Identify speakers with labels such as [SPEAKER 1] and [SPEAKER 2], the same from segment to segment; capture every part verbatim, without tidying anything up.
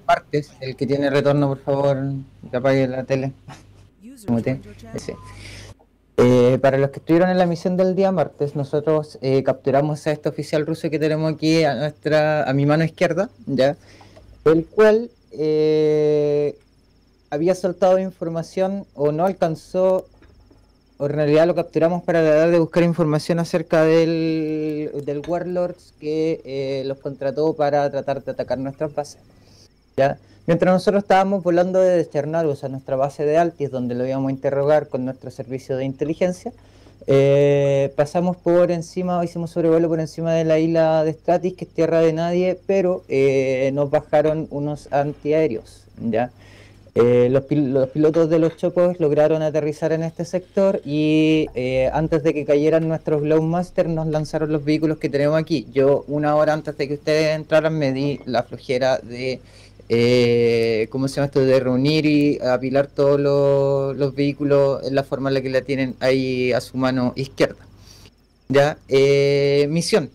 [SPEAKER 1] Martes, el que tiene retorno, por favor, que apague la tele. Mute. Ese. Eh, para los que estuvieron en la misión del día martes, nosotros eh, capturamos a este oficial ruso que tenemos aquí a nuestra, a mi mano izquierda, ya, el cual eh, había soltado información o no alcanzó, o en realidad lo capturamos para tratar de buscar información acerca del, del Warlords que eh, los contrató para tratar de atacar nuestras bases. ¿Ya? Mientras nosotros estábamos volando de Chernarus a nuestra base de Altis, donde lo íbamos a interrogar con nuestro servicio de inteligencia, eh, pasamos por encima, hicimos sobrevuelo por encima de la isla de Stratis, que es tierra de nadie, pero eh, nos bajaron unos antiaéreos, ¿ya? Eh, los, pil los pilotos de los chocos lograron aterrizar en este sector y eh, antes de que cayeran nuestros Glowmaster nos lanzaron los vehículos que tenemos aquí. Yo una hora antes de que ustedes entraran me di la flojera de, eh, ¿cómo se llama esto? De reunir y apilar todos los, los vehículos en la forma en la que la tienen ahí a su mano izquierda. Ya, eh, misión.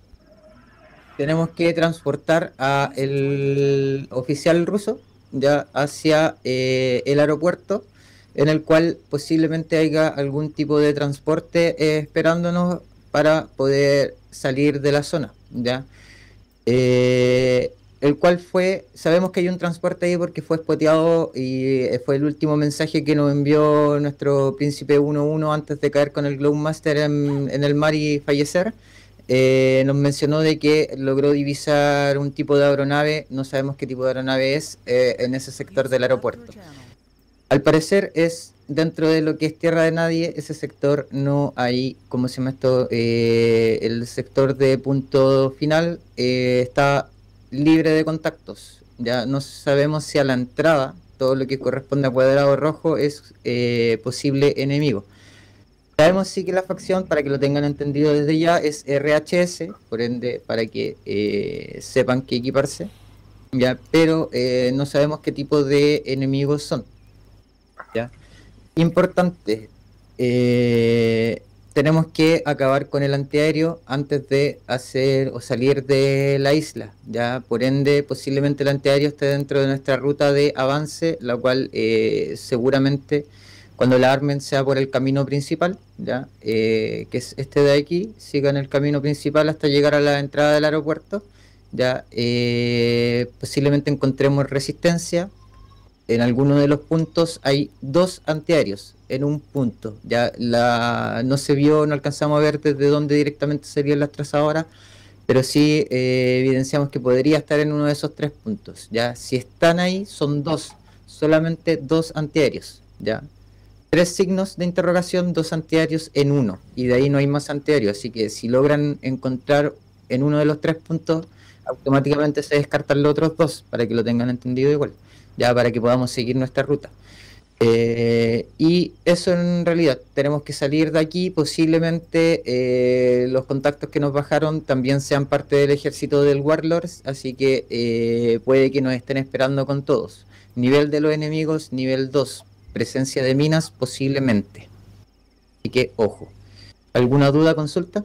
[SPEAKER 1] Tenemos que transportar a el oficial ruso ya hacia eh, el aeropuerto, en el cual posiblemente haya algún tipo de transporte eh, esperándonos para poder salir de la zona, ya. Eh, el cual fue, sabemos que hay un transporte ahí porque fue spoteado y fue el último mensaje que nos envió nuestro príncipe uno uno antes de caer con el Glowmaster en, en el mar y fallecer. Eh, nos mencionó de que logró divisar un tipo de aeronave, no sabemos qué tipo de aeronave es, eh, en ese sector del aeropuerto. Al parecer es dentro de lo que es tierra de nadie, ese sector no hay, ¿cómo se llama esto? Eh, el sector de punto final eh, está libre de contactos. Ya no sabemos si a la entrada, todo lo que corresponde a cuadrado rojo es eh, posible enemigo. Sabemos sí que la facción, para que lo tengan entendido desde ya, es R H S, por ende, para que eh, sepan qué equiparse, ya, pero eh, no sabemos qué tipo de enemigos son. ¿Ya? Importante, eh, tenemos que acabar con el antiaéreo antes de hacer o salir de la isla, ya, por ende, posiblemente el antiaéreo esté dentro de nuestra ruta de avance, la cual eh, seguramente cuando la armen sea por el camino principal, ya, eh, que es este de aquí, sigan el camino principal hasta llegar a la entrada del aeropuerto, ya, eh, posiblemente encontremos resistencia. En alguno de los puntos hay dos antiaéreos en un punto. Ya la no se vio, no alcanzamos a ver desde dónde directamente serían las trazadoras, pero sí eh, evidenciamos que podría estar en uno de esos tres puntos. Ya si están ahí, son dos, solamente dos antiaéreos. Ya tres signos de interrogación, dos antiaéreos en uno, y de ahí no hay más antiaéreos. Así que si logran encontrar en uno de los tres puntos, automáticamente se descartan los otros dos, para que lo tengan entendido igual, ya para que podamos seguir nuestra ruta. Eh, y eso en realidad, tenemos que salir de aquí, posiblemente eh, los contactos que nos bajaron también sean parte del ejército del Warlords, así que eh, puede que nos estén esperando con todos. Nivel de los enemigos, nivel dos, presencia de minas, posiblemente. Así que, ojo. ¿Alguna duda, consulta?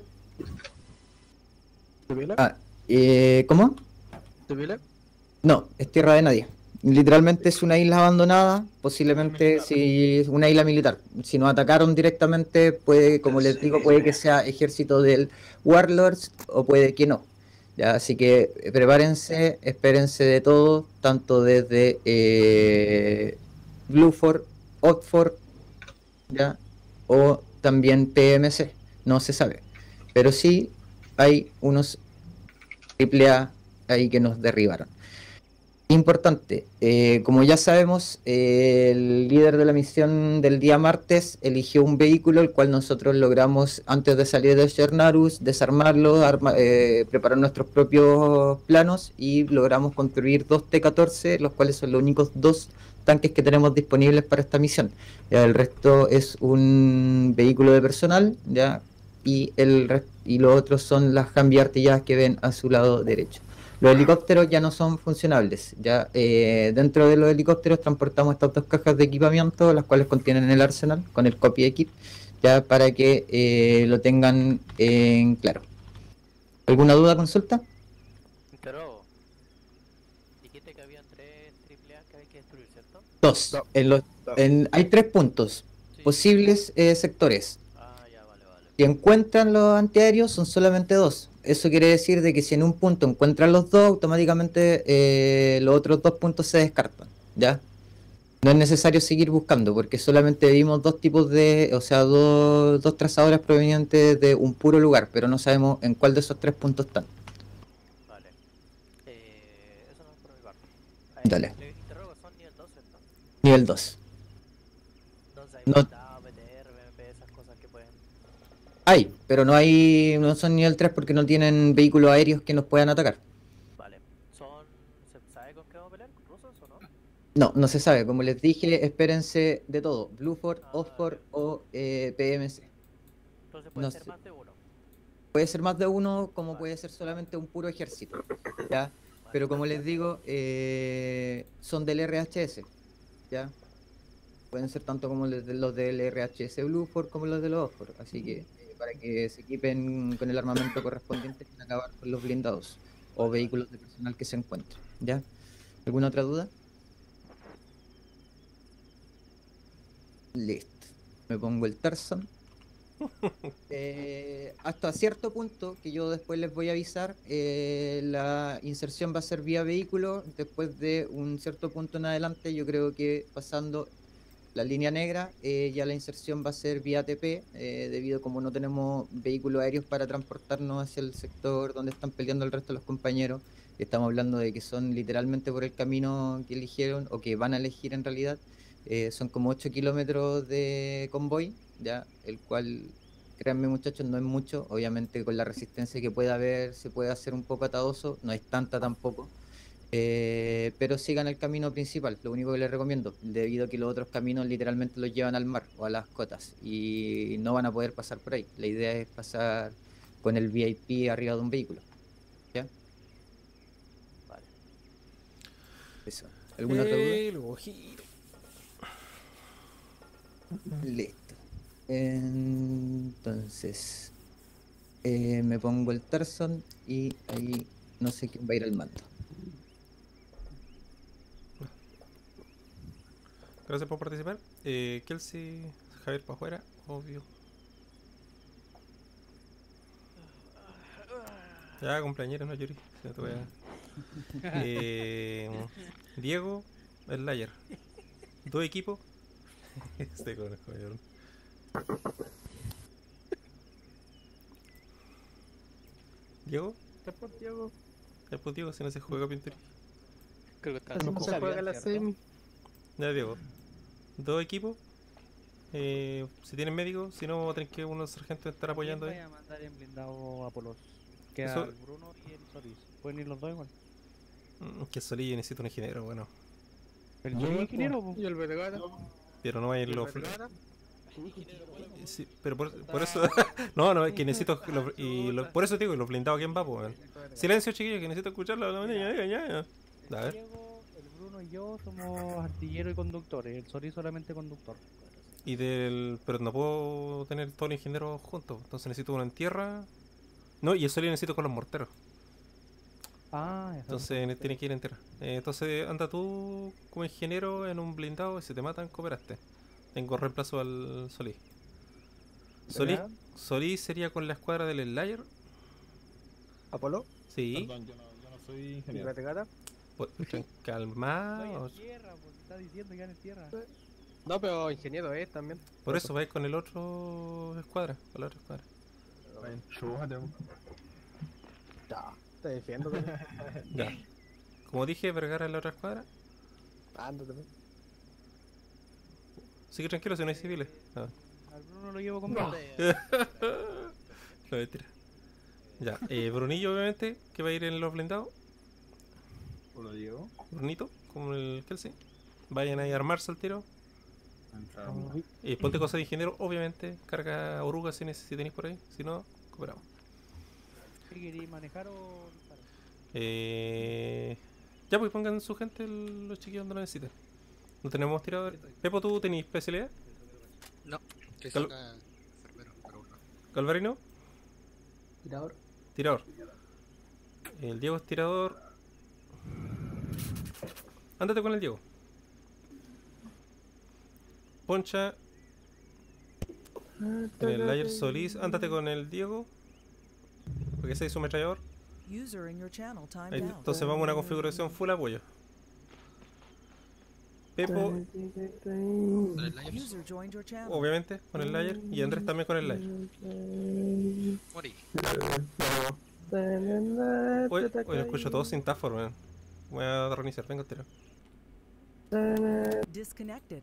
[SPEAKER 1] Ah, eh, ¿cómo? No, es tierra de nadie. Literalmente es una isla abandonada, posiblemente si es una isla militar. Si nos atacaron directamente, puede, como les digo, puede que sea ejército del Warlords o puede que no. Ya, así que eh, prepárense, espérense de todo, tanto desde eh, Blueford, Oxford, ya, o también P M C, no se sabe. Pero sí hay unos triple A ahí que nos derribaron. Importante, eh, como ya sabemos, eh, el líder de la misión del día martes eligió un vehículo, el cual nosotros logramos, antes de salir de Chernarus, desarmarlo, arma, eh, preparar nuestros propios planos y logramos construir dos T catorce, los cuales son los únicos dos tanques que tenemos disponibles para esta misión. Ya, el resto es un vehículo de personal, ya, y, el, y los otros son las Humvee artilladas que ven a su lado derecho. Los helicópteros ya no son funcionables. Ya eh, dentro de los helicópteros transportamos estas dos cajas de equipamiento, las cuales contienen el arsenal con el copy equip, ya para que eh, lo tengan en claro. ¿Alguna duda, consulta?
[SPEAKER 2] Pero dijiste que había habían tres triple A que hay que destruir, ¿cierto?
[SPEAKER 1] Dos.
[SPEAKER 3] No.
[SPEAKER 1] En los,
[SPEAKER 3] No.
[SPEAKER 1] en, hay tres puntos.
[SPEAKER 2] Sí.
[SPEAKER 1] Posibles eh, sectores.
[SPEAKER 2] Ah, ya, vale, vale.
[SPEAKER 1] Si encuentran los antiaéreos, son solamente dos. Eso quiere decir de que si en un punto encuentran los dos, automáticamente eh, los otros dos puntos se descartan, ¿ya? No es necesario seguir buscando, porque solamente vimos dos tipos de, o sea, dos, dos trazadores provenientes de un puro lugar, pero no sabemos en cuál de esos tres puntos están.
[SPEAKER 2] Vale. Eh, eso no es por mi parte. Eh,
[SPEAKER 1] Dale.
[SPEAKER 2] Le interrogo, son nivel dos, ¿cierto?
[SPEAKER 1] Nivel dos.
[SPEAKER 2] Entonces hay
[SPEAKER 1] No.
[SPEAKER 2] blindado, P T R, B M P, esas cosas que pueden...
[SPEAKER 1] Hay, pero no hay, no son nivel tres porque no tienen vehículos aéreos que nos puedan atacar.
[SPEAKER 2] Vale. Son... ¿Se sabe con qué vamos a pelear? ¿Con rusos o no?
[SPEAKER 1] No, no se sabe. Como les dije, espérense de todo. Blueford,
[SPEAKER 2] Ah,
[SPEAKER 1] Oxford
[SPEAKER 2] vale.
[SPEAKER 1] o eh, P M C.
[SPEAKER 2] Entonces puede
[SPEAKER 1] No
[SPEAKER 2] ser
[SPEAKER 1] sé.
[SPEAKER 2] más de uno.
[SPEAKER 1] Puede ser más de uno, como
[SPEAKER 2] Vale.
[SPEAKER 1] puede ser solamente un puro ejército, ¿ya?
[SPEAKER 2] Vale.
[SPEAKER 1] Pero como les digo, eh, son del R H S, ¿ya? Pueden ser tanto como los de- los del R H S Blueford como los de los Oxford. Así que eh, para que se equipen con el armamento correspondiente para acabar con los blindados o
[SPEAKER 2] Vale,
[SPEAKER 1] vehículos de personal que se encuentren, ¿ya? ¿Alguna otra duda? Listo. Me pongo el Tarzan. Eh, hasta cierto punto, que yo después les voy a avisar, eh, la inserción va a ser vía vehículo. Después de un cierto punto en adelante, yo creo que pasando la línea negra, eh, ya la inserción va a ser vía A T P, eh, debido a como no tenemos vehículos aéreos para transportarnos hacia el sector donde están peleando el resto de los compañeros. Estamos hablando de que son literalmente por el camino que eligieron, o que van a elegir en realidad. Eh, son como ocho kilómetros de convoy, ya, el cual, créanme muchachos, no es mucho. Obviamente con la resistencia que pueda haber se puede hacer un poco atadoso, no es tanta tampoco. Eh, pero sigan el camino principal, lo único que les recomiendo, debido a que los otros caminos literalmente los llevan al mar o a las cotas y no van a poder pasar por ahí. La idea es pasar con el V I P arriba de un vehículo. ¿Ya?
[SPEAKER 2] vale.
[SPEAKER 1] Eso. ¿Alguna otra duda?
[SPEAKER 3] El ojito.
[SPEAKER 1] Listo. Entonces, eh, me pongo el Tarzan y ahí no sé quién va a ir al mando.
[SPEAKER 3] Gracias por participar. Eh, Kelsey, Javier para afuera, obvio. Ya, compañeros, no llores. No te voy a... eh, Diego, el Layer. Dos equipos. Este conejo, cabrón. Diego,
[SPEAKER 4] ¿Qué por Diego?
[SPEAKER 3] ya pues Diego, si no se juega pintura.
[SPEAKER 2] Creo que está
[SPEAKER 4] No
[SPEAKER 2] haciendo
[SPEAKER 4] se
[SPEAKER 2] un
[SPEAKER 4] juega
[SPEAKER 2] avión,
[SPEAKER 4] la
[SPEAKER 2] ¿cierto?
[SPEAKER 4] semi.
[SPEAKER 3] Ya, Diego. Dos equipos. Eh, si tienen médico, si no, vamos a tener que unos sargentos estar apoyando
[SPEAKER 5] Voy
[SPEAKER 3] ahí.
[SPEAKER 5] a mandar en blindado a Polos. Queda
[SPEAKER 3] Eso-
[SPEAKER 5] el Bruno y el Solís. Pueden ir los dos igual.
[SPEAKER 3] Mm, que solillo, necesito un ingeniero, bueno.
[SPEAKER 5] El Solís ingeniero, po.
[SPEAKER 4] Y el Vergara.
[SPEAKER 3] Pero no hay
[SPEAKER 4] Y el
[SPEAKER 3] los.
[SPEAKER 4] Vergara.
[SPEAKER 3] Sí, pero por, por eso. no, no, es que necesito. Los, y lo- por eso digo, los blindados, ¿quién va, po, weón? Silencio, chiquillos, que necesito escucharlo. La mañana, ya, ya, ya.
[SPEAKER 5] El
[SPEAKER 3] A ver.
[SPEAKER 5] Diego, el Bruno y yo somos artillero y conductores. El Solís solamente conductor.
[SPEAKER 3] Y del. Pero no puedo tener todos los ingenieros juntos. Entonces necesito uno en tierra. No, y el solillo necesito con los morteros.
[SPEAKER 5] Ah, ya.
[SPEAKER 3] Entonces tiene que ir en tierra. Eh, entonces anda tú como ingeniero en un blindado y si te matan, cooperaste. Tengo reemplazo al Solís. Solís,
[SPEAKER 4] ¿Ya?
[SPEAKER 3] Solís sería con la escuadra del Slayer.
[SPEAKER 4] Apolo.
[SPEAKER 3] Sí.
[SPEAKER 6] Perdón, yo no, yo no soy
[SPEAKER 4] Y el
[SPEAKER 6] ingeniero.
[SPEAKER 4] Vergara.
[SPEAKER 3] Pues,
[SPEAKER 5] Estoy
[SPEAKER 3] calmaos.
[SPEAKER 5] en tierra, pues está diciendo que en tierra.
[SPEAKER 4] No, pero ingeniero es también.
[SPEAKER 3] Por eso vais con el otro escuadra. Con la otra escuadra.
[SPEAKER 6] Bueno, chúpate, po.
[SPEAKER 4] Ya. Te defiendo también.
[SPEAKER 3] Ya. Como dije, Vergara en la otra escuadra.
[SPEAKER 4] Ándate, también.
[SPEAKER 3] Así que tranquilo, si no hay civiles. No,
[SPEAKER 5] Al Bruno lo llevo conmigo.
[SPEAKER 3] no mentira. Ya, eh, Brunillo obviamente, que va a ir en los blindados.
[SPEAKER 6] Hola, Diego.
[SPEAKER 3] Brunito, como el Kelsey. Vayan ahí a armarse al tiro.
[SPEAKER 6] Entramos.
[SPEAKER 3] Y ponte cosas de ingeniero, obviamente. Carga orugas si, neces- si tenéis por ahí. Si no, cooperamos.
[SPEAKER 5] ¿Qué queréis manejar o disparar?
[SPEAKER 3] Eh... Ya, pues pongan su gente el- los chiquillos donde lo necesiten. No tenemos tiradores. Pepo, ¿tú tenés especialidad?
[SPEAKER 7] No, que
[SPEAKER 3] Cal-
[SPEAKER 7] saca enfermero, pero bueno.
[SPEAKER 3] ¿Galvarino?
[SPEAKER 4] Tirador.
[SPEAKER 3] Tirador. El Diego es tirador. Ándate con el Diego. Poncha. En el layer Solís, ándate con el Diego. Porque ese es su ametrallador. Ahí, entonces vamos a una configuración full apoyo. Pepo, obviamente, con el layer. Y Andrés también con el layer.
[SPEAKER 7] Morí.
[SPEAKER 3] Hoy, hoy lo escucho todo sin tafor, weón. Voy a reiniciar, venga, tiro.
[SPEAKER 8] Disconnected.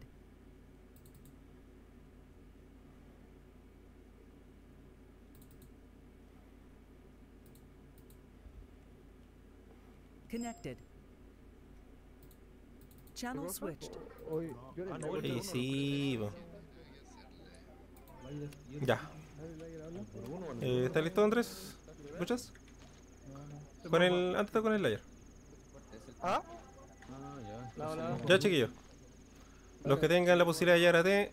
[SPEAKER 8] Connected. Channel switched.
[SPEAKER 3] Y sí, po. Ya. Eh, ¿Estás listo, Andrés? ¿Escuchas? Con el. Antes con el layer.
[SPEAKER 4] ¿Ah?
[SPEAKER 3] Ya, chiquillos. Los que tengan la posibilidad de llegar a T.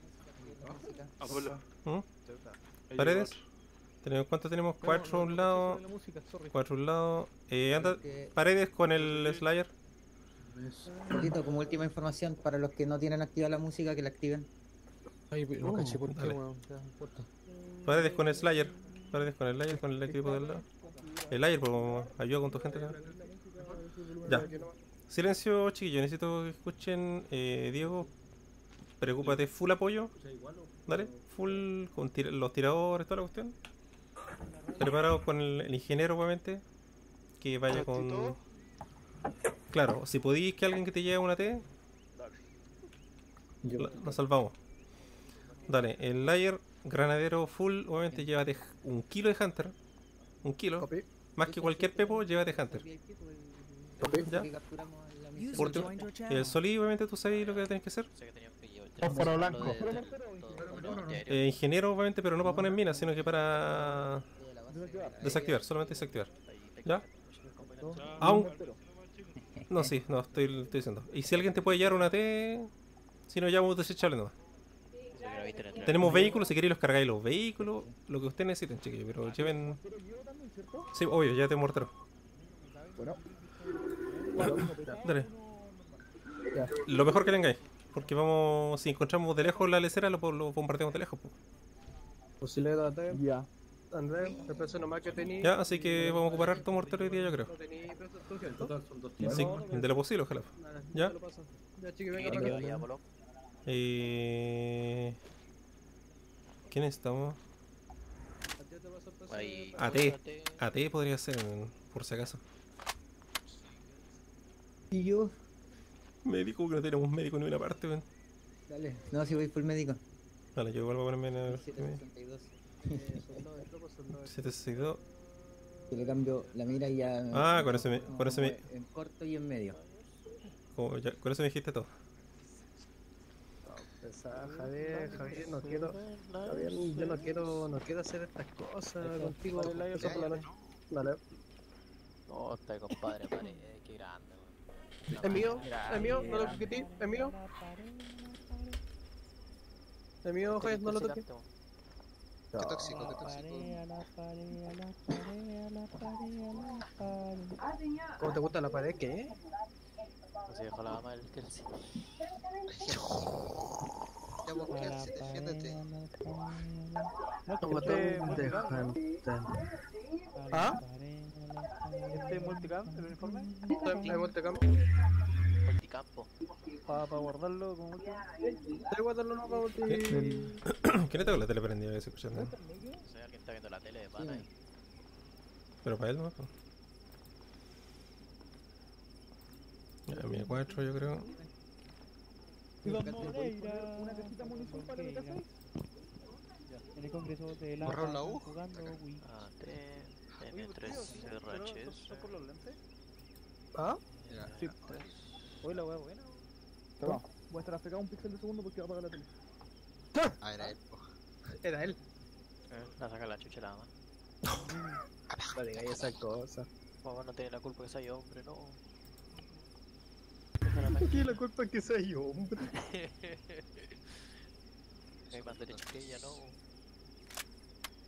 [SPEAKER 3] ¿Mm? ¿Paredes? ¿Tenemos, ¿Cuántos tenemos? Cuatro a un lado. Cuatro a un lado. Eh, anda, paredes con el slayer.
[SPEAKER 1] Poquito, como última información, para los que no tienen activa la música, que la activen.
[SPEAKER 4] Ay, no caché por qué,
[SPEAKER 3] dale.
[SPEAKER 4] weón. Ya, no importa.
[SPEAKER 3] Paredes con el slayer. Paredes con el layer, con el equipo del lado. El layer, pues, ayuda con tu gente. Cabrón. Ya. Silencio, chiquillos. Necesito que escuchen. Eh, Diego, preocúpate, full apoyo. Dale, full con tira los tiradores, toda la cuestión. Preparado con el, el ingeniero, obviamente. Que vaya con. Claro, si podéis que alguien que te lleve una T, la- nos salvamos. Dale, el layer granadero full, obviamente llévate un kilo de Hunter. Un kilo.
[SPEAKER 4] Copy.
[SPEAKER 3] Más que cualquier pepo, llévate Hunter. Ya.
[SPEAKER 8] User
[SPEAKER 3] Por último,
[SPEAKER 8] joined your
[SPEAKER 3] y el
[SPEAKER 8] channel.
[SPEAKER 3] Solí, obviamente tú sabes lo que tienes que hacer.
[SPEAKER 2] Sé que tenía un pillo.
[SPEAKER 6] Fósforo blanco.
[SPEAKER 3] Eh, ingeniero, obviamente, pero no para poner minas, sino que para desactivar, solamente desactivar. ¿Ya? Aún. No, sí, no, estoy, estoy diciendo. Y si alguien te puede llevar una T, si no, llevamos desechable nomás. Tenemos vehículos, si queréis los cargáis los vehículos, lo que ustedes necesiten, chiquillos, pero lleven. Sí, obvio, ya te mortero. Dale. Lo mejor que tengáis, porque vamos, si encontramos de lejos la lecera, lo, lo bombardeamos de lejos. Po.
[SPEAKER 4] Posibilidad de ataque.
[SPEAKER 5] Ya.
[SPEAKER 4] Andrés, el peso nomás que tenía.
[SPEAKER 3] Ya, así que vamos a ocupar harto mortero hoy día, yo creo.
[SPEAKER 4] No tenía peso, ¿tú,
[SPEAKER 6] En
[SPEAKER 4] cierto?
[SPEAKER 6] total son dos
[SPEAKER 3] Sí, de lo posible, ojalá.
[SPEAKER 4] Dale,
[SPEAKER 3] ¿Ya?
[SPEAKER 4] te lo paso. Ya, chiqui, venga
[SPEAKER 2] ¿Quién
[SPEAKER 4] para
[SPEAKER 2] quedó
[SPEAKER 4] acá.
[SPEAKER 2] ya, Polo?
[SPEAKER 3] Eh... ¿Quién estamos?
[SPEAKER 4] Ya te paso el peso.
[SPEAKER 2] Ahí.
[SPEAKER 3] A T. A T podría ser, por si acaso.
[SPEAKER 1] Y yo,
[SPEAKER 3] Médico, que no tenemos médico en ninguna parte, ven.
[SPEAKER 1] dale. No, si voy por el médico.
[SPEAKER 3] Vale, yo vuelvo a ponerme en el
[SPEAKER 1] setecientos sesenta y dos.
[SPEAKER 4] Eh, soldado de tropa, soldado de
[SPEAKER 3] setecientos sesenta y dos.
[SPEAKER 1] Que le cambio la mira y ya.
[SPEAKER 3] Ah, con eso me- con eso me-
[SPEAKER 1] En corto y en medio.
[SPEAKER 3] Como ya- con eso me dijiste todo.
[SPEAKER 4] Pesada, Javier, Javier, no quiero, Javier, yo no quiero, no quiero hacer estas cosas contigo. Eso por la noche. Dale.
[SPEAKER 2] No, está compadre, pared, qué grande, weón.
[SPEAKER 4] Es mío, es mío, no lo toqué, es mío. Es mío, Javier, no lo toqué.
[SPEAKER 7] Qué tóxico, qué tóxico.
[SPEAKER 4] ¿Cómo te gusta la pared? ¿Qué?
[SPEAKER 2] No se dejó la mamá del Kelsey.
[SPEAKER 7] Ya vos, Kelsey, defiéndete.
[SPEAKER 4] ¿Cómo te de ¿Ah?
[SPEAKER 5] ¿Este multicam, el uniforme?
[SPEAKER 4] ¿Hay multicam?
[SPEAKER 2] Multicampo.
[SPEAKER 5] Para guardarlo como multicam.
[SPEAKER 4] ¿Te guardarlo no para multi?
[SPEAKER 3] ¿Quién está con la tele prendida? Que se escucha, ¿no?
[SPEAKER 2] No sé, alguien está viendo la tele de pana ahí.
[SPEAKER 3] Pero para él no. Po. Ya, mi cuatro yo creo.
[SPEAKER 5] Iván Moreira. Una casita municipal en la casa. En el Congreso de la
[SPEAKER 7] ¿Borraron la U?
[SPEAKER 5] jugando Wii.
[SPEAKER 2] A T, N tres, R H S.
[SPEAKER 5] ¿Son por los lentes?
[SPEAKER 4] ¿Ah?
[SPEAKER 7] Mira,
[SPEAKER 5] Sí. Hoy la wea buena. Toma. Voy a estar afectado un píxel de segundo porque va a apagar la tele.
[SPEAKER 7] ah, era él, po.
[SPEAKER 4] Era él.
[SPEAKER 2] Eh, La saca la chucha la mamá.
[SPEAKER 4] No digáis esa cosa.
[SPEAKER 2] Mamá no tiene la culpa que sea yo, hombre, no.
[SPEAKER 4] ¿Por qué la culpa es que sea yo, hombre?
[SPEAKER 2] Hay más derecho que ella, no.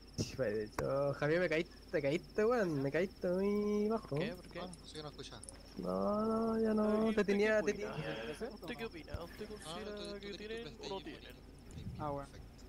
[SPEAKER 4] De hecho, Javier, me caíste, te caíste, weón. Me caíste muy bajo.
[SPEAKER 2] ¿Qué? ¿Por qué?
[SPEAKER 7] No sé que no escucha.
[SPEAKER 4] No, no, ya no, te tenía, te
[SPEAKER 2] opina?
[SPEAKER 4] tenía.
[SPEAKER 2] ¿Usted qué opina? ¿Usted considera
[SPEAKER 7] tú- tú
[SPEAKER 2] que
[SPEAKER 7] tenés
[SPEAKER 2] tienen
[SPEAKER 7] tu
[SPEAKER 2] o no
[SPEAKER 7] PlayStation,
[SPEAKER 2] tienen?
[SPEAKER 5] Ah, bueno.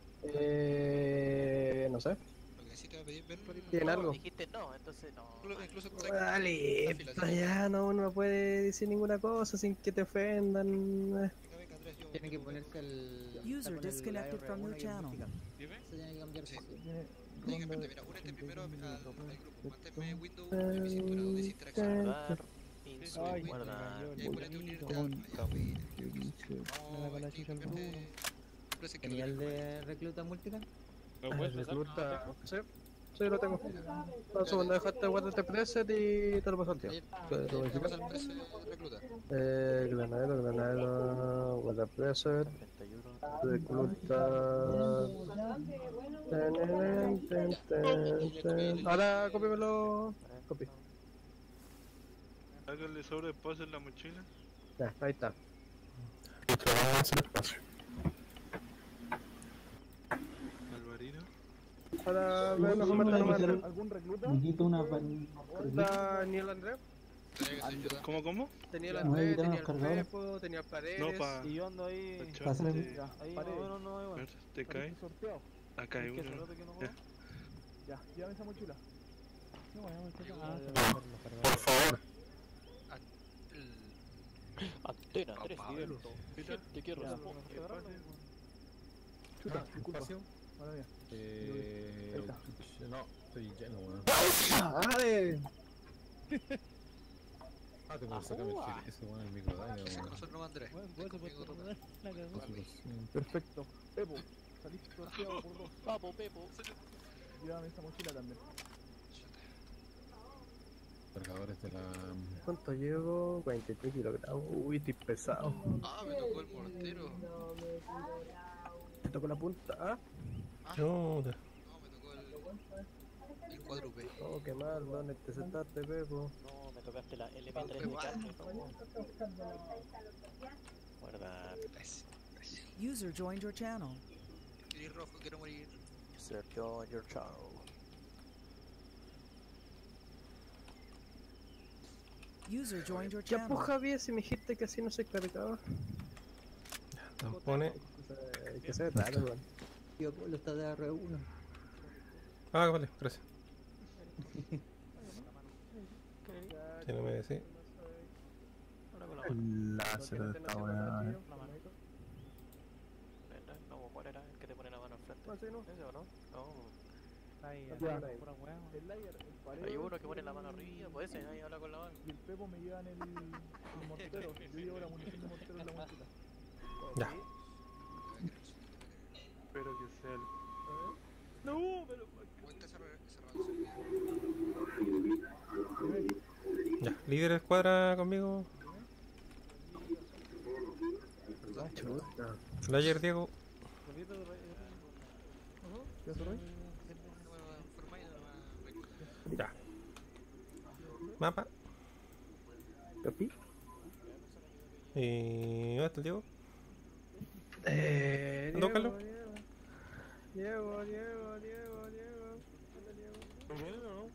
[SPEAKER 4] Eh, no sé.
[SPEAKER 7] Lo que sí te va a pedir ver por
[SPEAKER 4] ¿Tienen
[SPEAKER 2] No,
[SPEAKER 4] algo?
[SPEAKER 2] dijiste no, entonces no.
[SPEAKER 7] Incluso, incluso con
[SPEAKER 4] Dale,
[SPEAKER 7] la fila,
[SPEAKER 4] ya no, uno no puede decir ninguna cosa sin que te ofendan.
[SPEAKER 7] Venga, venga, Andrés, yo.
[SPEAKER 9] Tiene
[SPEAKER 7] yo
[SPEAKER 9] que
[SPEAKER 7] lo
[SPEAKER 9] ponerse
[SPEAKER 7] busco.
[SPEAKER 9] el.
[SPEAKER 8] User
[SPEAKER 9] está con el
[SPEAKER 8] disconnected
[SPEAKER 9] A R
[SPEAKER 8] from your
[SPEAKER 9] uno y el
[SPEAKER 8] channel.
[SPEAKER 9] musical.
[SPEAKER 7] ¿Dime?
[SPEAKER 9] Se tiene que cambiar
[SPEAKER 7] Sí.
[SPEAKER 9] sí.
[SPEAKER 4] Tiene
[SPEAKER 7] Tiene que
[SPEAKER 4] ronda
[SPEAKER 7] aprender, mira, únete primero al, al, al grupo. Manténme Windows
[SPEAKER 4] de-
[SPEAKER 7] en mi cintura donde dice interacción.
[SPEAKER 2] Guardar.
[SPEAKER 5] Ay,
[SPEAKER 2] Insult.
[SPEAKER 5] se
[SPEAKER 2] Guardar.
[SPEAKER 5] cayó el
[SPEAKER 7] Y ahí ponete unirte
[SPEAKER 5] bonito.
[SPEAKER 7] al. Ya, pues,
[SPEAKER 5] Me da con la
[SPEAKER 7] aquí
[SPEAKER 5] chucha el
[SPEAKER 7] cambiarte.
[SPEAKER 5] Bruno.
[SPEAKER 7] Parece que
[SPEAKER 9] ¿Tenía
[SPEAKER 7] lo
[SPEAKER 9] el
[SPEAKER 7] tenés.
[SPEAKER 9] de recluta multical?
[SPEAKER 4] recluta. Sí, sí, lo tengo. No, segundo, dejaste guardarte preset y te lo paso al tío.
[SPEAKER 7] Ahí,
[SPEAKER 4] Te lo voy a
[SPEAKER 7] ¿qué pasa
[SPEAKER 4] explicar.
[SPEAKER 7] el precio recluta?
[SPEAKER 4] Eh, granadero, granadero, guarda preset,
[SPEAKER 2] treinta y uno.
[SPEAKER 4] recluta. Ten, ten, ten, ten, ten. Ahora cópiamelo. Copy.
[SPEAKER 6] Háganle sobre espacio en la mochila.
[SPEAKER 4] Ya, ahí está.
[SPEAKER 6] Y trabajan el espacio. Alvarino.
[SPEAKER 4] Ahora veamos cómo está nomás.
[SPEAKER 5] ¿Algún recluta?
[SPEAKER 4] Daniel Andrés.
[SPEAKER 7] Tenía que ser yo.
[SPEAKER 6] ¿Cómo, cómo?
[SPEAKER 4] Tenía el Andrés, tenía el Pepo, tenía el Paredes.
[SPEAKER 6] No, pa.
[SPEAKER 5] Y yo ando ahí.
[SPEAKER 6] Echarte.
[SPEAKER 5] Ya, ahí más o menos no hay bueno.
[SPEAKER 6] Te cae.
[SPEAKER 5] Sorteado.
[SPEAKER 6] Acá hay
[SPEAKER 5] ¿Qué se
[SPEAKER 6] uno.
[SPEAKER 5] nota que no
[SPEAKER 6] Ya.
[SPEAKER 5] juega? Ya, llévame esa mochila. No, ya me estoy
[SPEAKER 2] Ah,
[SPEAKER 6] Por favor.
[SPEAKER 2] Antena tres,
[SPEAKER 7] Papá,
[SPEAKER 2] directo. Gente que responde.
[SPEAKER 5] Chuta, disculpa. Ahora mía.
[SPEAKER 6] Eh.
[SPEAKER 5] Ahí está.
[SPEAKER 6] No, estoy lleno, weón.
[SPEAKER 4] ¡Ay!
[SPEAKER 6] Ah, te puedo sacar el chile. Ese weón es el microdaño,
[SPEAKER 7] Con
[SPEAKER 6] weón.
[SPEAKER 7] nosotros no, Andrés. Ven conmigo, Tomás.
[SPEAKER 5] Perfecto. Pepo, saliste sorteado por dos.
[SPEAKER 2] Papo, Pepo.
[SPEAKER 5] Llévame esa mochila también.
[SPEAKER 6] Cargadores de la.
[SPEAKER 4] ¿Cuánto llevo? cuarenta y tres kilogramos. Uy, estoy pesado.
[SPEAKER 7] Ah, me tocó el mortero.
[SPEAKER 4] Me tocó la punta. ¿Ah?
[SPEAKER 7] Ah,
[SPEAKER 3] Chuta.
[SPEAKER 7] no, me tocó el. El cuádruple.
[SPEAKER 4] Oh, qué mal, ¿dónde te sentaste, Pepo?
[SPEAKER 2] No, me tocaste la L P tres de carne. Guardar.
[SPEAKER 7] Gracias, gracias.
[SPEAKER 8] User joined your channel.
[SPEAKER 7] Gris rojo, quiero morir.
[SPEAKER 2] Insert join your channel.
[SPEAKER 8] User joined your
[SPEAKER 4] Ya,
[SPEAKER 8] channel.
[SPEAKER 4] pues, Javier, si me dijiste que así no se cargaba.
[SPEAKER 3] Tampone.
[SPEAKER 4] Eh, que se raro, weón.
[SPEAKER 9] Tío Polo está de A R uno.
[SPEAKER 3] Ah, vale, gracias. Si no me decís.
[SPEAKER 2] Ahora con la mano.
[SPEAKER 6] Láser de esta weá.
[SPEAKER 2] La mano. No, ¿cuál era? El que te pone la mano al frente.
[SPEAKER 4] No sé, no.
[SPEAKER 2] ¿Ese o no? No.
[SPEAKER 5] Ahí,
[SPEAKER 4] Ya.
[SPEAKER 5] ahí, pura weá. El layer, el pared.
[SPEAKER 2] Hay uno que pone la mano arriba, pues ese, ahí habla con la mano.
[SPEAKER 5] Y el Pepo me llevan el, el mortero. Yo llevo la munición de mortero en la mochila.
[SPEAKER 3] Ya.
[SPEAKER 6] Espero que sea el.
[SPEAKER 2] No, pero.
[SPEAKER 7] Cuenta cerrado ese servidor.
[SPEAKER 3] Ya. Líder de escuadra conmigo.
[SPEAKER 4] Ah, chuta.
[SPEAKER 3] Layer Diego.
[SPEAKER 5] ¿Ya se rey?
[SPEAKER 3] Ya. Mapa.
[SPEAKER 4] ¿Capi?
[SPEAKER 3] ¿Y dónde está el Diego?
[SPEAKER 4] Eh.
[SPEAKER 3] ¿Ando, Carlos?
[SPEAKER 4] Diego, Diego, Diego, Diego. Diego.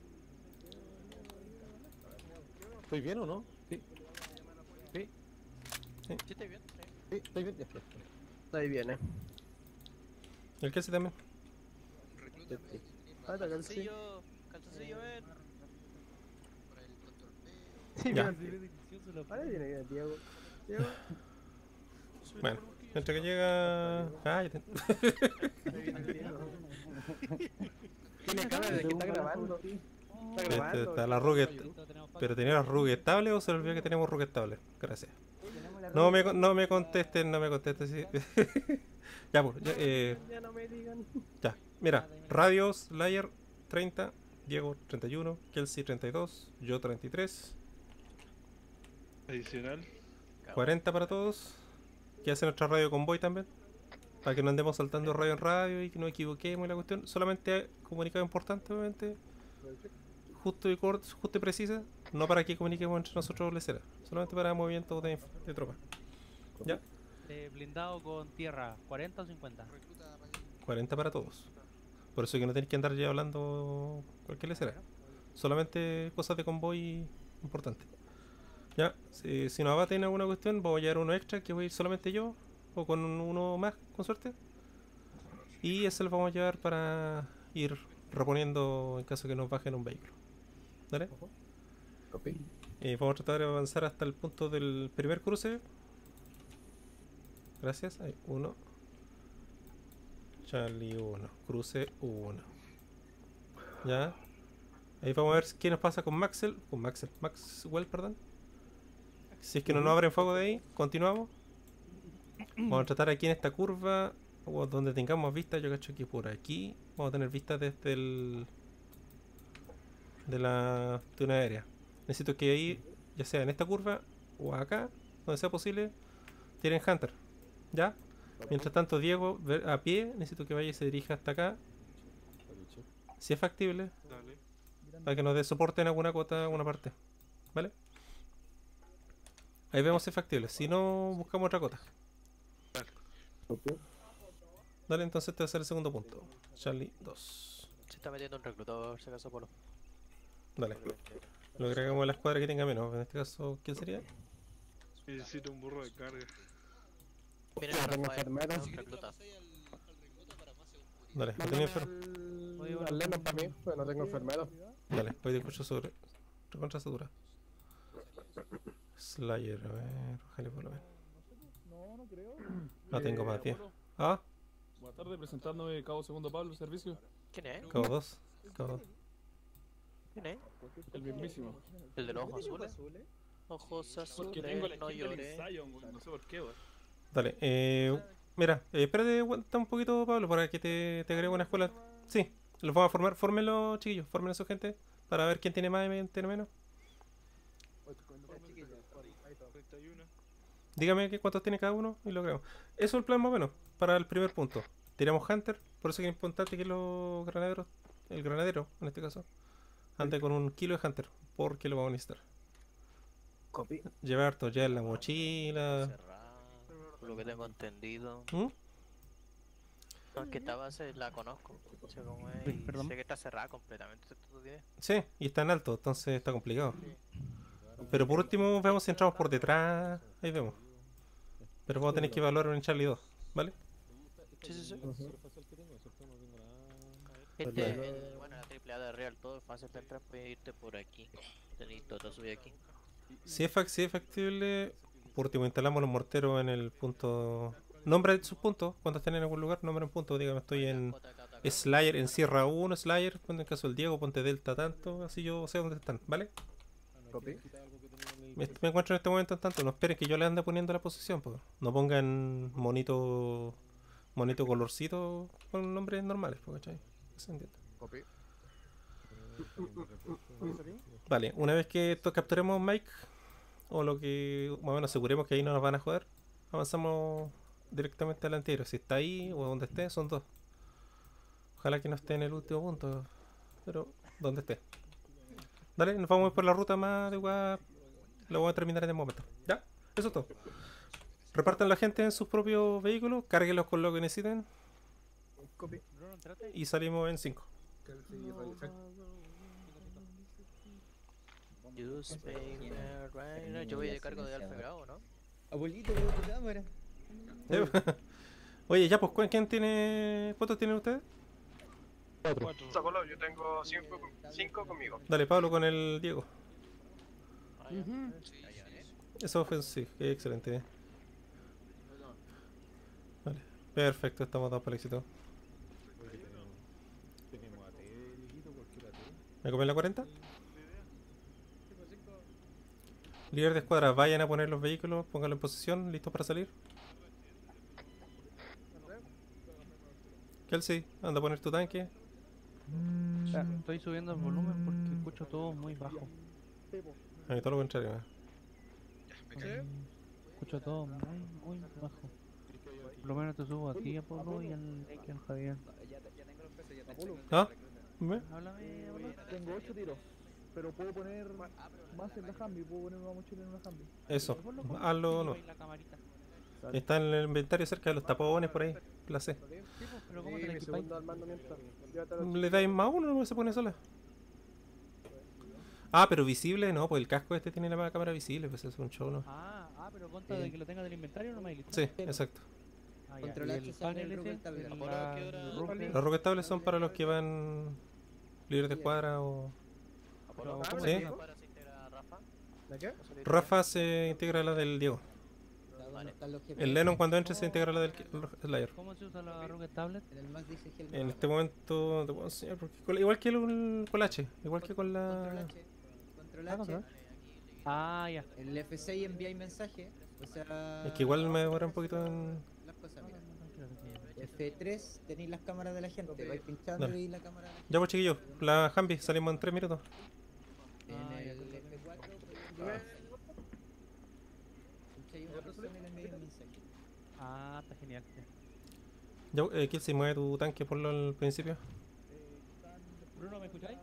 [SPEAKER 6] ¿Estoy bien o no? Sí. Sí.
[SPEAKER 2] ¿Sí estoy bien? Sí.
[SPEAKER 6] Sí, estoy bien. Ya, ya.
[SPEAKER 4] Ahí viene.
[SPEAKER 3] ¿El que hace también?
[SPEAKER 7] Recluta.
[SPEAKER 4] Ah, está acá, sí.
[SPEAKER 2] Calzoncillo, calzoncillo, ven.
[SPEAKER 7] Por ahí el torpeo.
[SPEAKER 4] Sí,
[SPEAKER 3] Ya.
[SPEAKER 4] mira, ahí viene, viene Diego. Diego.
[SPEAKER 3] Bueno, entre que llega. Ah, ya te...
[SPEAKER 4] Ahí viene el Diego. Tiene cámara de que está grabando. Está
[SPEAKER 3] Este,
[SPEAKER 4] grabando.
[SPEAKER 3] está la rugue. Pero tenía la rugue estable o se le olvidó que tenemos rugue estable. Gracias. No me, con- no me contesten, no me contesten. Sí. Ya, pues. Ya, eh,
[SPEAKER 4] Ya no me digan.
[SPEAKER 3] ya. Mira, radios, Layer treinta, Diego treinta y uno, Kelsey treinta y dos, yo treinta y tres,
[SPEAKER 6] Adicional.
[SPEAKER 3] cuarenta para todos. Que hace nuestra radio convoy también. Para que no andemos saltando radio en radio y que no equivoquemos y la cuestión. Solamente comunicado importante, obviamente. Justo y corto, justo y precisa. No para que comuniquemos entre nosotros lecera. Solamente para movimientos de, inf- de tropa. Ya,
[SPEAKER 10] Eh, blindado con tierra, ¿cuarenta o cincuenta?
[SPEAKER 7] Recluta radio.
[SPEAKER 3] cuarenta para todos. Por eso que no tenéis que andar ya hablando cualquier lecera. Solamente cosas de convoy importantes. Ya, si, si nos abaten alguna cuestión, voy a llevar uno extra que voy a ir solamente yo, o con uno más, con suerte. Y ese lo vamos a llevar para ir reponiendo en caso que nos bajen un vehículo. ¿Dale?
[SPEAKER 4] Copy.
[SPEAKER 3] Eh, vamos a tratar de avanzar hasta el punto del primer cruce. Gracias. Hay uno. Charlie uno. Cruce uno. Ya. Ahí vamos a ver qué nos pasa con Maxwell. Con Maxwell. Maxwell, perdón. Si es que no nos abren fuego de ahí, continuamos. Vamos a tratar aquí en esta curva, o donde tengamos vista. Yo cacho que por aquí vamos a tener vista desde el de la tuna aérea. Necesito que ahí, ya sea en esta curva o acá, donde sea posible, tienen Hunter. ¿Ya? Mientras tanto, Diego, a pie, necesito que vaya y se dirija hasta acá. Si es factible. Para que nos dé soporte en alguna cota, alguna parte. ¿Vale? Ahí vemos si es factible. Si no, buscamos otra cota. Dale, entonces este va a ser el segundo punto. Charlie dos.
[SPEAKER 2] Se está metiendo un reclutador, si acaso, Polo.
[SPEAKER 3] Dale. Lo agregamos a la escuadra que tenga menos. En este caso, ¿quién sería?
[SPEAKER 11] Necesito un burro de carga.
[SPEAKER 2] Miren,
[SPEAKER 4] Ya tengo
[SPEAKER 2] Rafael,
[SPEAKER 4] enfermeros.
[SPEAKER 2] un recluta.
[SPEAKER 3] Dale, ¿lo tenía enfermo?
[SPEAKER 4] Al, al Lennon para mí, pero no tengo enfermero.
[SPEAKER 3] Dale, voy de escucho sobre. Recontra satura. Slayer, a ver, ojalá por lo menos.
[SPEAKER 5] No, no creo.
[SPEAKER 3] No tengo más diez. ¿Ah?
[SPEAKER 6] Buenas tardes, presentándome Cabo Segundo Pablo, servicio.
[SPEAKER 2] ¿Quién es?
[SPEAKER 3] Cabo dos. Cabo dos.
[SPEAKER 2] ¿Quién es?
[SPEAKER 6] El mismísimo.
[SPEAKER 2] ¿El de los ojos azules? Ojos azules,
[SPEAKER 6] Porque tengo la
[SPEAKER 2] no
[SPEAKER 6] skin del
[SPEAKER 2] lloré.
[SPEAKER 6] Zion, güey, no sé por qué, güey.
[SPEAKER 3] Dale, eh. Mira, eh, espérate, aguanta un poquito, Pablo, para que te, te agrego una escuela. Sí, los vamos a formar. Fórmenlo, chiquillos, formen a su gente. Para ver quién tiene más y quién tiene menos. Dígame que cuántos tiene cada uno y lo agregamos. Eso es el plan más o menos, para el primer punto. Tiramos Hunter, por eso es importante que los granaderos, el granadero en este caso, ande con un kilo de Hunter, porque lo vamos a necesitar.
[SPEAKER 4] Copy.
[SPEAKER 3] Llevar harto ya en la mochila.
[SPEAKER 2] Cerrado, por lo que tengo entendido.
[SPEAKER 3] ¿Mm?
[SPEAKER 2] No, es que esta base la conozco. Sé cómo es,
[SPEAKER 10] Sí,
[SPEAKER 2] y
[SPEAKER 10] perdón.
[SPEAKER 2] sé que está cerrada completamente. ¿Esto tú tienes?
[SPEAKER 3] Sí, y está en alto, entonces está complicado. Pero por último vemos si entramos por detrás, ahí vemos. Pero vamos a tener que evaluar un Charlie dos, ¿vale?
[SPEAKER 2] Sí, sí, sí.
[SPEAKER 4] Ujú.
[SPEAKER 2] Este, el, bueno, la triple A de Real, todo es fácil de entrar, puedes irte por aquí. Tenéis todo subir aquí.
[SPEAKER 3] Si es, fac- si es factible, por último instalamos los morteros en el punto. Nombra sus puntos, cuando estén en algún lugar, nombren puntos, dígame, estoy en Slayer, en Sierra uno, Slayer, en el caso del Diego, ponte Delta tanto, así yo sé dónde están, ¿vale?
[SPEAKER 4] Copy.
[SPEAKER 3] Me, me encuentro en este momento en tanto, no esperen que yo le ande poniendo la posición, pues. No pongan monito monito colorcito con nombres normales, pues, ¿cachai? ¿Se entiende?
[SPEAKER 4] Copy.
[SPEAKER 3] Vale, una vez que to- capturemos Mike, o lo que, más o menos aseguremos que ahí no nos van a joder, avanzamos directamente al anterior. Si está ahí o donde esté, son dos. Ojalá que no esté en el último punto, pero donde esté. Dale, nos vamos a ir por la ruta más adecuada. Lo vamos a terminar en el momento. ¿Ya? Eso es todo. Repartan la gente en sus propios vehículos, cárguenlos con lo que necesiten
[SPEAKER 4] Copy.
[SPEAKER 3] y salimos en cinco.
[SPEAKER 2] Use paper, right? Yo voy de cargo de Alfa Grau, ¿no?
[SPEAKER 9] Abuelito, veo tu cámara.
[SPEAKER 3] Oye, ya pues, ¿cu- ¿quién tiene. ¿Cuántos tienen ustedes?
[SPEAKER 4] Sacolo, yo tengo cinco, cinco conmigo.
[SPEAKER 3] Dale, Pablo con el Diego.
[SPEAKER 2] Ah, ya.
[SPEAKER 3] Eso fue, sí, qué excelente. Vale, perfecto, estamos dados para el éxito. ¿Me comen la cuarenta? Líder de escuadra, vayan a poner los vehículos, pónganlo en posición, listos para salir. Kelsey, anda a poner tu tanque.
[SPEAKER 10] Ya, estoy subiendo el volumen porque escucho todo muy bajo.
[SPEAKER 3] A mí todo lo contrario. eh.
[SPEAKER 10] Escucho todo muy, muy bajo. Por lo menos te subo a ti, Apolo, y al Nick y al Javier.
[SPEAKER 3] ¿Ah? ¿Ve?
[SPEAKER 10] Háblame, Apolo.
[SPEAKER 5] Tengo ocho tiros, pero puedo poner más en la Hambi, puedo poner una mochila en una Hambi.
[SPEAKER 3] Eso, hazlo o no.
[SPEAKER 10] La camarita.
[SPEAKER 3] Está en el inventario cerca de los tapones por ahí. La C.
[SPEAKER 10] Sí, pues, pero ¿cómo
[SPEAKER 4] Sí,
[SPEAKER 10] te la
[SPEAKER 4] mi
[SPEAKER 10] equipáis?
[SPEAKER 4] segundo al mando mientras. Llévatelo.
[SPEAKER 3] Le dais más uno, no se pone sola. Ah, pero visible, no, pues el casco este tiene la cámara visible, pues eso es un show, ¿no?
[SPEAKER 10] Ah, ah, pero conta de que lo tenga del inventario, no me listo.
[SPEAKER 3] Sí, exacto.
[SPEAKER 10] Ah, ya.
[SPEAKER 9] Control
[SPEAKER 10] ¿Y
[SPEAKER 9] H
[SPEAKER 10] el
[SPEAKER 9] sale
[SPEAKER 10] panel
[SPEAKER 9] el
[SPEAKER 10] ese?
[SPEAKER 9] Rubel Tablet.
[SPEAKER 10] el-
[SPEAKER 2] ¿Por
[SPEAKER 10] la-
[SPEAKER 2] qué hora?
[SPEAKER 10] el Rubel?
[SPEAKER 3] Los roquestables son para los que van libres de escuadra o...
[SPEAKER 2] Apolo,
[SPEAKER 4] Ah,
[SPEAKER 2] ¿cómo
[SPEAKER 3] sí.
[SPEAKER 2] se llama para se integra Rafa?
[SPEAKER 4] ¿La qué?
[SPEAKER 2] ¿Cómo se le
[SPEAKER 3] Rafa se integra a la del Diego.
[SPEAKER 9] ¿Dónde están los jefes?
[SPEAKER 3] El Lennon cuando entre se integra a la del Slayer.
[SPEAKER 10] ¿Cómo se usa la Rocket Tablet?
[SPEAKER 9] En el más dice Helmet.
[SPEAKER 3] En este momento te puedo enseñar porque con- igual que el, con la H, igual que con
[SPEAKER 9] Control
[SPEAKER 3] la...
[SPEAKER 9] H. Control
[SPEAKER 10] Ah,
[SPEAKER 9] H.
[SPEAKER 10] control. Ah, ya.
[SPEAKER 9] En el F seis enviáis mensaje. O sea.
[SPEAKER 3] Es que igual me demora un poquito en...
[SPEAKER 9] Las cosas, mira. F tres tenéis las cámaras de la gente. Vais pinchando
[SPEAKER 3] Dale.
[SPEAKER 9] y la cámara de la gente.
[SPEAKER 3] Ya pues chiquillos, la Hambi, salimos en tres minutos.
[SPEAKER 9] En el F cuatro, pues, pincháis una persona y le enviáis un mensaje.
[SPEAKER 10] Ah, está genial.
[SPEAKER 3] Ya, eh, Kill, si mueve tu tanque por lo al principio.
[SPEAKER 10] Bruno, ¿me escucháis?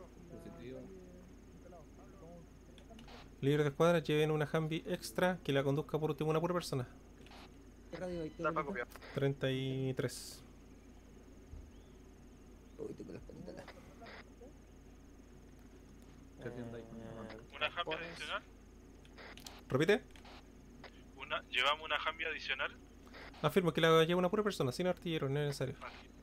[SPEAKER 3] Líder de escuadra, lleven una Hambi extra que la conduzca por último una pura persona.
[SPEAKER 9] ¿Qué radio hay?
[SPEAKER 4] Está para copiar.
[SPEAKER 3] treinta y tres.
[SPEAKER 9] Uy, tengo las panitas acá.
[SPEAKER 11] ¿Una Hambi adicional?
[SPEAKER 3] ¿Repite?
[SPEAKER 11] Una, ¿Llevamos una Hambi adicional?
[SPEAKER 3] Afirmo que la lleva una pura persona, sin artillero, no es necesario.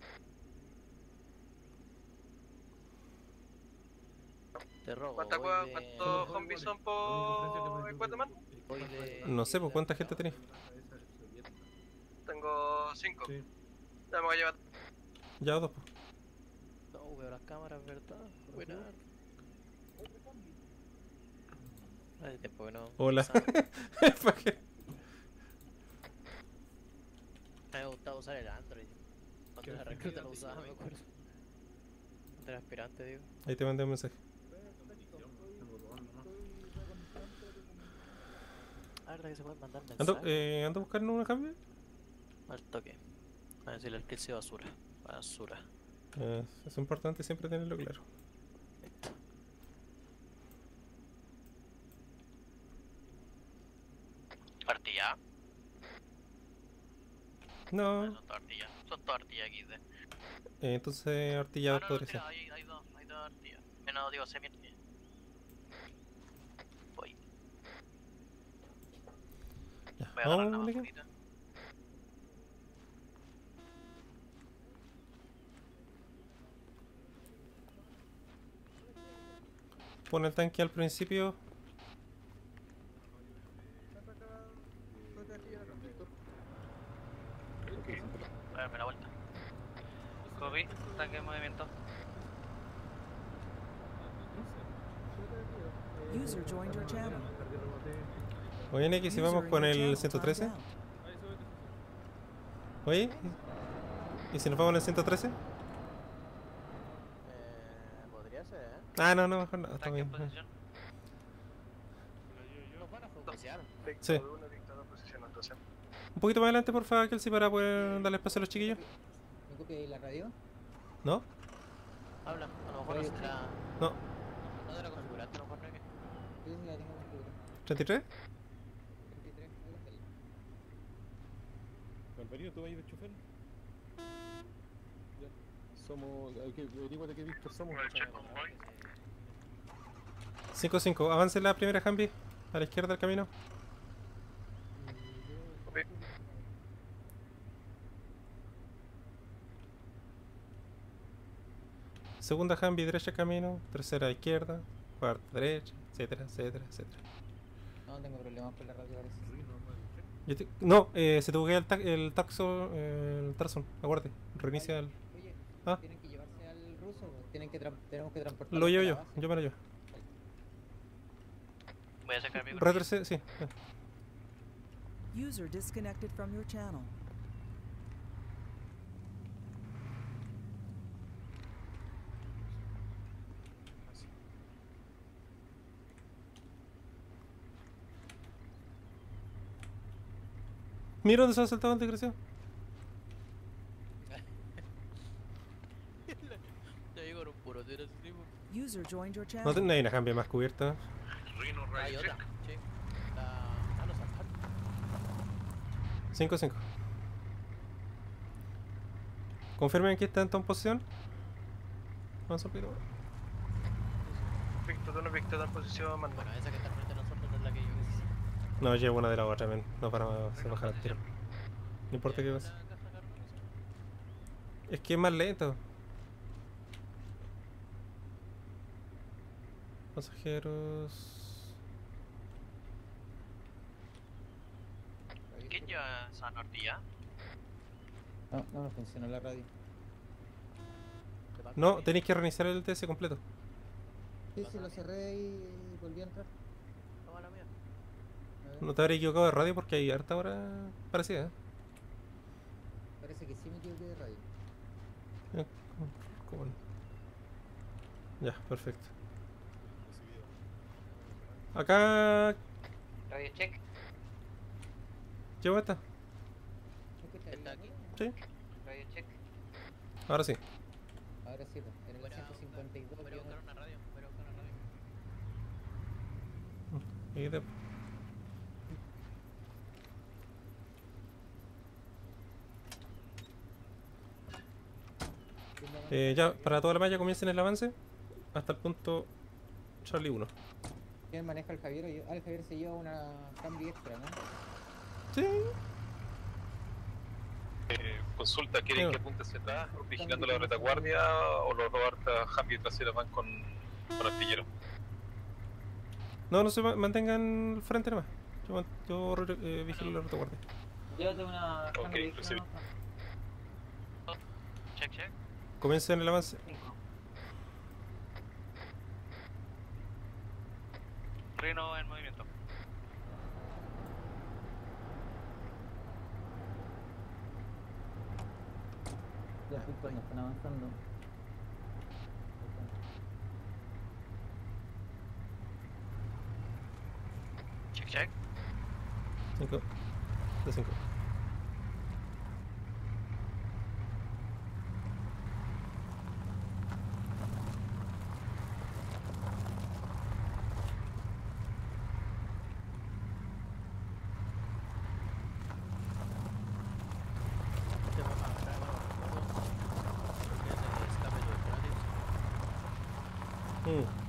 [SPEAKER 2] Te robo.
[SPEAKER 4] ¿Cuántas
[SPEAKER 2] voy de-
[SPEAKER 4] ¿Cuántos zombies son por cuatro man?
[SPEAKER 2] voy de-
[SPEAKER 3] No sé, pues cuánta gente tenéis.
[SPEAKER 4] Tengo cinco. Ya me voy a llevar.
[SPEAKER 3] Ya dos, pues.
[SPEAKER 2] No, veo las cámaras, ¿verdad? Buena. Hace tiempo que no.
[SPEAKER 3] Hola.
[SPEAKER 2] usaba.
[SPEAKER 3] ¿Para qué?
[SPEAKER 2] Me gustaba usar el Android. Cuando era recluta lo usaba, me acuerdo. Cuando era aspirante, digo.
[SPEAKER 3] Ahí te mandé un mensaje.
[SPEAKER 2] Ah, verdad que se pueden mandar
[SPEAKER 3] ¿Ando,
[SPEAKER 2] mensajes.
[SPEAKER 3] eh, ¿ando buscando una Hambi?
[SPEAKER 2] Al toque. A decirle al que sea basura. Basura.
[SPEAKER 3] Eh, es importante siempre tenerlo claro.
[SPEAKER 2] ¿Artilla?
[SPEAKER 3] No,
[SPEAKER 2] Son todas artillas. Son todas artillas X D.
[SPEAKER 3] eh, entonces artillado
[SPEAKER 2] Ah, no,
[SPEAKER 3] podría
[SPEAKER 2] mentira,
[SPEAKER 3] ser.
[SPEAKER 2] hay, hay dos, hay dos artillas. Menos digo semi artillas. Voy.
[SPEAKER 3] Ya,
[SPEAKER 2] Voy a agarrar la
[SPEAKER 3] vamos,
[SPEAKER 2] más
[SPEAKER 3] Miguel.
[SPEAKER 2] bonita.
[SPEAKER 3] Pon el tanque al principio.
[SPEAKER 2] A darme la vuelta. Copy, tanque en movimiento.
[SPEAKER 8] User joined your channel.
[SPEAKER 3] Oye, X, si vamos
[SPEAKER 8] User
[SPEAKER 3] con
[SPEAKER 8] in your
[SPEAKER 3] el
[SPEAKER 8] channel
[SPEAKER 3] ciento trece.
[SPEAKER 8] timed out.
[SPEAKER 3] Oye, ¿y si nos vamos en el ciento trece?
[SPEAKER 2] Eh, podría ser, ¿eh?
[SPEAKER 3] Ah, no, no, mejor no, está
[SPEAKER 2] Tanque en
[SPEAKER 3] bien.
[SPEAKER 2] posición. Nos van a focusear.
[SPEAKER 3] Sí. Un poquito más adelante, por favor, Kelsey, para poder darle espacio a los chiquillos.
[SPEAKER 9] ¿Me copiáis la radio?
[SPEAKER 3] ¿No?
[SPEAKER 2] Habla, a lo mejor no se la...
[SPEAKER 3] No.
[SPEAKER 2] No te la configuraste, a lo mejor no es que...
[SPEAKER 9] Sí, sí, la tengo configurada.
[SPEAKER 3] ¿treinta y tres?
[SPEAKER 9] treinta y tres, ahí está ahí.
[SPEAKER 6] Galvarino, ¿tú vas a ir de chofer? Ya. Somos. Hay que averiguar de qué Víctor somos.
[SPEAKER 3] cinco cinco, avance la primera Hambi. A la izquierda del camino. Segunda Hambi, derecha camino. Tercera izquierda. Cuarta derecha, etcétera, etcétera, etcétera.
[SPEAKER 9] No, tengo problemas con la radio, parece.
[SPEAKER 3] Yo te- No, eh, se te buguea el, ta el taxo, el Tarzan, aguarde, reinicia el...
[SPEAKER 9] Oye,
[SPEAKER 3] Ah.
[SPEAKER 9] tienen que llevarse al ruso, pues, tienen que tra- tenemos que transportarlo.
[SPEAKER 3] Lo llevo
[SPEAKER 9] hasta
[SPEAKER 3] yo,
[SPEAKER 9] la base.
[SPEAKER 3] yo me lo llevo.
[SPEAKER 2] Voy a sacar mi...
[SPEAKER 3] Retrocede, sí.
[SPEAKER 8] User disconnected from your channel.
[SPEAKER 3] Mira dónde se ha saltado el desgraciado.
[SPEAKER 2] Ya llego con un puro tiro así, tipo.
[SPEAKER 8] User joined your
[SPEAKER 3] No,
[SPEAKER 8] channel.
[SPEAKER 3] te- no hay una cambia más cubierta.
[SPEAKER 11] Rhino
[SPEAKER 2] Hay
[SPEAKER 11] Ride
[SPEAKER 2] otra,
[SPEAKER 11] Check.
[SPEAKER 2] sí. La... Ah, no, saltaron.
[SPEAKER 3] cinco cinco. Confirmen que está en posición. Vamos a poquito más.
[SPEAKER 4] tú no viste en posición, manda.
[SPEAKER 2] Bueno, esa que está frente a nosotros es la que yo necesito.
[SPEAKER 3] No, llevo una de la otra, men. No para se bajar al tiro. No importa qué pasa. Es que es más lento. Pasajeros.
[SPEAKER 2] ¿Quién lleva esa nortilla?
[SPEAKER 9] No, no me funciona la radio.
[SPEAKER 3] No, tenéis que reiniciar el T S completo.
[SPEAKER 9] Sí, sí, lo cerré y volví a entrar.
[SPEAKER 2] Toma la mía.
[SPEAKER 3] No te habré equivocado de radio porque hay harta hora parecida. ¿eh?
[SPEAKER 9] Parece que sí me equivoqué de radio.
[SPEAKER 3] Eh, ¿Cómo no? Ya, perfecto. Acá
[SPEAKER 2] Radio check.
[SPEAKER 3] llevo esta.
[SPEAKER 2] ¿Está aquí?
[SPEAKER 3] Sí,
[SPEAKER 2] Radio check.
[SPEAKER 3] ahora sí.
[SPEAKER 9] Ahora sí, pues, en el
[SPEAKER 2] Voy a
[SPEAKER 9] ciento
[SPEAKER 2] buscar-
[SPEAKER 9] cincuenta y dos.
[SPEAKER 2] voy a buscar una radio. Voy a buscar una radio.
[SPEAKER 3] Y de- Eh, ya, para toda la malla comiencen el avance hasta el punto Charlie uno.
[SPEAKER 9] ¿Quién maneja el Javier? Yo- Ah, el Javier se lleva una cambio extra, ¿no?
[SPEAKER 3] Sí.
[SPEAKER 11] Eh, consulta, ¿quieren
[SPEAKER 3] Sí.
[SPEAKER 11] que apunte hacia atrás, vigilando la retaguardia, o los dos Humvee traseras van con, con artillero?
[SPEAKER 3] No, no se ma- mantengan al frente nomás. Yo, man- yo re- eh, vigilo la retaguardia.
[SPEAKER 5] Llévate una.
[SPEAKER 11] Ok, recibí.
[SPEAKER 2] Check, check.
[SPEAKER 3] Comiencen el avance.
[SPEAKER 11] Reno en movimiento.
[SPEAKER 5] Ya, Víctor, no están avanzando.
[SPEAKER 2] Check, check.
[SPEAKER 3] cinco. De cinco.
[SPEAKER 2] Te voy a mandar a los fotos. Porque es el escape de gratis.
[SPEAKER 3] Mm.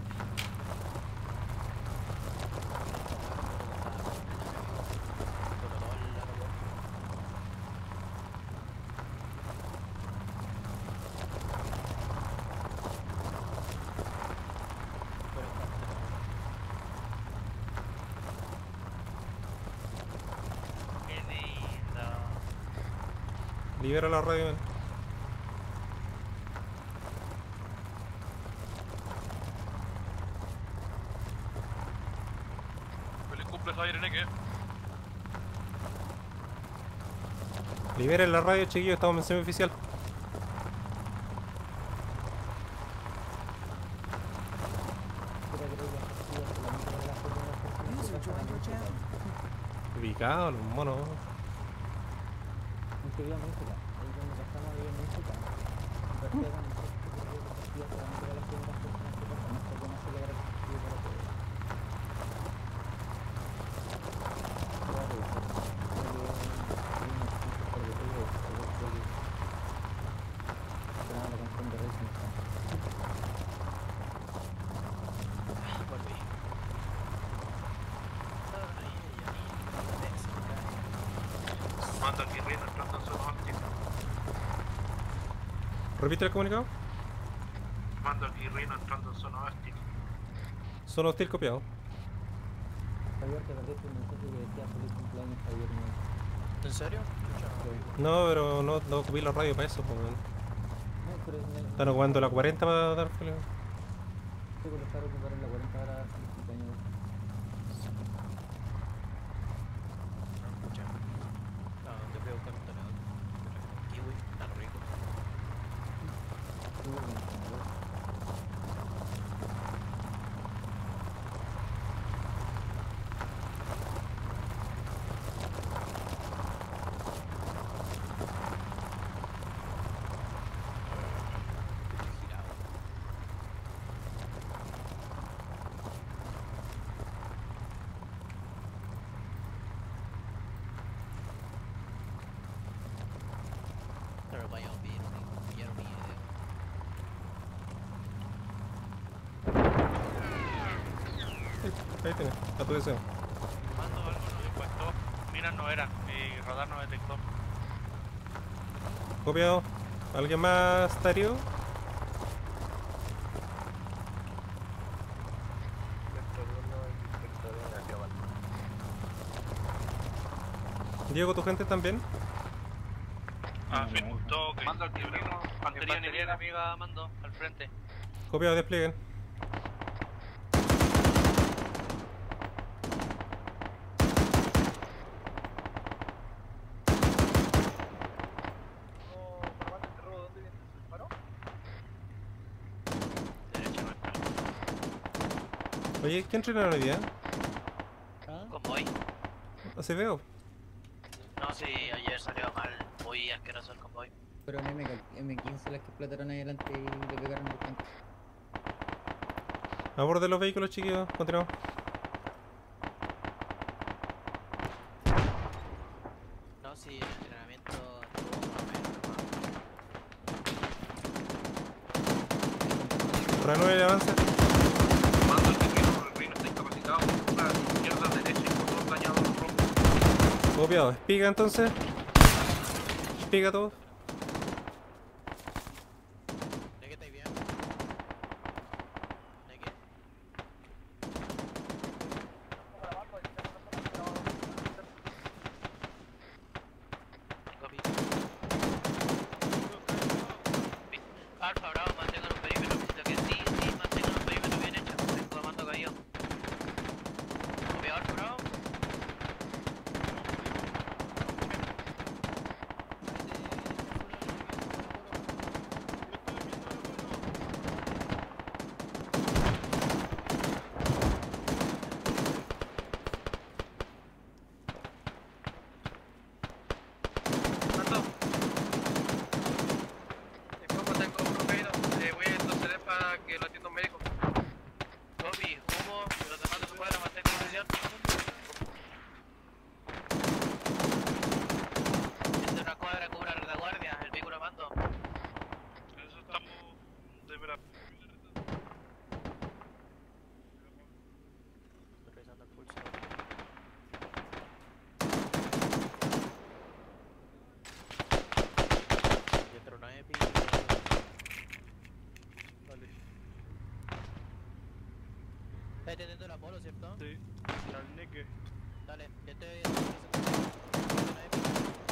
[SPEAKER 3] Libera la radio, man.
[SPEAKER 11] Feliz cumple, Javier Eneque.
[SPEAKER 3] Liberen la radio, chiquillos, estamos en semioficial.
[SPEAKER 8] User joined your channel.
[SPEAKER 3] Ubicados, los monos.
[SPEAKER 5] Aunque había música. Ahí cuando pasamos había música. En realidad, cuando se ocurrió que partía solamente para las primeras personas que pasan, no sé cómo celebrar el partido para todos. Claro, y pues, creo que hay unos puntos por detrás de esto, yo creo que sonaba la canción de Racing Sun.
[SPEAKER 2] Volví.
[SPEAKER 11] Manda aquí Reno entrando en zona hostil.
[SPEAKER 3] Repite el comunicado.
[SPEAKER 11] Manda aquí Reno entrando en zona hostil.
[SPEAKER 3] Son hostil copiado.
[SPEAKER 5] Javier, te perdiste un mensaje que decía feliz cumpleaños, Javier. ¿No?
[SPEAKER 2] ¿En serio?
[SPEAKER 3] No, pero no, no ocupé la radio para eso, pues, man.
[SPEAKER 5] No, pero en el...
[SPEAKER 3] Están ocupando la cuarenta para dar feliz.
[SPEAKER 5] Sí, por estar ocupar en la cuarenta horas feliz cumpleaños.
[SPEAKER 2] No, te veo buscar un tenedor. Kiwi, tan rico.
[SPEAKER 5] Sí, bueno, tenedor.
[SPEAKER 2] Girado. Pero vaya bien, no quiero ni idea.
[SPEAKER 3] Ahí tienes, a tu deseo.
[SPEAKER 10] Mando algo no dispuesto. Miras no eran, mi radar no detectó.
[SPEAKER 3] Copiado. ¿Alguien más está herido? Diego, ¿tu gente también?
[SPEAKER 10] Afirmó que mando al timbrino, infantería enemiga, mando al frente.
[SPEAKER 3] Copiado, desplieguen. Oye, ¿qué entrenaron hoy día?
[SPEAKER 2] Convoy.
[SPEAKER 3] ¿Así veo?
[SPEAKER 2] No, sí, ayer salió mal. Muy asqueroso el convoy.
[SPEAKER 9] Pero en M quince las que explotaron ahí adelante y le pegaron al tanque.
[SPEAKER 3] A bordo de los vehículos, chiquillos. Continuamos.
[SPEAKER 2] No, sí, el entrenamiento estuvo más o menos.
[SPEAKER 3] Hora nueve, avance.
[SPEAKER 11] Mando el pequeño, el reino está incapacitado. La izquierda, derecha y por dos dañados rojos.
[SPEAKER 3] Copiado, espiga entonces. Espiga todo.
[SPEAKER 2] ¿De qué estáis bien? ¿De qué? Copy. Alfa, bravo, mantengan un perímetro. Necesito que sí, sí, mantengan un perímetro bien hecho. Tengo mando caído. Copiado, Alfa, bravo.
[SPEAKER 4] Mando. ¿Y cómo tengo uno caído? Eh, voy a entonces para que lo atienda un médico.
[SPEAKER 2] Copy, humo, los demás de su cuadra mantengan posición. Desde una cuadra cubra retaguardia, el vehículo mando.
[SPEAKER 10] Eso estamos de verdad.
[SPEAKER 2] Estoy revisando el pulso. Dentro no hay epi.
[SPEAKER 10] Vale.
[SPEAKER 2] ¿Estás entendiendo el Apolo, cierto?
[SPEAKER 10] Sí. Al neque.
[SPEAKER 2] Dale, ya estoy no hay epi.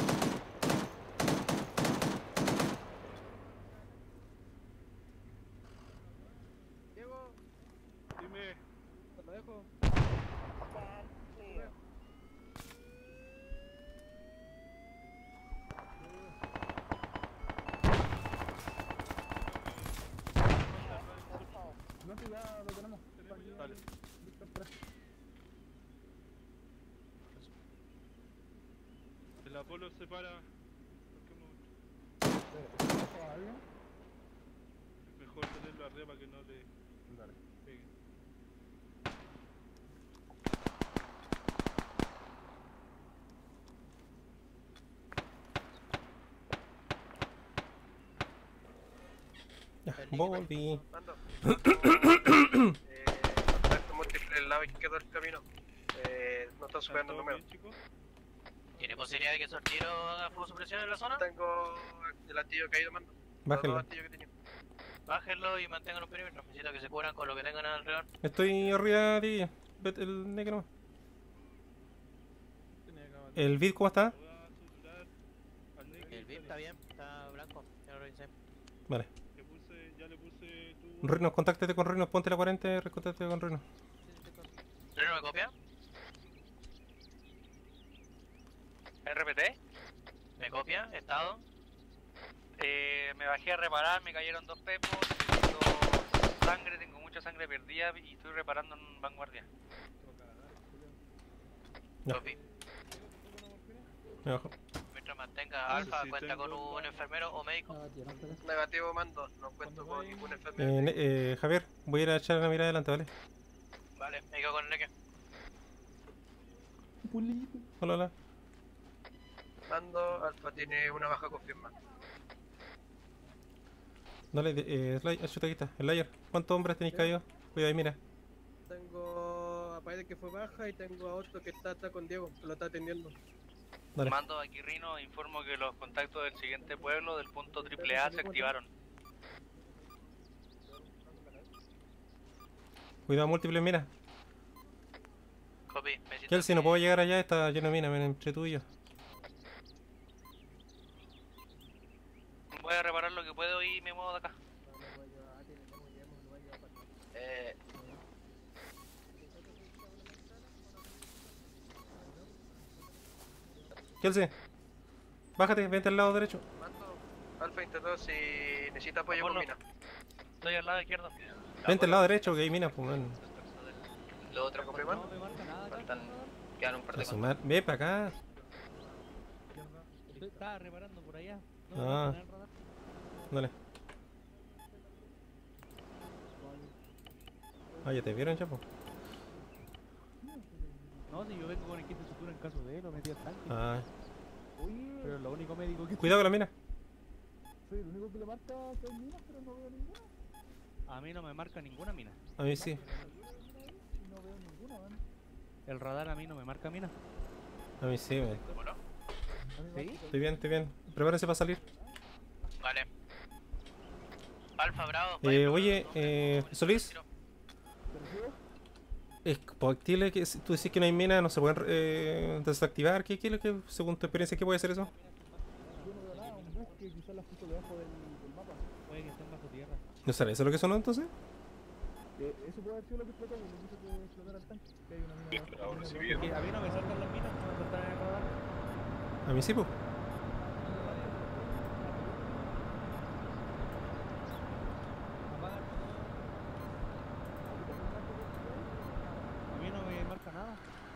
[SPEAKER 4] Diego,
[SPEAKER 10] Dime.
[SPEAKER 4] te lo dejo.
[SPEAKER 5] No, que ya lo tenemos.
[SPEAKER 10] Dale. El Apolo se para. ¿En qué momento?
[SPEAKER 5] ¿A alguien?
[SPEAKER 10] Es mejor tenerlo arriba para que no le
[SPEAKER 5] Dale.
[SPEAKER 10] pegue.
[SPEAKER 3] Ya, volví.
[SPEAKER 4] Mando. eh, contacto múltiple el lado izquierdo del camino. Eh, no está superando el número.
[SPEAKER 2] ¿Tiene posibilidad de que esos tiros hagan fuego supresión en la zona?
[SPEAKER 4] Tengo el astillo caído, mando.
[SPEAKER 3] Bájenlo.
[SPEAKER 4] Los dos astillos que tenía.
[SPEAKER 2] Bájenlo y mantengan los perímetros. Necesito que se cubran con lo que tengan alrededor.
[SPEAKER 3] Estoy arriba de ella. Vete el negro nomás. ¿El vid cómo está?
[SPEAKER 2] El V I P está bien, está blanco. Ya lo revisé.
[SPEAKER 3] Vale.
[SPEAKER 10] Le puse, ya le puse tu...
[SPEAKER 3] Rinos, contáctate con Rinos, ponte la cuarenta, contáctate con Rinos.
[SPEAKER 2] ¿Pero me copia?
[SPEAKER 12] R P T.
[SPEAKER 2] ¿Me copia? ¿Estado?
[SPEAKER 12] Eh, me bajé a reparar, me cayeron dos pepos, necesito sangre, tengo mucha sangre perdida y estoy reparando en vanguardia.
[SPEAKER 3] Ya.
[SPEAKER 2] Copy.
[SPEAKER 3] Me bajo.
[SPEAKER 2] Mientras mantenga Alfa,
[SPEAKER 10] sí,
[SPEAKER 2] cuenta con
[SPEAKER 10] tengo-
[SPEAKER 2] un enfermero o médico.
[SPEAKER 4] Negativo, mando. No cuento con ningún
[SPEAKER 3] Eh,
[SPEAKER 4] enfermero.
[SPEAKER 3] ne- eh, Javier, voy a ir a echar una mirada adelante, ¿vale?
[SPEAKER 2] Vale, me quedo con el neque.
[SPEAKER 3] Hola, hola.
[SPEAKER 4] Mando, Alfa tiene una baja confirmada.
[SPEAKER 3] Dale, de- eh, Slayer, ayúdate aquí está, el Layer. ¿Cuántos hombres tenéis caídos? Cuidado ahí, mira.
[SPEAKER 4] Tengo a Fede que fue baja y tengo a otro que está, está con Diego, que lo está atendiendo.
[SPEAKER 3] Dale.
[SPEAKER 12] Mando aquí Rino, informo que los contactos del siguiente pueblo del punto triple A se activaron.
[SPEAKER 3] Cuidado, múltiples minas.
[SPEAKER 12] Copy, me siento
[SPEAKER 3] Kelsey, no puedo llegar allá, está lleno de minas, ven entre tú y yo.
[SPEAKER 12] Voy a reparar lo que puedo y me muevo de acá.
[SPEAKER 2] Eh,
[SPEAKER 3] Kelsey, bájate, vente al lado derecho.
[SPEAKER 4] Mando, Alfa intentó si necesita apoyo con mina.
[SPEAKER 12] Estoy al lado izquierdo.
[SPEAKER 3] Vente al lado derecho, que hay minas, pues, man.
[SPEAKER 2] los otros faltan, quedan un par de
[SPEAKER 3] A su madre. Ve para acá.
[SPEAKER 10] Estoy- Estaba reparando por allá. No,
[SPEAKER 3] Ah.
[SPEAKER 10] no, no, no,
[SPEAKER 3] Dale. Ah, ya te vieron, chapo.
[SPEAKER 10] no, si yo vengo con el kit de sutura en caso de él, lo metí al tanque.
[SPEAKER 3] Ah.
[SPEAKER 10] Pero es lo único médico que...
[SPEAKER 3] Cuidado con la mina.
[SPEAKER 5] Soy el único que le marca que hay minas, pero no veo ninguna.
[SPEAKER 10] A mí no me marca ninguna mina.
[SPEAKER 3] A mí sí.
[SPEAKER 5] Y no veo ninguna, man.
[SPEAKER 10] El radar a mí no me marca mina.
[SPEAKER 3] A mí sí, me.
[SPEAKER 10] ¿Sí?
[SPEAKER 3] Estoy bien, estoy bien. Prepárense para salir.
[SPEAKER 2] Vale. Alfa, bravo.
[SPEAKER 3] Eh, oye, eh, Solís. Es posible que si tú decís que no hay mina, no se pueden eh, desactivar. ¿Qué, qué es lo que, según tu experiencia, qué puede ser eso?
[SPEAKER 5] Yo no veo nada, un bus que quizás las puso debajo del, del mapa.
[SPEAKER 10] Puede que estén bajo tierra.
[SPEAKER 3] ¿No sale eso lo que sonó entonces?
[SPEAKER 5] Eh, eso puede haber sido lo que explotó, porque hizo que explotara el tanque. Que hay una mina debajo.
[SPEAKER 6] Ahora sí
[SPEAKER 10] Porque a mí no me saltan las minas, no me saltan en el radar.
[SPEAKER 3] A mí sí, pues.
[SPEAKER 10] A mí no me marca nada.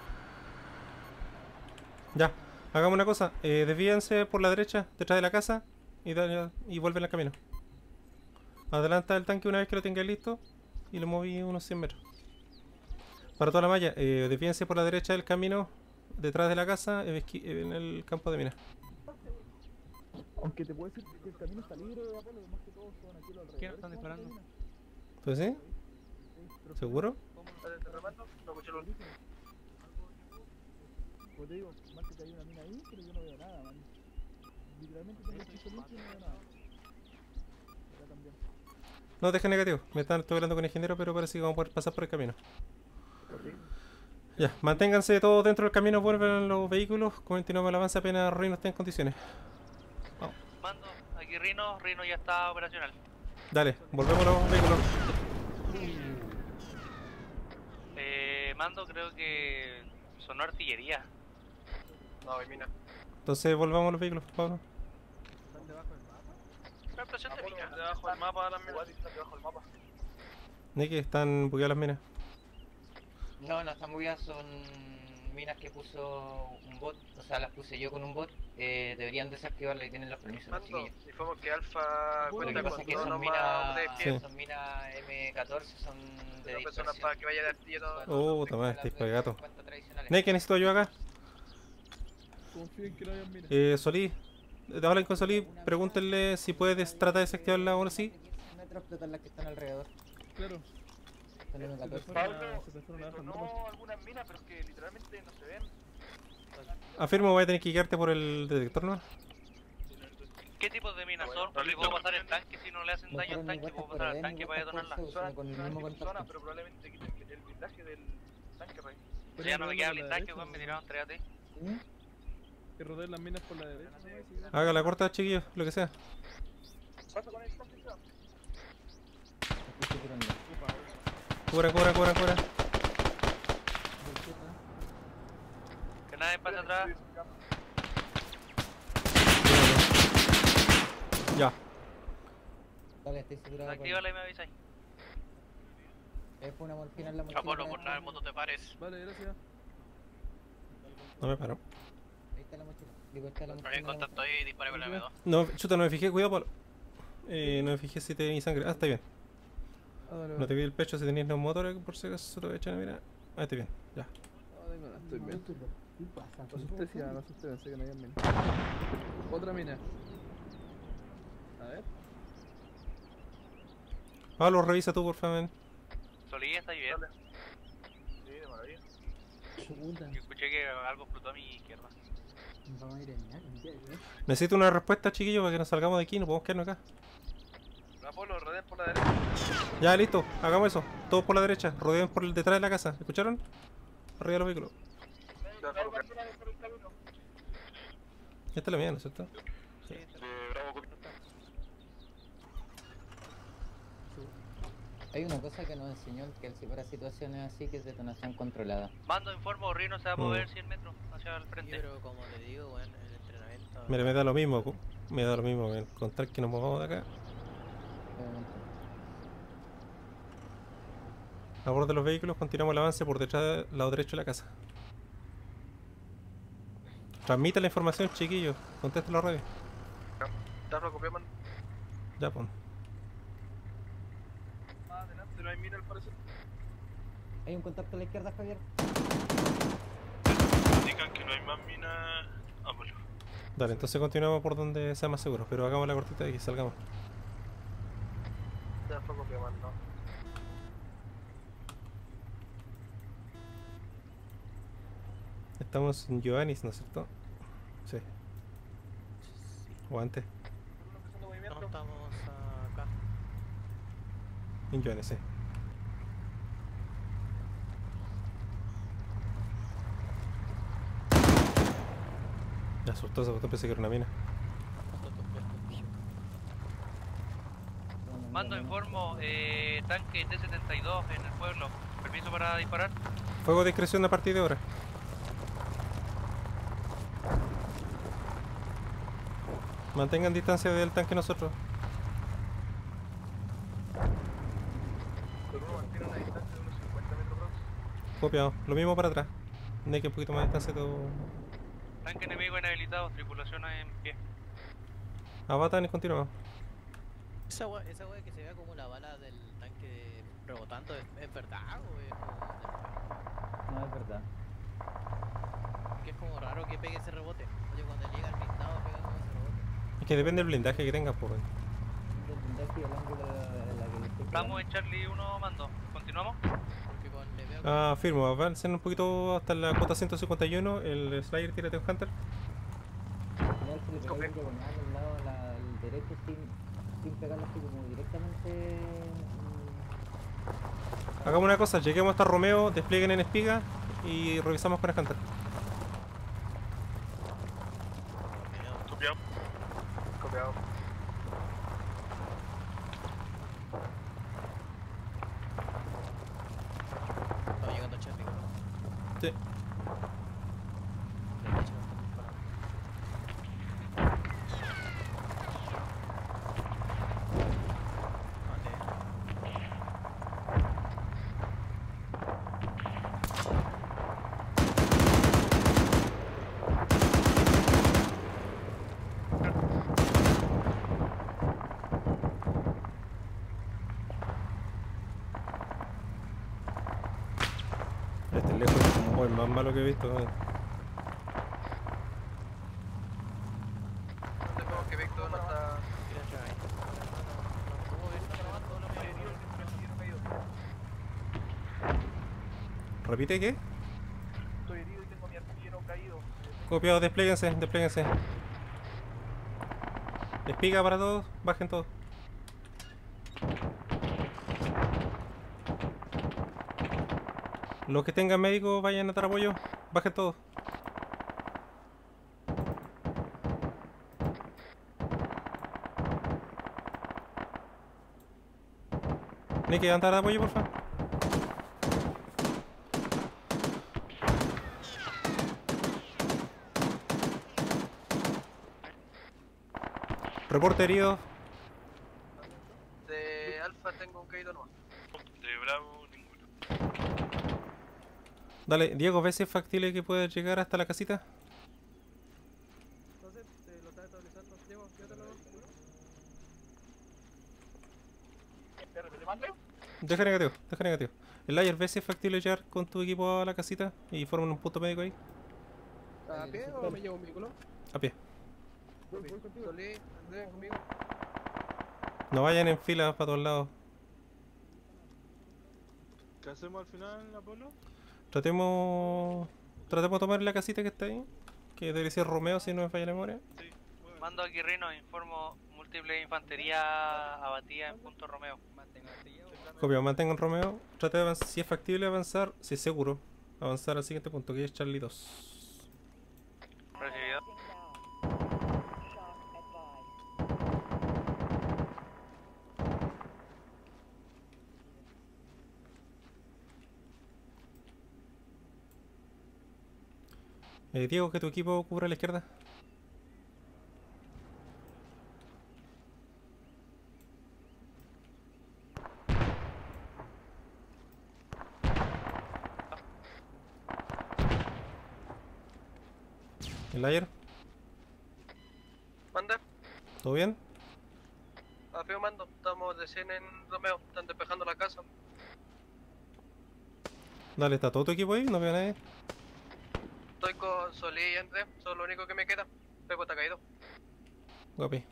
[SPEAKER 3] Ya, hagamos una cosa. Eh, desvíense por la derecha, detrás de la casa, y, dale- y vuelven al camino. Adelanta el tanque una vez que lo tengáis listo, y lo moví unos cien metros. Para toda la malla, eh, desvíense por la derecha del camino, detrás de la casa, en esqui- en el campo de minas.
[SPEAKER 5] Aunque te puedo decir que el camino está libre, Apolo, más que todos son aquí los alrededores.
[SPEAKER 10] ¿Quién están disparando?
[SPEAKER 3] ¿Pues sí? ¿Seguro?
[SPEAKER 4] No escuché lo
[SPEAKER 5] Pues te digo, más que hay una mina ahí, pero yo no veo nada, man. Literalmente tengo el piso limpio y no veo nada. Acá también.
[SPEAKER 3] No, deja negativo. Me están, estoy hablando con el ingeniero, pero parece que vamos a poder pasar por el camino. Ya, manténganse todos dentro del camino, vuelven los vehículos. Continuamos el avance apenas Rino esté en condiciones. Vamos.
[SPEAKER 12] Mando, aquí Rino, Rino ya está operacional.
[SPEAKER 3] Dale, volvemos a los vehículos.
[SPEAKER 12] Eh, mando, creo que sonó artillería.
[SPEAKER 4] No, hay mina.
[SPEAKER 3] Entonces volvamos a los vehículos, Pablo.
[SPEAKER 4] ¿Están debajo del mapa?
[SPEAKER 12] Una explosión de mina.
[SPEAKER 4] Debajo del mapa las minas. Están debajo del mapa.
[SPEAKER 3] Niki, están bugueadas las minas.
[SPEAKER 2] No, no están bugueadas, son minas que puso un bot, o sea, las puse yo con un bot. Eh, deberían desactivarla y tienen los permisos los
[SPEAKER 4] Mando,
[SPEAKER 2] chiquillos.
[SPEAKER 4] informo que Alfa
[SPEAKER 2] Lo
[SPEAKER 4] cuenta
[SPEAKER 2] que pasa
[SPEAKER 4] con
[SPEAKER 2] es que
[SPEAKER 4] dos
[SPEAKER 2] son
[SPEAKER 4] nomás
[SPEAKER 2] minas,
[SPEAKER 4] de
[SPEAKER 3] Sí.
[SPEAKER 4] pie.
[SPEAKER 2] son minas M catorce, son de
[SPEAKER 4] Dos personas
[SPEAKER 2] dispersión.
[SPEAKER 4] para que vaya de artillero.
[SPEAKER 3] Oh, toma,
[SPEAKER 2] Las
[SPEAKER 3] este
[SPEAKER 2] de
[SPEAKER 3] de gato.
[SPEAKER 2] cincuenta tradicionales.
[SPEAKER 3] Niki, necesito yo acá.
[SPEAKER 5] Confío en que no hayan minas.
[SPEAKER 3] Eh, Solí, hablen con Solí, pregúntenle si puedes tratar de desactivarla o no, sí.
[SPEAKER 9] metros explotan las que están alrededor.
[SPEAKER 5] Claro.
[SPEAKER 9] Están en el catorce.
[SPEAKER 5] Pablo, se fueron abajo el mapa.
[SPEAKER 4] algunas minas, pero es que literalmente no se ven.
[SPEAKER 3] Afirmo, voy a tener que guiarte por el detector, ¿no?
[SPEAKER 12] ¿Qué tipo de minas son? Porque puedo pasar el tanque si no le hacen daño al tanque, puedo pasar al tanque para detonarla.
[SPEAKER 9] Con el mismo contacto.
[SPEAKER 4] pero probablemente quiten el blindaje del tanque, Rey.
[SPEAKER 12] Si ya no me queda blindaje, weón, me tiraron tres A T.
[SPEAKER 5] Que rodeen las minas por la derecha.
[SPEAKER 3] Haga la corta, chiquillos, lo que sea.
[SPEAKER 4] Pasa con el tanque.
[SPEAKER 3] Cubra, cubra, cubra, cubra.
[SPEAKER 12] Que nadie pase atrás.
[SPEAKER 3] Ya.
[SPEAKER 9] Dale, estoy saturado.
[SPEAKER 12] Actívala y me avisáis.
[SPEAKER 9] Es una morfina en la mochila.
[SPEAKER 12] Apolo, por nada del mundo te pares.
[SPEAKER 5] Vale, gracias.
[SPEAKER 3] No me paro.
[SPEAKER 9] Ahí está la mochila. Digo, está la mochila.
[SPEAKER 12] Poné en contacto ahí y dispare con la M dos.
[SPEAKER 3] No, chuta, no me fijé, cuidado, Pablo. Eh, no me fijé si tenía sangre. Ah, está bien. No te vi el pecho si tenías los motores, por si acaso te voy a echar, mira. Ah, está bien, ya.
[SPEAKER 5] Estoy bien. ¿Qué pasa? No asusté, sí, no asusté, pensé que no había mina. Otra mina. A ver.
[SPEAKER 3] Pablo, revisa tú, por favor.
[SPEAKER 12] Solí está bien.
[SPEAKER 4] Sí, de maravilla.
[SPEAKER 10] Chuta.
[SPEAKER 12] Yo escuché que algo explotó a mi izquierda.
[SPEAKER 5] Vamos a ir en ya, ya.
[SPEAKER 3] Necesito una respuesta, chiquillos, para que nos salgamos de aquí. No podemos quedarnos acá.
[SPEAKER 11] Apolo, rodeen por la derecha.
[SPEAKER 3] Ya, listo. Hagamos eso. Todos por la derecha. Rodeen por el detrás de la casa. ¿Escucharon? Arriba de los vehículos.
[SPEAKER 11] Ya, Carlos.
[SPEAKER 3] Esta es la mía, ¿no es cierto? Sí.
[SPEAKER 1] Hay una cosa que nos enseñó el Kelsey para situaciones así, que es detonación controlada.
[SPEAKER 12] Mando, informo, Rino se va a
[SPEAKER 3] Mm.
[SPEAKER 12] mover cien metros hacia el frente.
[SPEAKER 9] Pero como te digo, bueno, el entrenamiento...
[SPEAKER 3] Mira, me da lo mismo. cu- Me da lo mismo. Me contar que nos movamos de acá. A bordo de los vehículos, continuamos el avance por detrás del lado derecho de la casa. Transmita la información, chiquillos. Conteste la radio.
[SPEAKER 11] Ya lo copiamos.
[SPEAKER 3] Ya, pues.
[SPEAKER 11] Más adelante no hay mira al parecer.
[SPEAKER 1] Hay un contacto a la izquierda, Javier.
[SPEAKER 11] Indican que no hay más minas. Apolo.
[SPEAKER 3] Dale, entonces continuamos por donde sea más seguro. Pero hagamos la cortita y salgamos.
[SPEAKER 11] Ya lo copiamos, no.
[SPEAKER 3] Estamos en Giovannis, ¿no es cierto? Sí. O antes.
[SPEAKER 9] No, estamos acá.
[SPEAKER 3] En Giovannis, sí. Me asustó, se asustó, pensé que era una mina.
[SPEAKER 12] Mando, informo, eh, tanque T setenta y dos en el pueblo. ¿Permiso para disparar?
[SPEAKER 3] Fuego de discreción a partir de ahora. Mantengan distancia del tanque nosotros.
[SPEAKER 11] Pero uno mantiene una distancia de unos cincuenta metros próximos.
[SPEAKER 3] Copiado. Lo mismo para atrás. No hay que un poquito más de distancia todo.
[SPEAKER 12] Tanque enemigo inhabilitado, tripulación en pie.
[SPEAKER 3] Abatan y continuamos.
[SPEAKER 9] Esa wea, esa wea que se vea como la bala del tanque rebotando, ¿es, es verdad o es como...
[SPEAKER 1] No, es verdad.
[SPEAKER 9] Que es como raro que pegue ese rebote. Oye, cuando llega al blindado pega como ese rebote.
[SPEAKER 3] Es que depende del blindaje que tengas, pues.
[SPEAKER 1] Del blindaje y el ángulo de la que le estoy
[SPEAKER 12] Estamos en Charlie uno, mando. ¿Continuamos?
[SPEAKER 9] Porque con le veo
[SPEAKER 3] Ah, firmo. Avancen un poquito hasta la cuota ciento cincuenta y uno. El Slayer, tírate un Hunter.
[SPEAKER 1] Al final se le pegó el diagonal al lado la- al derecho sin, sin pegarlo así como directamente. mm,
[SPEAKER 3] Hagamos una cosa, lleguemos hasta Romeo, desplieguen en espiga y revisamos con el Hunter.
[SPEAKER 11] Copiado. Copiado.
[SPEAKER 9] Estaba llegando a Charlie, ¿no?
[SPEAKER 3] Sí.
[SPEAKER 9] Derecha.
[SPEAKER 3] Este lejos es como el más malo que he visto. ¿no?
[SPEAKER 11] ¿Dónde vemos que Víctor no está?
[SPEAKER 9] Tira atrás ahí. ¿Cómo ves? Está grabando lo
[SPEAKER 11] Estoy herido,
[SPEAKER 9] mismo.
[SPEAKER 11] estoy herido, caído.
[SPEAKER 3] ¿Repite qué?
[SPEAKER 11] Estoy herido y tengo a mi artillero caído.
[SPEAKER 3] Copiado, desplieguense, desplieguense. Espiga para todos, bajen todos. Los que tengan médico vayan a dar apoyo, bajen todos. Nicky, anda a dar apoyo, porfa. Reporte herido.
[SPEAKER 11] De Alfa tengo un caído nuevo. De Bravo, ninguno.
[SPEAKER 3] Dale, Diego, ¿ves si es factible que pueda llegar hasta la casita?
[SPEAKER 4] Entonces, te lo está estabilizando. Diego, llévatelo.
[SPEAKER 3] Deja negativo, deja negativo. El Layer, ¿ves si es factible llegar con tu equipo a la casita y forman un punto médico ahí?
[SPEAKER 4] ¿A pie o me llevo un vehículo?
[SPEAKER 3] A pie.
[SPEAKER 4] Solí, Andrés, conmigo.
[SPEAKER 3] No vayan en fila para todos lados.
[SPEAKER 6] ¿Qué hacemos al final, Apolo?
[SPEAKER 3] Tratemos Tratemos de tomar la casita que está ahí. Que debería ser Romeo si no me falla la memoria.
[SPEAKER 12] Mando aquí Rino, informo múltiple infantería abatida en punto Romeo.
[SPEAKER 3] Copia, mantengan Romeo. Trate de avanzar, si es factible avanzar, si es seguro, avanzar al siguiente punto, que es Charlie dos.
[SPEAKER 12] Recibido.
[SPEAKER 3] Eh, Diego, que tu equipo cubra a la izquierda. ¿El ayer?
[SPEAKER 4] Manda,
[SPEAKER 3] ¿Todo bien?
[SPEAKER 4] afirmando, estamos de cien en Romeo, están despejando la casa.
[SPEAKER 3] Dale, ¿está todo tu equipo ahí? No veo a nadie.
[SPEAKER 4] Estoy con Solí y Andrés, son lo único que me queda. Pepo está caído.
[SPEAKER 3] Guapi.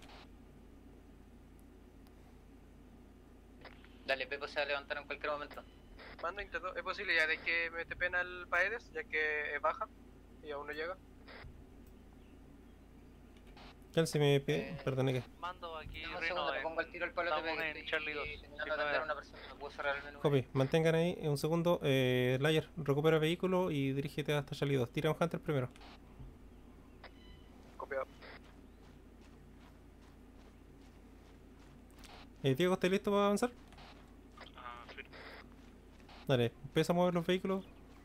[SPEAKER 1] Dale, Pepo se va a levantar en cualquier momento.
[SPEAKER 4] Mando, intento, es posibilidad de que me te pena el Paedes, ya que es baja y aún no llega.
[SPEAKER 3] ¿Quién se me pide? Perdone que.
[SPEAKER 12] Mando aquí
[SPEAKER 1] Dame un
[SPEAKER 12] Rino.
[SPEAKER 1] segundo, le
[SPEAKER 12] en-
[SPEAKER 1] pongo el tiro al palo
[SPEAKER 12] estamos
[SPEAKER 1] de
[SPEAKER 12] en Charlie dos.
[SPEAKER 1] terminando de atender a una persona, no puedo cerrar el menú.
[SPEAKER 3] Copy, mantengan ahí un segundo. Eh, Layer, recupera el vehículo y dirígete hasta Charlie dos. Tira un Hunter primero.
[SPEAKER 4] Copiado.
[SPEAKER 3] Eh, Diego, ¿estás listo para avanzar?
[SPEAKER 12] Ah, sí.
[SPEAKER 3] Dale, empieza a mover los vehículos.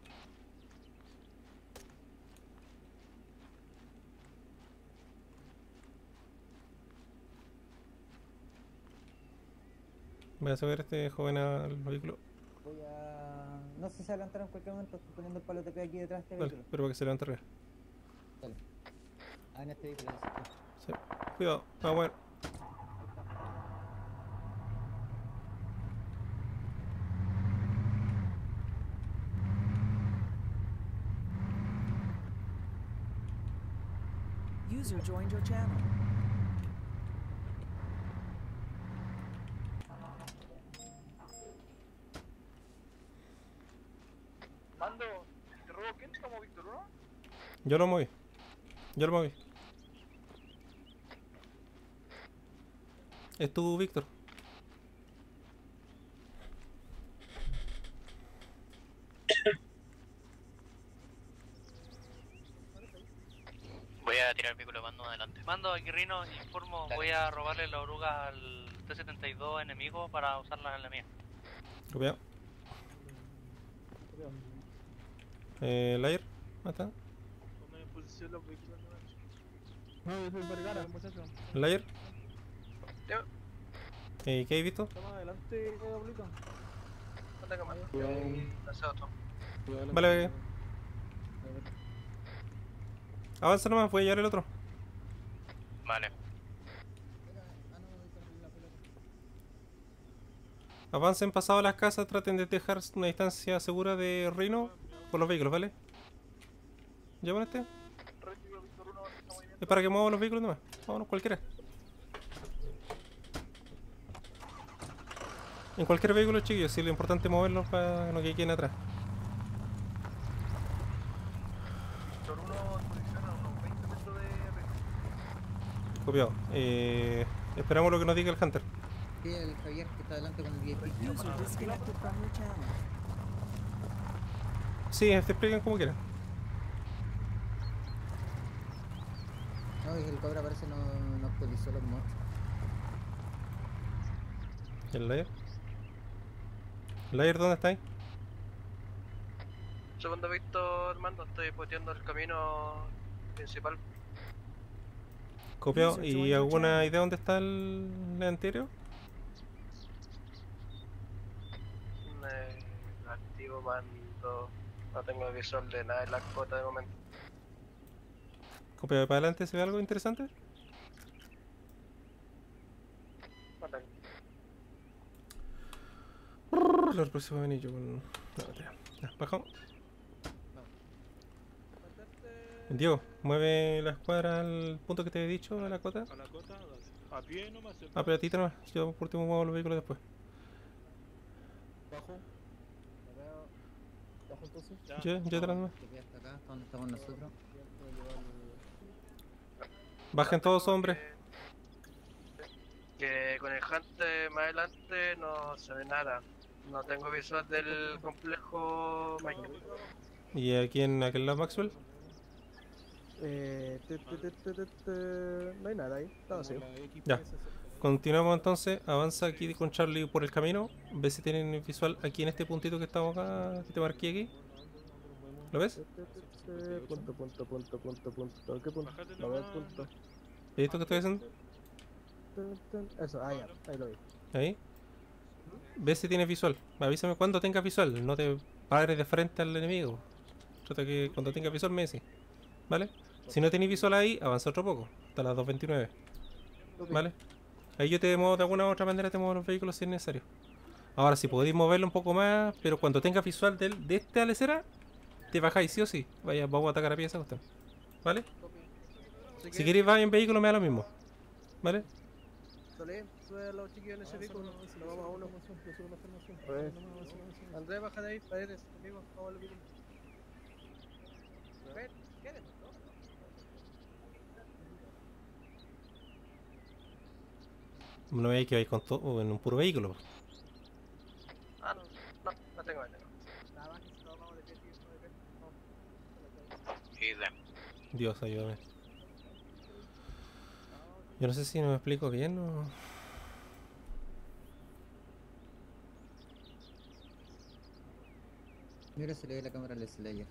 [SPEAKER 3] Voy a subir a este joven al vehículo.
[SPEAKER 5] Voy a... No sé si se adelantaron en cualquier momento, estoy poniendo el palo T P aquí detrás de este
[SPEAKER 3] Dale,
[SPEAKER 5] vehículo.
[SPEAKER 3] espero para que se levante arriba.
[SPEAKER 5] Dale. Ah, en este vehículo.
[SPEAKER 3] Sí. Cuidado, vamos a mover.
[SPEAKER 8] User joined your channel.
[SPEAKER 4] Mando, ¿te robo quién? ¿Como Víctor uno?
[SPEAKER 3] Yo lo moví. Yo lo moví. Es tú, Víctor.
[SPEAKER 9] Voy a tirar el vehículo de mando adelante.
[SPEAKER 12] Mando aquí Rino, informo,
[SPEAKER 1] Dale.
[SPEAKER 12] voy a robarle la oruga al T setenta y dos enemigo para usarla en la mía.
[SPEAKER 3] Copiado. Eh, Layer, ¿dónde está?
[SPEAKER 4] Toma en posición los vehículos.
[SPEAKER 10] No, yo soy Vergara, muchacho.
[SPEAKER 3] Layer.
[SPEAKER 4] Ya.
[SPEAKER 3] Eh, ¿qué hay visto?
[SPEAKER 10] Toma adelante, Oblito.
[SPEAKER 4] Manda cámara.
[SPEAKER 6] Cuidado.
[SPEAKER 4] Hace otro.
[SPEAKER 3] Vale. Avanza nomás, voy a llevar el otro.
[SPEAKER 9] Vale.
[SPEAKER 3] Avancen pasado las casas, traten de dejar una distancia segura de Rhino con los vehículos, ¿vale? ¿Llevan este?
[SPEAKER 4] Recibo Víctor uno, está muy bien.
[SPEAKER 3] Es para que muevan los vehículos nomás. Vámonos, cualquiera. En cualquier vehículo, chiquillos, si lo importante es moverlos para no que queden atrás.
[SPEAKER 4] Víctor uno en posición a unos veinte metros de Rino.
[SPEAKER 3] Copiado. Eh, esperamos lo que nos diga el Hunter.
[SPEAKER 5] Sí, el Javier que está adelante con el V I P.
[SPEAKER 8] User disconnected from your channel.
[SPEAKER 3] Sí, se expliquen como quieran.
[SPEAKER 5] No, y el Cobra parece no, no actualizó los mods.
[SPEAKER 3] ¿El Layer? ¿Layer dónde está ahí?
[SPEAKER 4] Segundo Víctor, mando, estoy posteando el camino principal.
[SPEAKER 3] Copiado.
[SPEAKER 8] User
[SPEAKER 3] ¿Y
[SPEAKER 8] joined your
[SPEAKER 3] alguna
[SPEAKER 8] channel.
[SPEAKER 3] idea dónde está el, el anterior?
[SPEAKER 4] Eh, activo mando. No tengo visual de nada en la cuota de momento.
[SPEAKER 3] Copiado. ¿Para adelante se ve algo interesante?
[SPEAKER 4] Manda.
[SPEAKER 3] El próximo venir yo con... No, mentira. Ya, bajamos. Diego, mueve la escuadra al punto que te he dicho, a la cota.
[SPEAKER 6] A la cota, dale. A pie nomás.
[SPEAKER 3] Ah, pero a ti nomás. Yo por último muevo los vehículos después.
[SPEAKER 6] Bajo.
[SPEAKER 3] Yo, yo te la
[SPEAKER 1] Que quede hasta acá, hasta donde estamos nosotros.
[SPEAKER 3] Bajen todos, hombres.
[SPEAKER 4] Que con el Hunter más adelante no se ve nada. No tengo visual del complejo mayor.
[SPEAKER 3] ¿Y aquí en aquel lado, Maxwell?
[SPEAKER 4] Eh, te, te, te, te, te, te, no hay nada ahí, está vacío.
[SPEAKER 3] Ya. Continuamos entonces, avanza aquí con Charlie por el camino. Ve si tienen visual aquí en este puntito que estamos acá, que te marqué aquí. ¿Lo ves?
[SPEAKER 4] Punto, punto, punto, punto, punto. ¿Qué punto? No veo el punto.
[SPEAKER 3] ¿Y esto que estoy haciendo?
[SPEAKER 4] Eso, ah, ya, ahí lo vi.
[SPEAKER 3] Ahí. Ve si tienes visual. Avísame cuando tengas visual. No te pares de frente al enemigo. Trata que cuando tengas visual me decís. ¿Vale? Si no tenéis visual ahí, avanza otro poco. Hasta las dos veintinueve. ¿Vale? Ahí yo te muevo de alguna u otra manera, te muevo los vehículos si es necesario. Ahora, si podéis moverlo un poco más, pero cuando tengas visual de, de esta alecera, te bajáis sí o sí. Vaya, vamos a atacar a pie esa cuestión. ¿Vale? Si queréis va en vehículo, me da lo mismo. ¿Vale?
[SPEAKER 4] Solé, sube a los chiquillos en ese vehículo. Nos vamos a uno. Andrés, baja de ahí, paredes, amigo, vamos al vehículo. Ven, ¿quieres?
[SPEAKER 3] No veáis que vais con todo en un puro vehículo.
[SPEAKER 4] Ah, no, no, no tengo, no tengo. Nada más, no, vamos de pie, tío, vamos de pie, vamos.
[SPEAKER 3] Dios, ayúdame. Yo no sé si no me explico bien o...
[SPEAKER 1] Mira, se le ve la cámara al Slayer.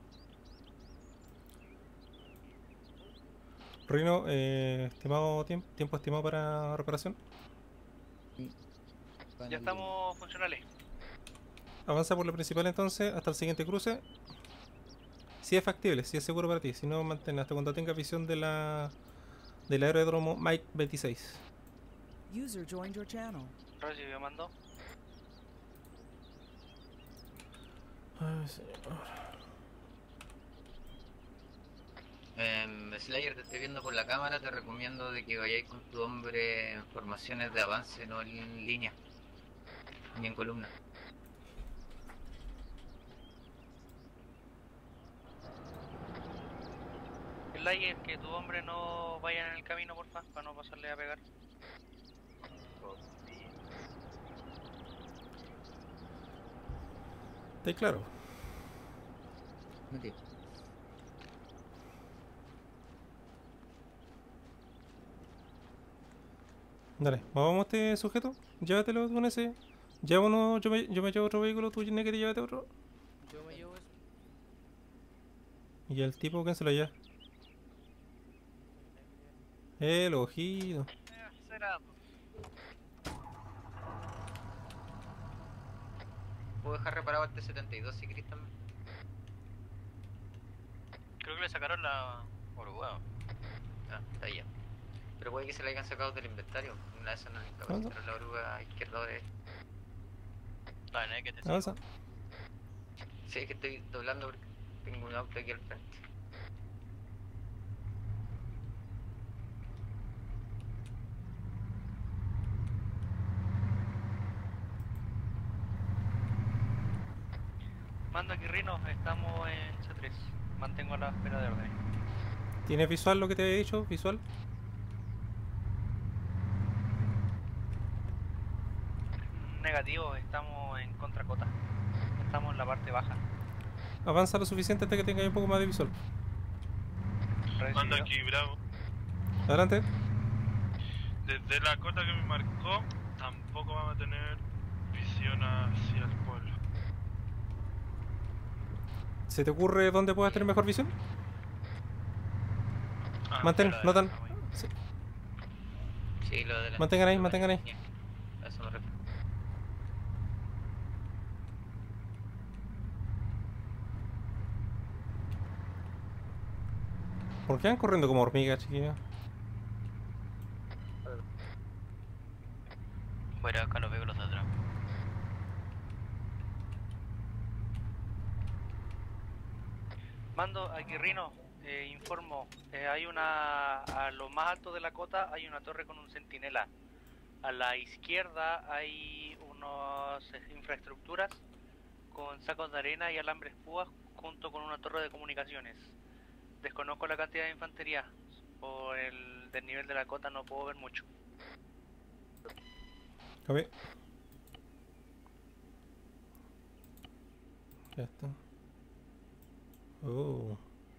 [SPEAKER 3] Rino, eh, estimado tiempo, tiempo estimado para reparación.
[SPEAKER 1] Sí.
[SPEAKER 12] Ya estamos funcionales.
[SPEAKER 3] Avanza por la principal entonces hasta el siguiente cruce. Si es factible, si es seguro para ti. Si no, mantén hasta cuando tengas visión de la del aeródromo Mike veintiséis.
[SPEAKER 8] User joined your channel.
[SPEAKER 12] Recibió mando.
[SPEAKER 3] Ay, señor.
[SPEAKER 1] Eh, Slayer, te estoy viendo por la cámara, te recomiendo de que vayáis con tu hombre en formaciones de avance, no en línea, ni en columna.
[SPEAKER 12] Slayer, que tu hombre no vaya en el camino, porfa, para no pasarle a pegar.
[SPEAKER 3] ¿Está claro?
[SPEAKER 1] Metido.
[SPEAKER 3] Dale, vamos este sujeto. Llévatelo con ese. Llévanos, yo me, yo me llevo otro vehículo, tú Naked, llévate otro.
[SPEAKER 9] Yo me llevo eso.
[SPEAKER 3] Y el tipo, ¿quién se lo lleva? El ojito.
[SPEAKER 12] Será.
[SPEAKER 1] Puedo dejar reparado el T setenta y dos si querés también.
[SPEAKER 12] Creo que le sacaron la oruga.
[SPEAKER 1] Ah, está ahí ya. Pero puede que se la hayan sacado del inventario. Una de esas no le incapacitaron la oruga izquierda o derecha.
[SPEAKER 12] Vale, que te
[SPEAKER 3] Avanza.
[SPEAKER 1] Sí, es que estoy doblando porque tengo un auto aquí al frente.
[SPEAKER 12] Mando aquí Rino, estamos en C tres. Mantengo la espera de orden.
[SPEAKER 3] ¿Tienes visual lo que te había dicho? ¿Visual?
[SPEAKER 12] Negativo, estamos en contracota. Estamos en la parte baja.
[SPEAKER 3] Avanza lo suficiente hasta que tengáis un poco más de visual.
[SPEAKER 11] Mando aquí, Bravo.
[SPEAKER 3] Adelante.
[SPEAKER 11] Desde la cota que me marcó, tampoco vamos a tener visión hacia el pueblo.
[SPEAKER 3] ¿Se te ocurre dónde puedas tener mejor visión?
[SPEAKER 11] Ah,
[SPEAKER 3] Mantén,
[SPEAKER 11] fuera de
[SPEAKER 3] notan.
[SPEAKER 11] la wea.
[SPEAKER 3] Sí.
[SPEAKER 1] Sí, lo de la...
[SPEAKER 3] Mantengan ahí, mantengan ahí.
[SPEAKER 1] A eso me refiero.
[SPEAKER 3] ¿Por qué van corriendo como hormigas, chiquillos?
[SPEAKER 12] Fuera acá los vehículos de atrás. Mando aquí Rino, eh, informo, eh, hay una, a lo más alto de la cota hay una torre con un centinela. A la izquierda hay unas infraestructuras con sacos de arena y alambres púas junto con una torre de comunicaciones. Desconozco la cantidad de infantería. Por el desnivel de la cota no puedo ver mucho.
[SPEAKER 3] A ver. Ya está. Oh.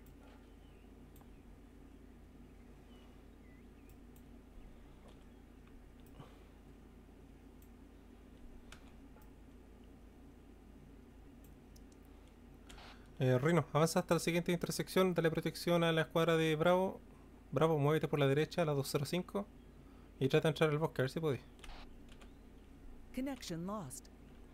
[SPEAKER 3] Eh, Rino, avanza hasta la siguiente intersección, dale protección a la escuadra de Bravo. Bravo, muévete por la derecha a la doscientos cinco y trata de entrar al bosque, a ver si podés.
[SPEAKER 8] Connection lost.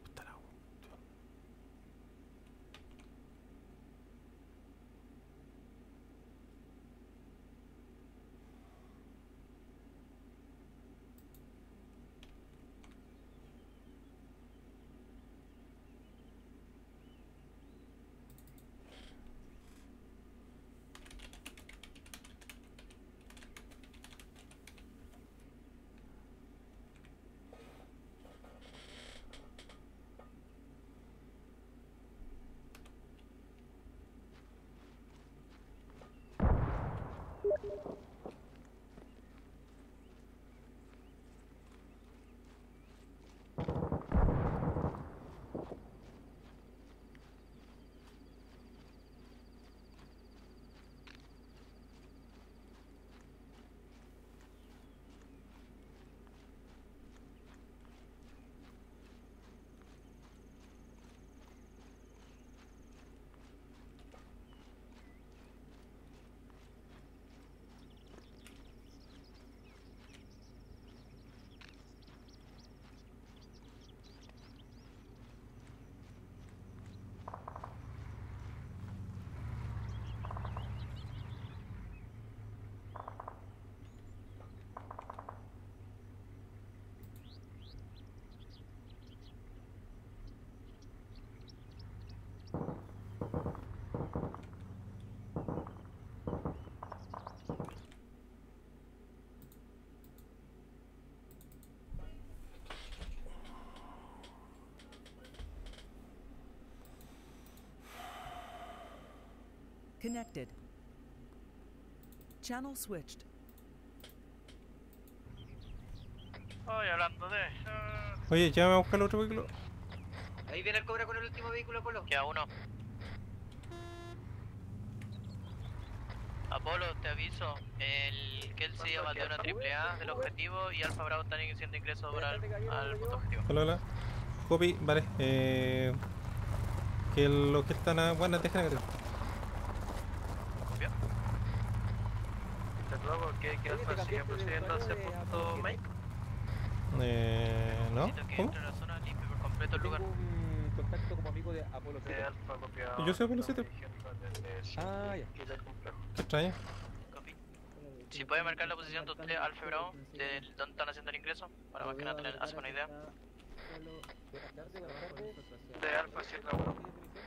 [SPEAKER 8] Connected. Channel switched.
[SPEAKER 12] Ay, hablando de...
[SPEAKER 3] Oye, llévame a buscar el otro vehículo.
[SPEAKER 2] Ahí viene el Cobra con el último vehículo, Apolo.
[SPEAKER 9] Queda uno. Apolo, te aviso, el Kelsey abatió una triple A del objetivo y Alfa Bravo están haciendo ingreso para al, al punto objetivo.
[SPEAKER 3] Hola, hola. Copy, vale. Eh, que los que están a... Bueno, dejen que
[SPEAKER 12] ¿Copia? ¿Te acuerdas que, que Alfa sigue procediendo hacia punto Mike?
[SPEAKER 3] Eh... ¿No?
[SPEAKER 9] Necesito que
[SPEAKER 3] ¿Cómo?
[SPEAKER 9] entre a la zona limpia por completo el lugar.
[SPEAKER 6] Un contacto como amigo de Apolo
[SPEAKER 12] De
[SPEAKER 6] siete.
[SPEAKER 12] Alfa copiado.
[SPEAKER 3] Yo soy Apolo siete.
[SPEAKER 6] Ah, ya.
[SPEAKER 3] Qué extraño.
[SPEAKER 9] Copy. Si puede marcar la posición de usted, Alfa Bravo, de dónde están haciendo el ingreso, para más que nada tener hacer una idea.
[SPEAKER 12] De Alfa siete a uno.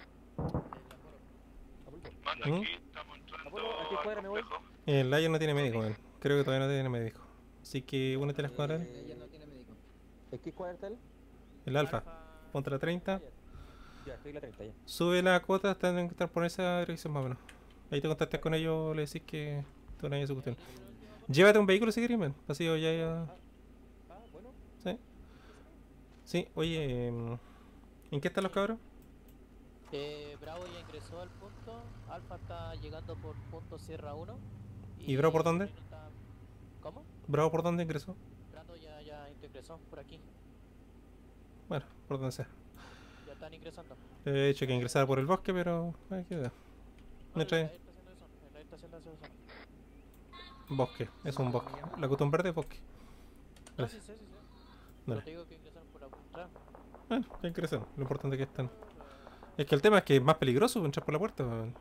[SPEAKER 12] Manda
[SPEAKER 3] ¿Mm?
[SPEAKER 12] aquí, estamos entrando
[SPEAKER 6] Apolo, ¿a qué
[SPEAKER 12] al
[SPEAKER 6] cuadra me voy?
[SPEAKER 12] complejo.
[SPEAKER 3] El Layer no tiene médico, man. Creo que todavía no tiene médico. Así que únete a la escuadra.
[SPEAKER 5] Ella no tiene médico.
[SPEAKER 6] ¿En qué cuadra está él?
[SPEAKER 3] El Alfa. Ponte la treinta.
[SPEAKER 6] Ya, estoy en la treinta ya.
[SPEAKER 3] Sube la cuota, tienen que estar por esa dirección más o menos. Ahí te contactas con ellos, le decís que tú no hay esa cuestión. Llévate un vehículo si querés, man. Así ya, ya.
[SPEAKER 6] Ah, bueno.
[SPEAKER 3] Sí. Sí, oye, em, ¿en qué están los cabros?
[SPEAKER 9] Eh, Bravo ya ingresó al punto, Alfa está llegando por punto Sierra uno.
[SPEAKER 3] ¿Y Bravo por dónde?
[SPEAKER 9] Está... ¿Cómo?
[SPEAKER 3] ¿Bravo por dónde ingresó?
[SPEAKER 9] Bravo ya, ya ingresó por aquí,
[SPEAKER 3] Bueno, por donde sea.
[SPEAKER 9] ya están ingresando.
[SPEAKER 3] Le he dicho que ingresara por el bosque, pero... Ay, qué da. Me trae.
[SPEAKER 9] Él está haciendo eso, él está haciendo eso.
[SPEAKER 3] Bosque, es un bosque. La cutón verde es bosque.
[SPEAKER 9] No, sí,
[SPEAKER 3] Gracias.
[SPEAKER 9] sí, sí, sí.
[SPEAKER 3] Dale.
[SPEAKER 9] Pero te digo que ingresaron por atrás.
[SPEAKER 3] Bueno, ya ingresaron. Lo importante es que están. Es que el tema es que es más peligroso entrar por la puerta. weón.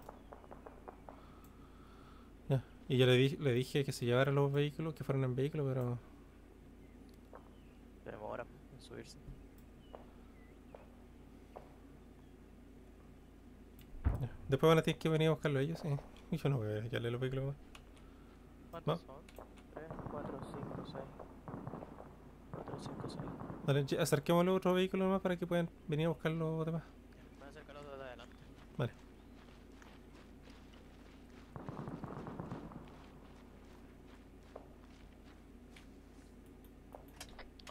[SPEAKER 3] Ya. Y yo le, di- le dije que se llevara los vehículos, que fueran en vehículo, pero...
[SPEAKER 9] Demora en subirse.
[SPEAKER 3] ya. Después van a tener que venir a buscarlo ellos, sí. Y yo no voy a llevarle los vehículos. weón.
[SPEAKER 9] ¿Cuántos son? tres, cuatro, cinco, seis. cuatro, cinco, seis.
[SPEAKER 3] Dale, lle- acerquémosle otro vehículo nomás para que puedan venir a buscar los demás.
[SPEAKER 9] Más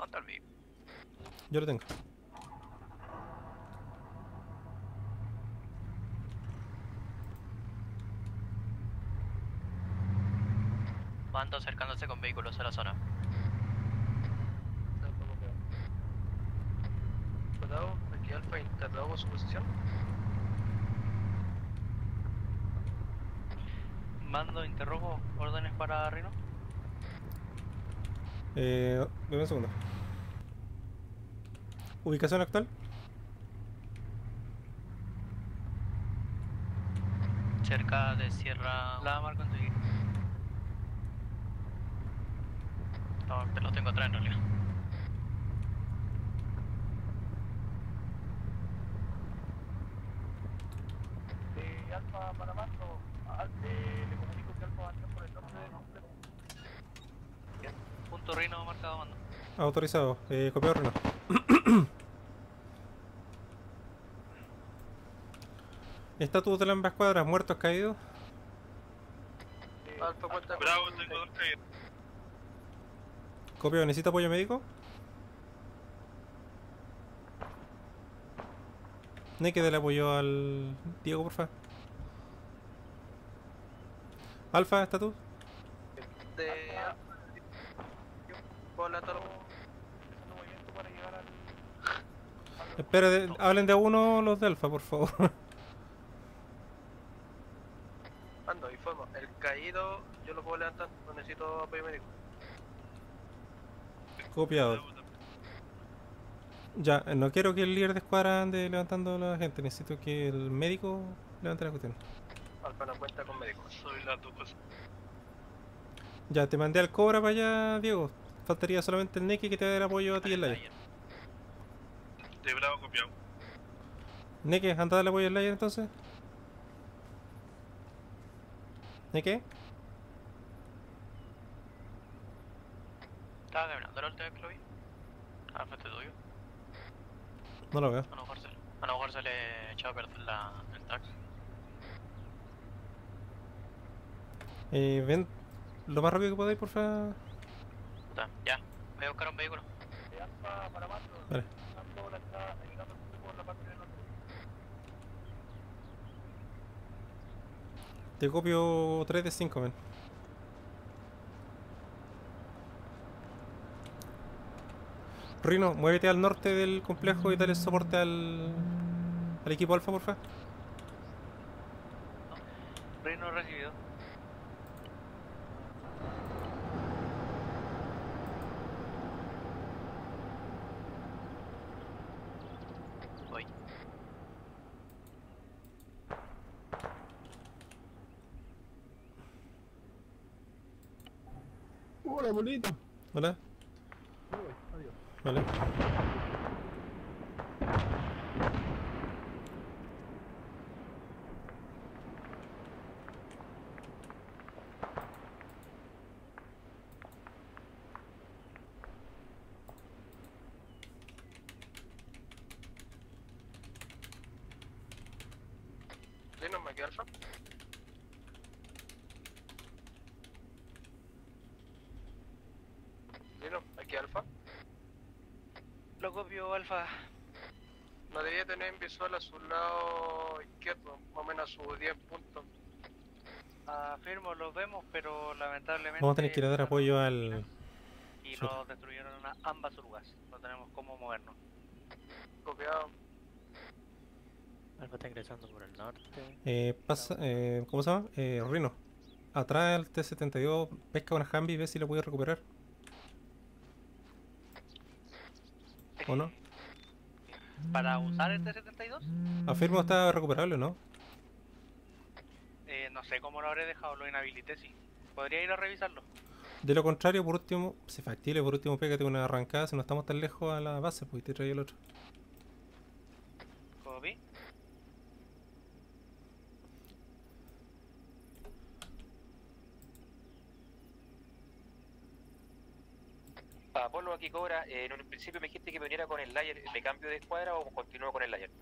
[SPEAKER 2] está el vivo?
[SPEAKER 3] Yo lo tengo.
[SPEAKER 2] Mando acercándose con vehículos a la zona.
[SPEAKER 4] Cuidado, aquí Alfa interrogo su posición.
[SPEAKER 12] Mando, interrogo, órdenes para Rino.
[SPEAKER 3] Eh, dame un segundo. ¿Ubicación actual?
[SPEAKER 2] Cerca de Sierra...
[SPEAKER 12] La marco enseguida.
[SPEAKER 2] No, te lo tengo atrás en realidad.
[SPEAKER 11] De Alfa para Mando, eh, le comunico que Alfa va a entrar por el norte del complejo.
[SPEAKER 12] Punto Rino marcado, mando.
[SPEAKER 3] Autorizado. Eh, copiado Reno. Estatus de ambas cuadras, muertos caídos.
[SPEAKER 4] Alfa cuenta.
[SPEAKER 11] Bravo, tengo dos caídos.
[SPEAKER 3] Copiado, ¿necesita apoyo médico? Neke, dale apoyo al Diego, porfa. Alfa, estatus.
[SPEAKER 4] De... Con la torre.
[SPEAKER 3] Espera, de- hablen de a uno los de Alfa, por favor.
[SPEAKER 4] Ando, informo. El caído yo lo puedo levantar, no necesito apoyo médico.
[SPEAKER 3] Copiado. Ya, no quiero que el líder de escuadra ande levantando a la gente, necesito que el médico levante la cuestión.
[SPEAKER 4] Alfa no cuenta con médico.
[SPEAKER 11] Soy las dos cosas.
[SPEAKER 3] Ya, te mandé al Cobra para allá, Diego. Faltaría solamente el Neki que te dé el apoyo a ti y el Layer.
[SPEAKER 11] De Bravo copiado.
[SPEAKER 3] Neki, anda a darle apoyo al Layer entonces. ¿Neki?
[SPEAKER 2] Estaba caminando la última vez que lo vi. Al frente tuyo.
[SPEAKER 3] No lo veo.
[SPEAKER 2] A lo mejor se, a lo mejor se le echó a perder la, el taxi.
[SPEAKER 3] Eh, ven lo más rápido que podáis, porfa.
[SPEAKER 2] Puta, ya. Voy a buscar un vehículo.
[SPEAKER 11] De Alfa para Mando.
[SPEAKER 3] Vale.
[SPEAKER 11] Mando la está ayudando por la parte del norte.
[SPEAKER 3] Te copio tres de cinco, men. Rino, muévete al norte del complejo y dale soporte al, al equipo Alfa, porfa.
[SPEAKER 12] Rino recibido.
[SPEAKER 2] Voy.
[SPEAKER 6] Hola, bolito.
[SPEAKER 3] Hola.
[SPEAKER 6] Adiós.
[SPEAKER 3] Vale.
[SPEAKER 4] ¿Linos me queda Alfa? ¿Linos aquí Alfa?
[SPEAKER 12] Lo copio, Alfa.
[SPEAKER 4] No debería tener en visual a su lado izquierdo, más o menos a sus diez puntos.
[SPEAKER 12] Afirmo, los vemos, pero lamentablemente...
[SPEAKER 3] Vamos a tener que ir a dar apoyo al...
[SPEAKER 12] Y
[SPEAKER 3] Chuta.
[SPEAKER 12] nos destruyeron a ambas orugas. No tenemos cómo movernos.
[SPEAKER 4] Copiado.
[SPEAKER 9] Alfa está ingresando por el norte.
[SPEAKER 3] Eh, pasa, eh, ¿cómo se llama? Eh, Rino. Atrás al T setenta y dos, pesca una Humvee y ve si lo puede recuperar. ¿O no?
[SPEAKER 12] ¿Para usar el T setenta y dos?
[SPEAKER 3] Afirmo está recuperable, ¿no?
[SPEAKER 12] Eh, no sé cómo lo habré dejado, lo inhabilité, sí. Podría ir a revisarlo.
[SPEAKER 3] De lo contrario, por último, si factible, por último, pégate una arrancada si no estamos tan lejos a la base, pues y te trae el otro.
[SPEAKER 12] Copy.
[SPEAKER 13] Apolo, aquí Cobra, eh, en un principio me dijiste que me uniera con el Layer, ¿me cambio de escuadra o continúo con el Layer?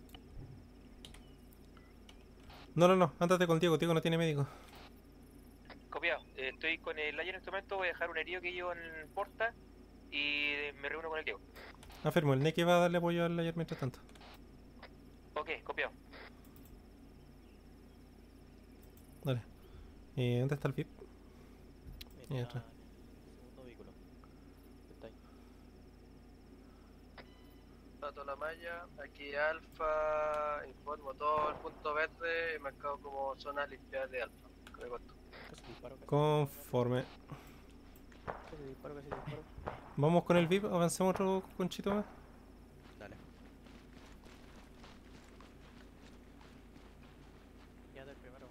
[SPEAKER 3] No, no, no, ándate con Diego, Diego no tiene médico.
[SPEAKER 13] Copiado, eh, estoy con el Layer en este momento, voy a dejar un herido que llevo en porta y me reúno con el Diego.
[SPEAKER 3] Afirmo, el Neki va a darle apoyo al Layer mientras tanto.
[SPEAKER 13] Ok, copiado.
[SPEAKER 3] Dale. Eh, ¿Dónde está el V I P? Ahí
[SPEAKER 9] Está
[SPEAKER 3] atrás.
[SPEAKER 9] en el segundo vehículo. Está ahí.
[SPEAKER 4] Dato la malla, aquí Alfa, informo todo el punto verde, marcado como zona limpiada de Alfa. Me costó.
[SPEAKER 9] Casi disparo, casi
[SPEAKER 3] Conforme.
[SPEAKER 9] Casi disparo, casi disparo.
[SPEAKER 3] Vamos con el V I P, avancemos otro conchito más.
[SPEAKER 9] Dale. Ya del primero.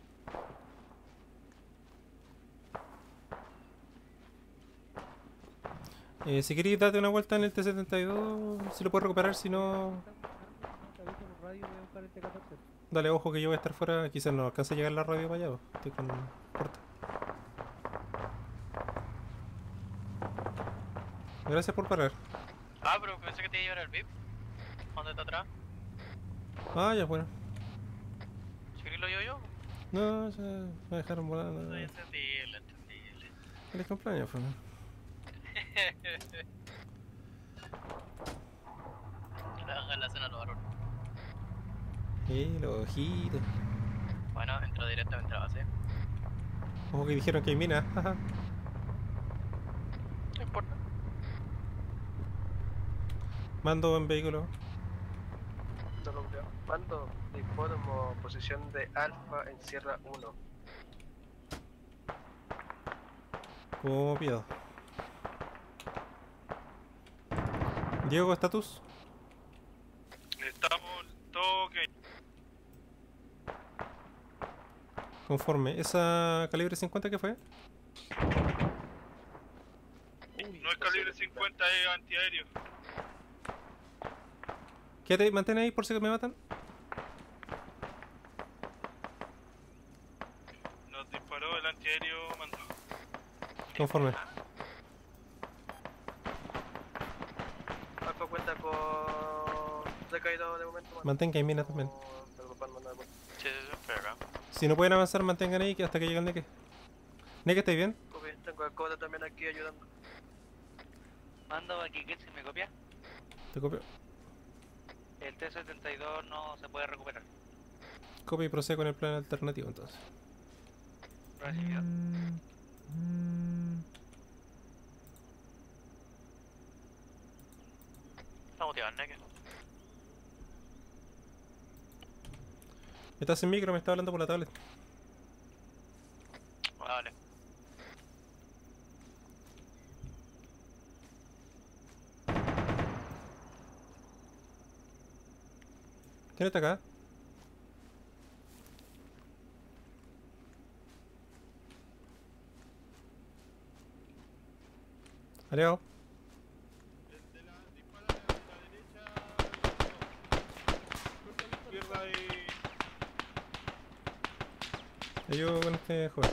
[SPEAKER 3] Eh, si queréis date una vuelta en el T setenta y dos, si lo puedes recuperar, si no...
[SPEAKER 10] Te aviso por radio, voy a buscar el T catorce.
[SPEAKER 3] Dale, ojo que yo voy a estar fuera, quizás no alcance a llegar la radio para allá, po. Estoy con corta. Gracias por parar.
[SPEAKER 2] Ah, pero pensé que te iba a llevar el V I P. ¿Dónde está atrás?
[SPEAKER 3] Ah, ya, bueno.
[SPEAKER 2] ¿Si querés lo llevo yo?
[SPEAKER 3] No, ya me dejaron volar. No.
[SPEAKER 2] Es entendible, entendible.
[SPEAKER 3] Feliz cumpleaños, fue.
[SPEAKER 2] Trabaja en la cena los varones.
[SPEAKER 3] Y los ojitos.
[SPEAKER 2] Bueno, entró directamente a la base.
[SPEAKER 3] Ojo que dijeron que hay mina. Jaja.
[SPEAKER 2] No importa.
[SPEAKER 3] Mando en vehículo.
[SPEAKER 4] No lo veo. Mando, informo posición de Alfa en Sierra uno.
[SPEAKER 3] Copiado. Diego, estatus.
[SPEAKER 11] Estamos todo ok.
[SPEAKER 3] Conforme. ¿Esa calibre cincuenta qué fue?
[SPEAKER 11] No es calibre cincuenta, es antiaéreo.
[SPEAKER 3] Quédate, mantén ahí por si me matan.
[SPEAKER 11] Nos disparó el antiaéreo, mando.
[SPEAKER 3] Conforme.
[SPEAKER 4] Alfa cuenta con recaído de momento.
[SPEAKER 3] Mantenga ahí mina también.
[SPEAKER 2] Sí, sí, sí, pero acá.
[SPEAKER 3] Si no pueden avanzar, mantengan ahí que hasta que llegue el Neke. Neke, ¿estáis bien?
[SPEAKER 4] Copia, tengo el Cobra también aquí ayudando.
[SPEAKER 2] Mando aquí, ¿qué? ¿Si me copia?
[SPEAKER 3] Te copio.
[SPEAKER 2] El T setenta y dos no se puede recuperar.
[SPEAKER 3] Copia y procede con el plan alternativo entonces.
[SPEAKER 2] Recibido. Está motivado, ¿no?
[SPEAKER 3] Estás en micro, me está hablando por la tablet.
[SPEAKER 2] Vale.
[SPEAKER 3] ¿Quién está acá? Aliado.
[SPEAKER 11] Izquierda y...
[SPEAKER 3] Ayudo con este joven.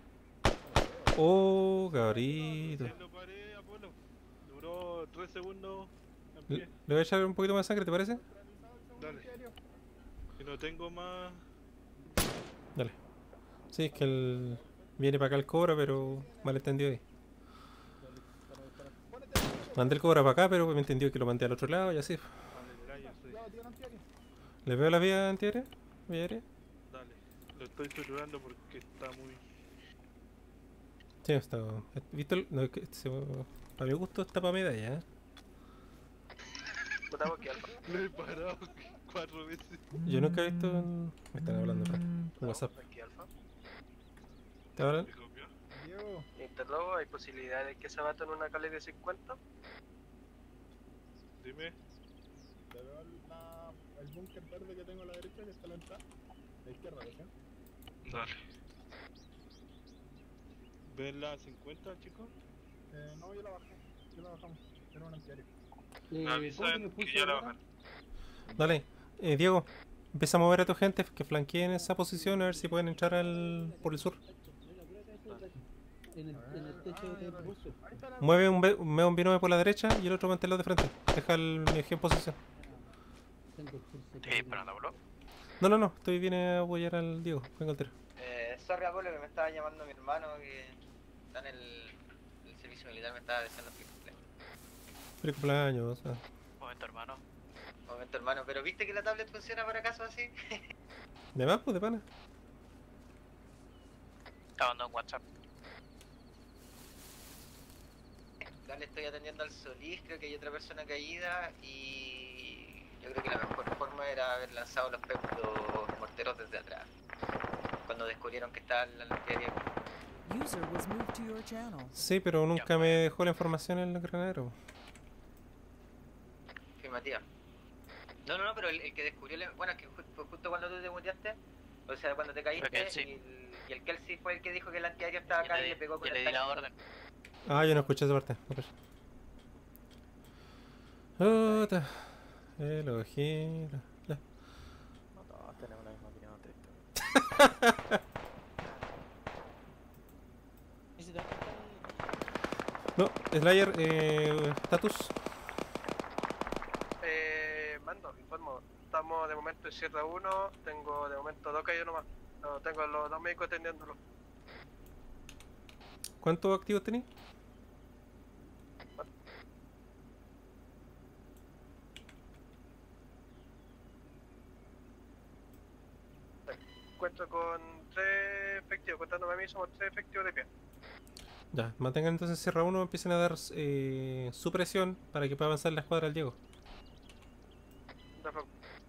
[SPEAKER 3] Oh, cabrito.
[SPEAKER 11] Lo paré, Apolo. Duró tres segundos en
[SPEAKER 3] Le,
[SPEAKER 11] pie.
[SPEAKER 3] le voy a echar un poquito más de sangre, ¿te parece?
[SPEAKER 11] Dale. Que no tengo más...
[SPEAKER 3] Dale. Sí, es que el... viene para acá el cobra, pero mal entendido ahí. Mandé el cobra para acá, pero me entendió que lo mandé al otro lado y así. ¿Le veo la vía antiaérea? ¿Vía aérea?
[SPEAKER 11] Dale. Lo estoy saturando porque está muy...
[SPEAKER 3] Sí, está... ¿Viste? El... No, es que se... A mi gusto está para medalla, ¿eh?
[SPEAKER 4] Botamos aquí Alfa.
[SPEAKER 11] Lo he parado cuatro veces.
[SPEAKER 3] Yo nunca he visto... en- Me están hablando acá, en WhatsApp.
[SPEAKER 4] Aquí Alfa.
[SPEAKER 3] ¿Te hablan?
[SPEAKER 11] ¿Me copió?
[SPEAKER 5] Diego,
[SPEAKER 4] Interlogo, hay posibilidad de que se maten una calibre cincuenta.
[SPEAKER 11] Dime.
[SPEAKER 5] te veo el, la- el búnker verde que tengo a la derecha que está a la entrada. A la izquierda, ¿sí?
[SPEAKER 11] Dale. ¿Ven la cincuenta, chicos?
[SPEAKER 5] Eh, no, yo la bajé. Yo la bajamos. Era un antiaéreo.
[SPEAKER 11] Me avisan que ya la bajan.
[SPEAKER 3] Dale. Eh, Diego, empieza a mover a tu gente que flanqueen esa posición a ver si pueden entrar al... por el sur.
[SPEAKER 10] En el, en el techo del ruso.
[SPEAKER 3] Mueve un, B- mueve un binomio por la derecha y el otro manténlo de frente. Deja el mi eje en posición.
[SPEAKER 10] Tengo el pulso.
[SPEAKER 2] ¿Estoy disparando, boludo?
[SPEAKER 3] No, no, no, estoy bien a apoyar al Diego. Venga al tiro.
[SPEAKER 1] Eh, sorry Apolo, que me estaba llamando mi hermano que está en el, el servicio militar, me estaba diciendo que...
[SPEAKER 3] Feliz cumpleaños. Ah.
[SPEAKER 2] Momento, hermano.
[SPEAKER 1] Momento, hermano, pero ¿viste que la tablet funciona para casos así?
[SPEAKER 3] ¿De más, pues, de pana?
[SPEAKER 2] Te mando un WhatsApp.
[SPEAKER 1] Dale, estoy atendiendo al Solís, creo que hay otra persona caída y yo creo que la mejor forma era haber lanzado los, pe- los morteros desde atrás. Cuando descubrieron que estaba la lantería.
[SPEAKER 8] User was moved to your channel.
[SPEAKER 3] Sí, pero nunca me dejó la información en el granadero.
[SPEAKER 1] Afirmativa. No, no, no, pero el, el que descubrió, la- bueno, es que ju- fue justo cuando tú te muteaste, o sea, cuando te caíste,
[SPEAKER 2] Fue Kelsey.
[SPEAKER 1] y, el, y el Kelsey fue el que dijo que el antiaéreo estaba
[SPEAKER 2] Yo
[SPEAKER 1] acá
[SPEAKER 2] le
[SPEAKER 1] y
[SPEAKER 2] di-
[SPEAKER 1] le pegó con
[SPEAKER 2] yo
[SPEAKER 1] el
[SPEAKER 2] le di la
[SPEAKER 1] tanque.
[SPEAKER 2] orden.
[SPEAKER 3] Ah, yo no escuché esa parte. No, pues. Puta. El ojito. Ya.
[SPEAKER 10] No todos tenemos la misma opinión triste.
[SPEAKER 3] No, Slayer, eh, status.
[SPEAKER 4] Eh, mando, informo. Estamos de momento en Sierra uno, tengo de momento dos caídos nomás. No, tengo los dos médicos atendiéndolo.
[SPEAKER 3] ¿Cuántos activos tenéis?
[SPEAKER 4] Cuento con tres efectivos, contándome a mí somos tres efectivos de pie.
[SPEAKER 3] Ya, mantengan entonces Sierra uno, empiecen a dar eh, supresión para que pueda avanzar la escuadra al Diego.
[SPEAKER 4] De acuerdo.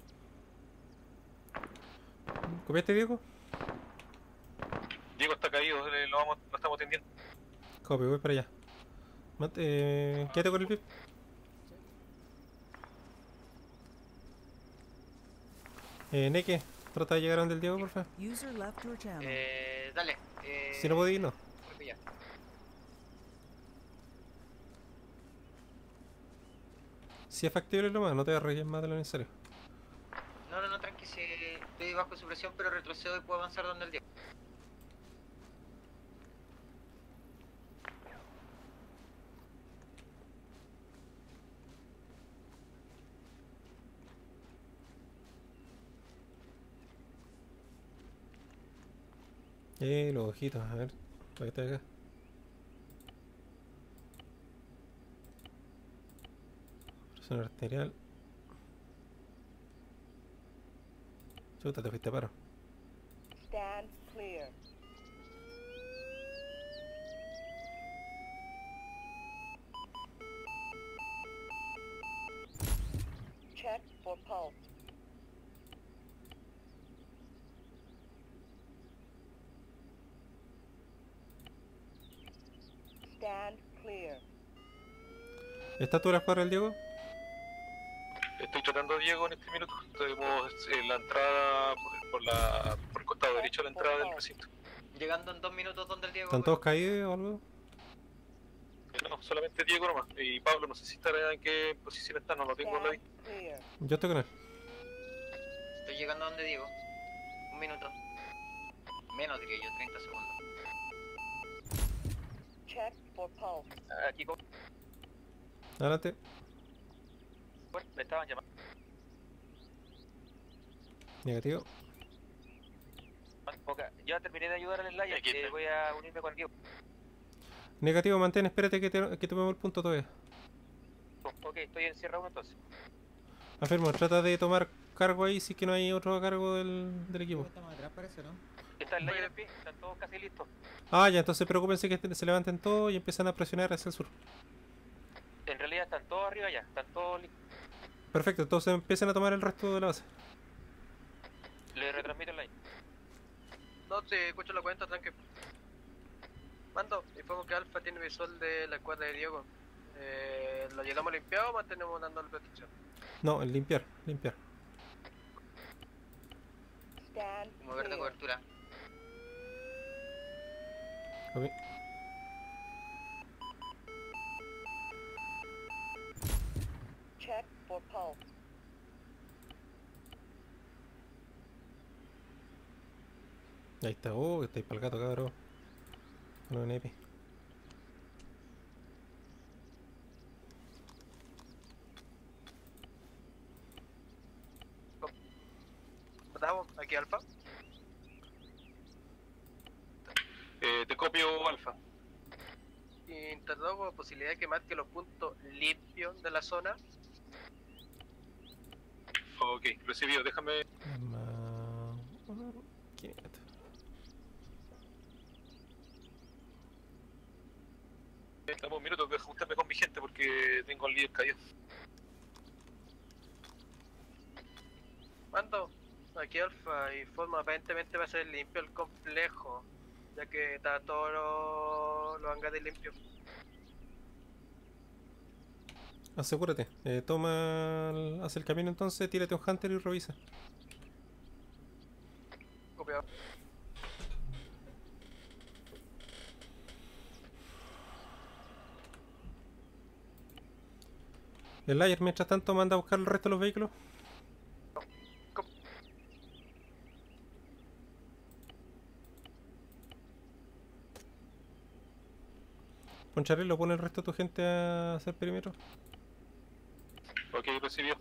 [SPEAKER 3] ¿Copiaste, Diego?
[SPEAKER 11] Diego está caído, le- lo, vamos, lo estamos atendiendo.
[SPEAKER 3] Copio, voy para allá. Mant- eh, quédate con el V I P. Eh, Neke, trata de llegar a donde el Diego, por favor.
[SPEAKER 8] User left your channel.
[SPEAKER 1] Eh, dale. Eh,
[SPEAKER 3] Si no podéis, no.
[SPEAKER 1] voy para allá.
[SPEAKER 3] Si es factible nomás, no te arregles más de lo necesario.
[SPEAKER 1] No, no, no, tranqui, si estoy bajo supresión, pero retrocedo y puedo avanzar donde el Diego.
[SPEAKER 3] Eh, los ojitos, a ver, para que te acá. Presión arterial. Chuta, te fuiste a paro.
[SPEAKER 14] Stand clear. Check for pulse. Stand clear.
[SPEAKER 3] ¿Estás tú en la escuadra del Diego?
[SPEAKER 11] Estoy tratando a Diego en este minuto. Tenemos en la entrada por, por la, por el costado derecho de la entrada del recinto.
[SPEAKER 1] Llegando en dos minutos donde el Diego.
[SPEAKER 3] ¿Están todos caídos o algo?
[SPEAKER 11] No, solamente Diego nomás. Y Pablo, no sé si estará en qué posición está, no lo tengo en la vista.
[SPEAKER 14] Clear.
[SPEAKER 3] Yo estoy con él.
[SPEAKER 1] Estoy llegando donde Diego. Un minuto. Menos diría yo, treinta segundos.
[SPEAKER 14] Check for pulse.
[SPEAKER 13] Aquí, co-
[SPEAKER 3] Adelante.
[SPEAKER 13] bueno, me estaban llamando.
[SPEAKER 3] Negativo.
[SPEAKER 13] Ok, ya terminé de ayudar al Slayer,
[SPEAKER 2] Aquí
[SPEAKER 13] eh,
[SPEAKER 2] está.
[SPEAKER 13] voy a unirme con el Diego.
[SPEAKER 3] Negativo, mantén, espérate que, te, que tomemos el punto todavía.
[SPEAKER 13] Ok, estoy en Sierra uno entonces.
[SPEAKER 3] Afirmo, trata de tomar cargo ahí si es que no hay otro a cargo del, del equipo.
[SPEAKER 5] Estamos atrás, parece, ¿no?
[SPEAKER 13] Está el Slayer en pie, están todos casi listos.
[SPEAKER 3] Ah, ya, entonces preocúpense que se levanten todos y empiezan a presionar hacia el sur.
[SPEAKER 13] En realidad están todos arriba ya, están todos listos.
[SPEAKER 3] Perfecto, entonces empiezan a tomar el resto de la base.
[SPEAKER 13] Le retransmito el line.
[SPEAKER 4] No, si escucho la cuenta, tranqui. Mando, informo que Alfa tiene visual de la escuadra de Diego. Eh, ¿Lo llegamos limpiado o mantenemos dando la protección?
[SPEAKER 3] No, el limpiar, limpiar.
[SPEAKER 14] Stand
[SPEAKER 1] Mover de
[SPEAKER 14] clear.
[SPEAKER 1] cobertura.
[SPEAKER 3] Ok.
[SPEAKER 14] Check for pulse.
[SPEAKER 3] Ahí está, oh, que estáis para el gato, cabrón. Con un E P.
[SPEAKER 4] Bravo, aquí Alfa.
[SPEAKER 11] Eh, te copio Alfa.
[SPEAKER 4] Inter Mister Dogo, posibilidad que marque los puntos limpios de la zona.
[SPEAKER 11] Ok, recibido, déjame.
[SPEAKER 3] quinientos.
[SPEAKER 11] Dame un minuto que ajustarme con mi gente porque tengo el líder caído.
[SPEAKER 4] Mando, aquí Alfa, informa, aparentemente va a ser limpio el complejo, ya que está todos los lo hangares limpios.
[SPEAKER 3] Asegúrate, eh, toma el, haz el camino entonces, tírate un Hunter y revisa.
[SPEAKER 4] Copiado.
[SPEAKER 3] El Layer, mientras tanto, manda a buscar el resto de los vehículos. Poncharelo, pone el resto de tu gente a hacer perímetro.
[SPEAKER 11] Ok, recibido.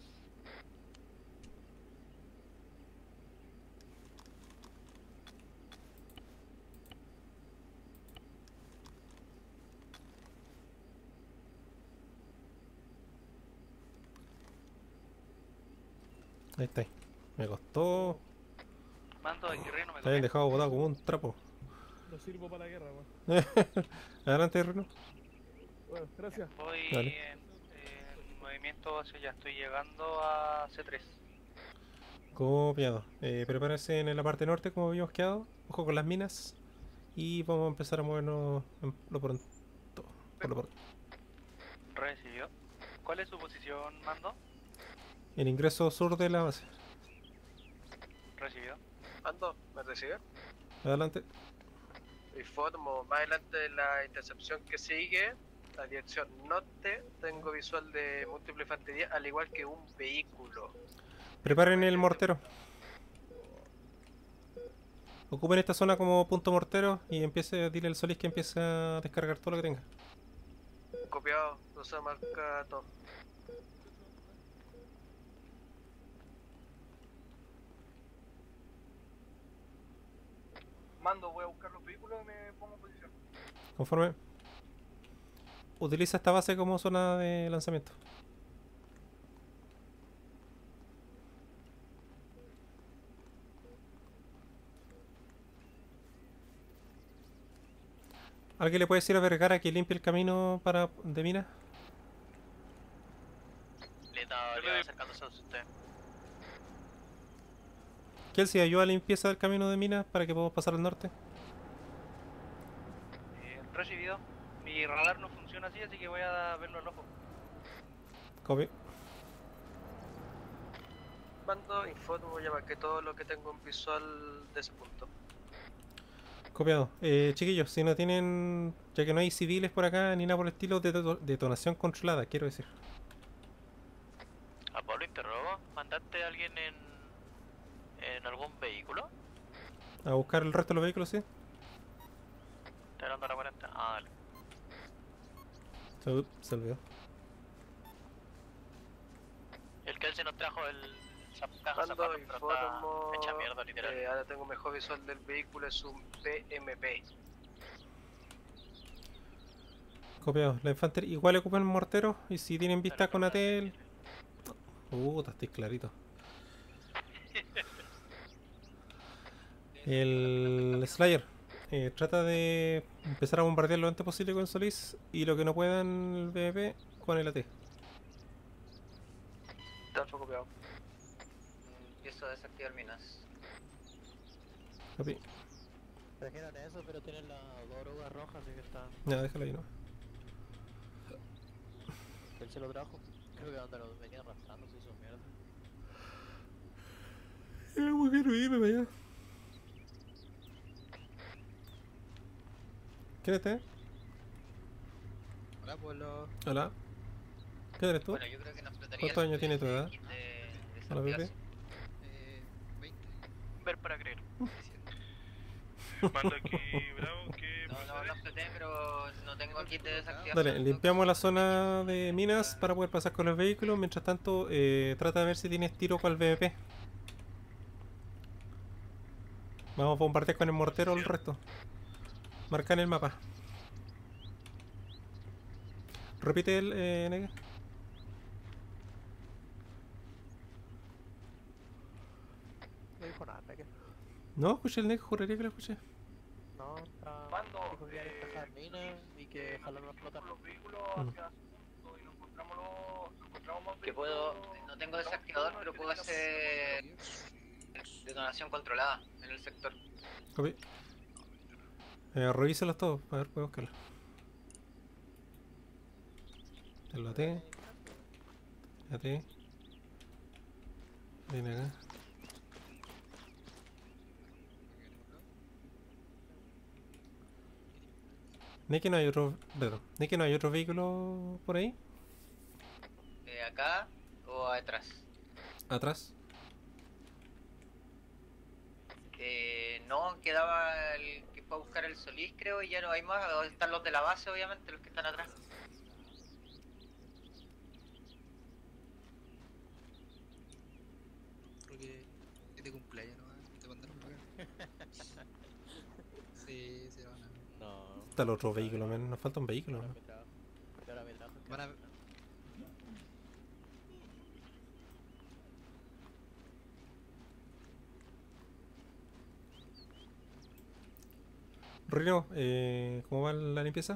[SPEAKER 3] Ahí está. Me costó.
[SPEAKER 12] Mando de Guerrero, me
[SPEAKER 3] Te habían dejado botado como un trapo.
[SPEAKER 6] No sirvo para la guerra, weón.
[SPEAKER 3] Adelante, Reno.
[SPEAKER 6] Bueno, gracias.
[SPEAKER 12] Voy
[SPEAKER 3] Dale.
[SPEAKER 12] en, en movimiento hacia allá, estoy llegando a C tres.
[SPEAKER 3] Copiado. Eh, prepárense en la parte norte como habíamos quedado. Ojo con las minas. Y vamos a empezar a movernos en lo pronto. Por lo pronto.
[SPEAKER 12] Recibido. ¿Cuál es su posición, Mando?
[SPEAKER 3] El ingreso sur de la base.
[SPEAKER 12] Recibido.
[SPEAKER 4] Mando, ¿me recibe?
[SPEAKER 3] Adelante.
[SPEAKER 4] Informo, más adelante de la intercepción que sigue, la dirección norte, tengo visual de múltiple infantería, al igual que un vehículo.
[SPEAKER 3] Preparen el mortero. Ocupen esta zona como punto mortero y empiece, dile al Solís que empiece a descargar todo lo que tenga.
[SPEAKER 4] Copiado, no se marca todo.
[SPEAKER 15] Mando, voy a buscar los vehículos y me pongo en posición.
[SPEAKER 3] Conforme. Utiliza esta base como zona de lanzamiento. ¿Alguien le puede decir a Vergara que limpie el camino para de mina?
[SPEAKER 2] Le está acercándose a usted.
[SPEAKER 3] Kelsey, ayuda a la limpieza del camino de mina para que podamos pasar al norte.
[SPEAKER 12] Eh, recibido. Mi radar no funciona así, así que voy a verlo al ojo.
[SPEAKER 3] Copy.
[SPEAKER 4] Mando, informo, ya marqué todo lo que tengo en visual de ese punto.
[SPEAKER 3] Copiado. Eh, chiquillos, si no tienen, ya que no hay civiles por acá ni nada por el estilo, de deto- detonación controlada, quiero decir.
[SPEAKER 2] Apolo, interrogo. ¿Mandaste a alguien en, en algún vehículo?
[SPEAKER 3] A buscar el resto de los vehículos, sí.
[SPEAKER 2] Estoy hablando a la cuarenta. Ah, dale.
[SPEAKER 3] Se, uh, se olvidó.
[SPEAKER 2] El Kelsey nos trajo el caja
[SPEAKER 4] Mando,
[SPEAKER 2] zapatos, pero está
[SPEAKER 4] informo,
[SPEAKER 2] hecha mierda, literal.
[SPEAKER 4] eh, ahora tengo mejor visual del vehículo, es un P M P.
[SPEAKER 3] Copiado. La infantería igual ocupan morteros y si tienen vista con Atel. Puta, estoy clarito. El Slayer. Eh, trata de empezar a bombardear lo antes posible con Solís y lo que no puedan el B M P con el A T.
[SPEAKER 4] Está copiado.
[SPEAKER 9] Empiezo a desactivar minas.
[SPEAKER 3] Copy.
[SPEAKER 9] Imagínate eso, pero tienen la oruga roja, así que está.
[SPEAKER 3] Ya, déjalo ahí, ¿no?
[SPEAKER 9] Él se lo trajo. Creo que donde lo venía arrastrando se hizo mierda.
[SPEAKER 3] Eh, muy quiero irme para allá. ¿Quién es este?
[SPEAKER 9] Hola, Polo.
[SPEAKER 3] Hola. ¿Quién eres tú?
[SPEAKER 9] Bueno, yo creo que nos trataría
[SPEAKER 3] ¿Cuántos años tiene tu edad? Hola, Pepe.
[SPEAKER 9] Eh, veinte.
[SPEAKER 2] Ver para creer.
[SPEAKER 11] Mando aquí, Bravo, que...
[SPEAKER 9] No, no, no exploté, pero no tengo kit de desactivación.
[SPEAKER 3] Dale, limpiamos la zona de minas para poder pasar con los vehículos. Mientras tanto, eh, trata de ver si tienes tiro con el B M P. Vamos a bombardear con el mortero el resto. Marca en el mapa. Repite el eh, Nega.
[SPEAKER 9] No dijo nada, ¿qué?
[SPEAKER 3] No, escuché el Nega, juraría que lo escuché.
[SPEAKER 9] No, está...
[SPEAKER 15] Mando,
[SPEAKER 9] dijo que iba a despejar minas y que ojalá no explotar.
[SPEAKER 15] los vehículos
[SPEAKER 3] Mm.
[SPEAKER 15] hacia punto y nos encontramos los, nos encontramos más
[SPEAKER 4] Que puedo,
[SPEAKER 15] vehículos.
[SPEAKER 4] no tengo desactivador, pero puedo hacer detonación controlada en el sector.
[SPEAKER 3] Copy. Eh, revíselos todos, a ver, puedo buscarlo. El A T. A T. Viene acá. Neki, no hay otro. Pedro, Neki, no hay otro vehículo por ahí.
[SPEAKER 4] Eh, ¿Acá o atrás?
[SPEAKER 3] Atrás.
[SPEAKER 4] Eh, no, quedaba el que fue a buscar el Solís, creo, y ya no hay más. Están los de la base, obviamente, los que están atrás.
[SPEAKER 7] Porque es de cumpleaños, ¿no? Te mandaron para acá. Sí, se van a...
[SPEAKER 9] No.
[SPEAKER 3] Está el otro vehículo, man. Nos falta un vehículo, ¿no?
[SPEAKER 9] Ahora me trajo.
[SPEAKER 7] Van a...
[SPEAKER 3] Rino, eh, ¿cómo va la limpieza?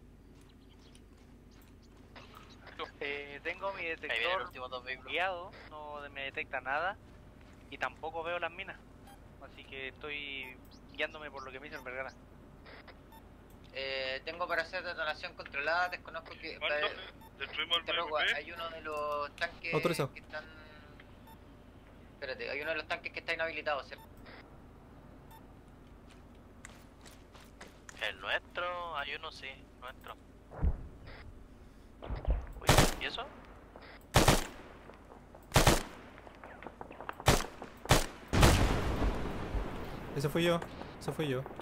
[SPEAKER 12] Eh, tengo mi
[SPEAKER 2] Ahí vienen los
[SPEAKER 12] detector
[SPEAKER 2] últimos dos vehículos.
[SPEAKER 12] guiado, no me detecta nada y tampoco veo las minas. Así que estoy guiándome por lo que me dice el Vergara.
[SPEAKER 4] Eh, tengo para hacer detonación controlada, desconozco que...
[SPEAKER 11] ¿Cuánto?
[SPEAKER 4] eh,
[SPEAKER 11] Destruimos el
[SPEAKER 4] interrogo,
[SPEAKER 11] B M P.
[SPEAKER 4] hay uno de los tanques
[SPEAKER 3] Autorizado.
[SPEAKER 4] que están... Espérate, hay uno de los tanques que está inhabilitado, ¿cierto?
[SPEAKER 2] El nuestro, hay uno sí, nuestro. Uy, ¿y eso?
[SPEAKER 3] Ese fui yo. Ese fui yo.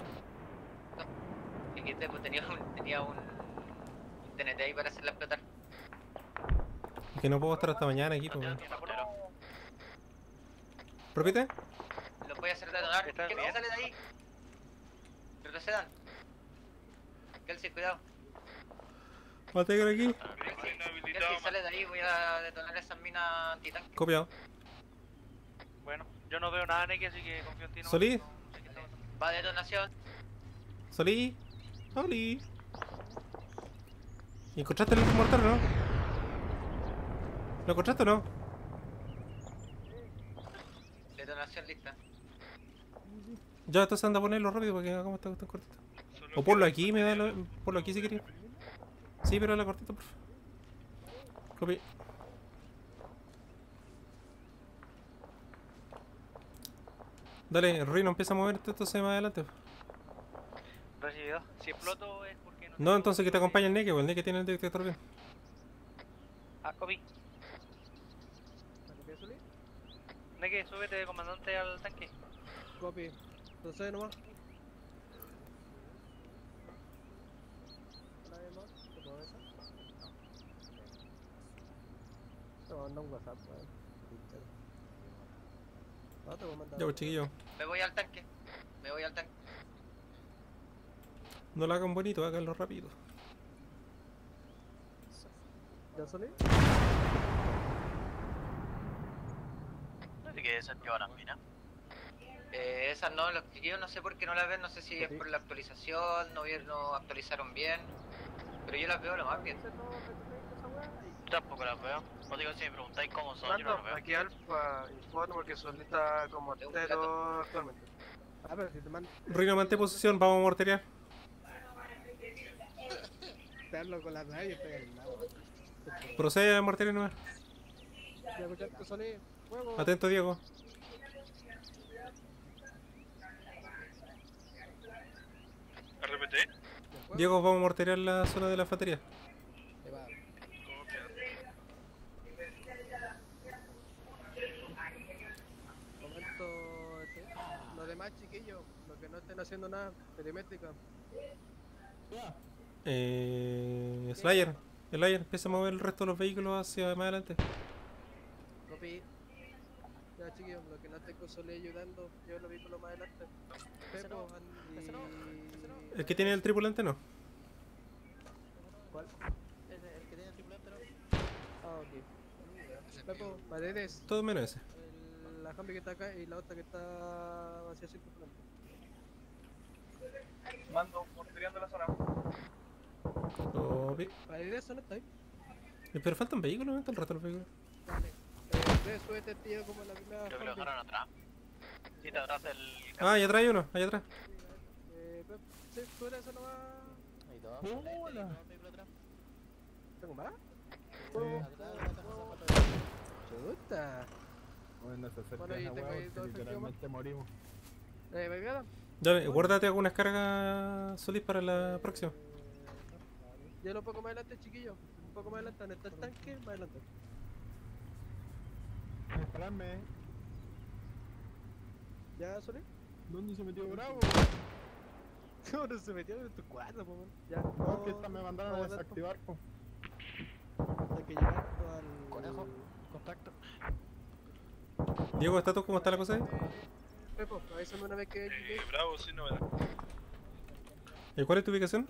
[SPEAKER 4] Y que pues, tenía un, tenía un T N T ahí para hacerla explotar.
[SPEAKER 3] Y que no puedo estar hasta mañana aquí, pues. ¿Repite?
[SPEAKER 4] Los voy a hacer detonar.
[SPEAKER 12] ¿Estás
[SPEAKER 4] ¿Qué
[SPEAKER 12] bien?
[SPEAKER 4] sale de ahí? Retrocedan. Kelsey, cuidado.
[SPEAKER 3] Mate aquí.
[SPEAKER 4] Kelsey, sale de ahí, voy a detonar esas minas antitanque.
[SPEAKER 3] Copiado.
[SPEAKER 12] Bueno, yo no veo nada, Neki, así que confío en ti. No,
[SPEAKER 3] Solís.
[SPEAKER 12] no sé qué está pasando.
[SPEAKER 4] Va a detonación.
[SPEAKER 3] Solí. Solí. ¿Y encontraste el mortal o no? ¿Lo encontraste o no?
[SPEAKER 4] Detonación lista.
[SPEAKER 3] Ya, entonces anda a ponerlo rápido porque hagamos esta cuestión cortita. O ponlo aquí, me da lo... Ponlo aquí si querías. Sí, pero la cortita, por favor. Copy. Dale, Rino, empieza a moverte entonces más adelante.
[SPEAKER 12] Recibido. Si exploto es porque no.
[SPEAKER 3] No, entonces que te acompañe el Neke, porque el Neke tiene el detector bien.
[SPEAKER 12] Ah, copy. Neki, súbete, comandante, al tanque.
[SPEAKER 6] Copy. Procede nomás. ¿Nadie más? ¿Te puedo besar? Te voy a mandar un WhatsApp, weón. No, te voy a mandar.
[SPEAKER 3] Ya, pues chiquillo.
[SPEAKER 4] Me voy al tanque. Me voy al tanque.
[SPEAKER 3] No lo hagan bonito, háganlo rápido.
[SPEAKER 6] ¿Ya solí?
[SPEAKER 2] ¿De qué desactivó las minas?
[SPEAKER 4] Eh, esas no, los chiquillos no sé por qué no las ven, no sé si es por la actualización, no, vi- no actualizaron bien. Pero yo las veo lo más bien.
[SPEAKER 2] Tampoco las veo. Os digo, si me preguntáis cómo son, yo no
[SPEAKER 15] Mando,
[SPEAKER 2] las veo.
[SPEAKER 15] aquí Alfa, informo porque Sol está como tero actualmente.
[SPEAKER 6] Ah, pero si te mando.
[SPEAKER 3] Rino, mantén posición, vamos a morterear.
[SPEAKER 6] Te hablo con la radio y estoy al lado.
[SPEAKER 3] Procede a morterear nomás.
[SPEAKER 6] Ya escuchaste, solí. Fuego.
[SPEAKER 3] Atento, Diego.
[SPEAKER 11] R P T.
[SPEAKER 3] Diego, vamos a morterear la zona de la infantería.
[SPEAKER 6] Ahí va. Momento. este, Los demás chiquillos, los que no estén haciendo nada, perimétrica.
[SPEAKER 3] Eh. Slayer. Slayer, empieza a mover el resto de los vehículos hacia más adelante.
[SPEAKER 6] Copy. Ya chiquillos, los que no estén con Solé ayudando, yo los vehículos más adelante. Pepo,
[SPEAKER 9] Ese no,
[SPEAKER 6] y...
[SPEAKER 3] El que tiene el tripulante no.
[SPEAKER 6] ¿Cuál?
[SPEAKER 9] Ese, el que
[SPEAKER 6] Ah, ok. Pepo, paredes.
[SPEAKER 3] Todo menos ese.
[SPEAKER 6] El- La Humvee que está acá y la otra que está hacia circulante.
[SPEAKER 15] Mando, monitoreando la zona.
[SPEAKER 3] Copy.
[SPEAKER 6] Paredes, ¿dónde está ahí?
[SPEAKER 3] Eh, Pero faltan vehículos, ¿no? Está el rato los vehículos.
[SPEAKER 6] Dale. Eh, ve, súbete, tío, como la primera
[SPEAKER 9] Creo que lo
[SPEAKER 6] Humvee.
[SPEAKER 9] dejaron atrás. Sí, te atrás el...
[SPEAKER 3] Ah, allá atrás hay uno, allá atrás.
[SPEAKER 6] Eh, Pep, sí, súbete eso nomás.
[SPEAKER 9] Hay dos.
[SPEAKER 6] Hola. ¿Tengo más? Chuta.
[SPEAKER 16] Bueno, se acerca
[SPEAKER 6] Bueno, ahí
[SPEAKER 16] esa
[SPEAKER 6] tengo
[SPEAKER 16] hueá
[SPEAKER 6] ahí
[SPEAKER 16] porque
[SPEAKER 6] dos efectivos más.
[SPEAKER 16] literalmente morimos.
[SPEAKER 6] Eh, ¿me quedan?
[SPEAKER 3] Dale, guárdate algunas cargas, Solís, para la próxima.
[SPEAKER 6] Ya un poco más adelante, chiquillo. Un poco más adelante, donde está el tanque, más adelante.
[SPEAKER 16] Esperadme.
[SPEAKER 6] ¿Ya, Solís?
[SPEAKER 16] ¿Dónde se metió Bravo?
[SPEAKER 6] ¿Cómo no se metió en tu cuadro, po? Ya,
[SPEAKER 16] No, es que esta me mandaron a
[SPEAKER 6] vamos
[SPEAKER 16] desactivar, po.
[SPEAKER 6] Hasta que llegamos al...
[SPEAKER 9] Conejo, contacto.
[SPEAKER 3] Diego, ¿está tú? ¿Cómo está la cosa ahí?
[SPEAKER 6] Pepo, avísame una vez que llegue.
[SPEAKER 11] Eh, bravo, sin novedad.
[SPEAKER 3] ¿Y cuál es tu ubicación?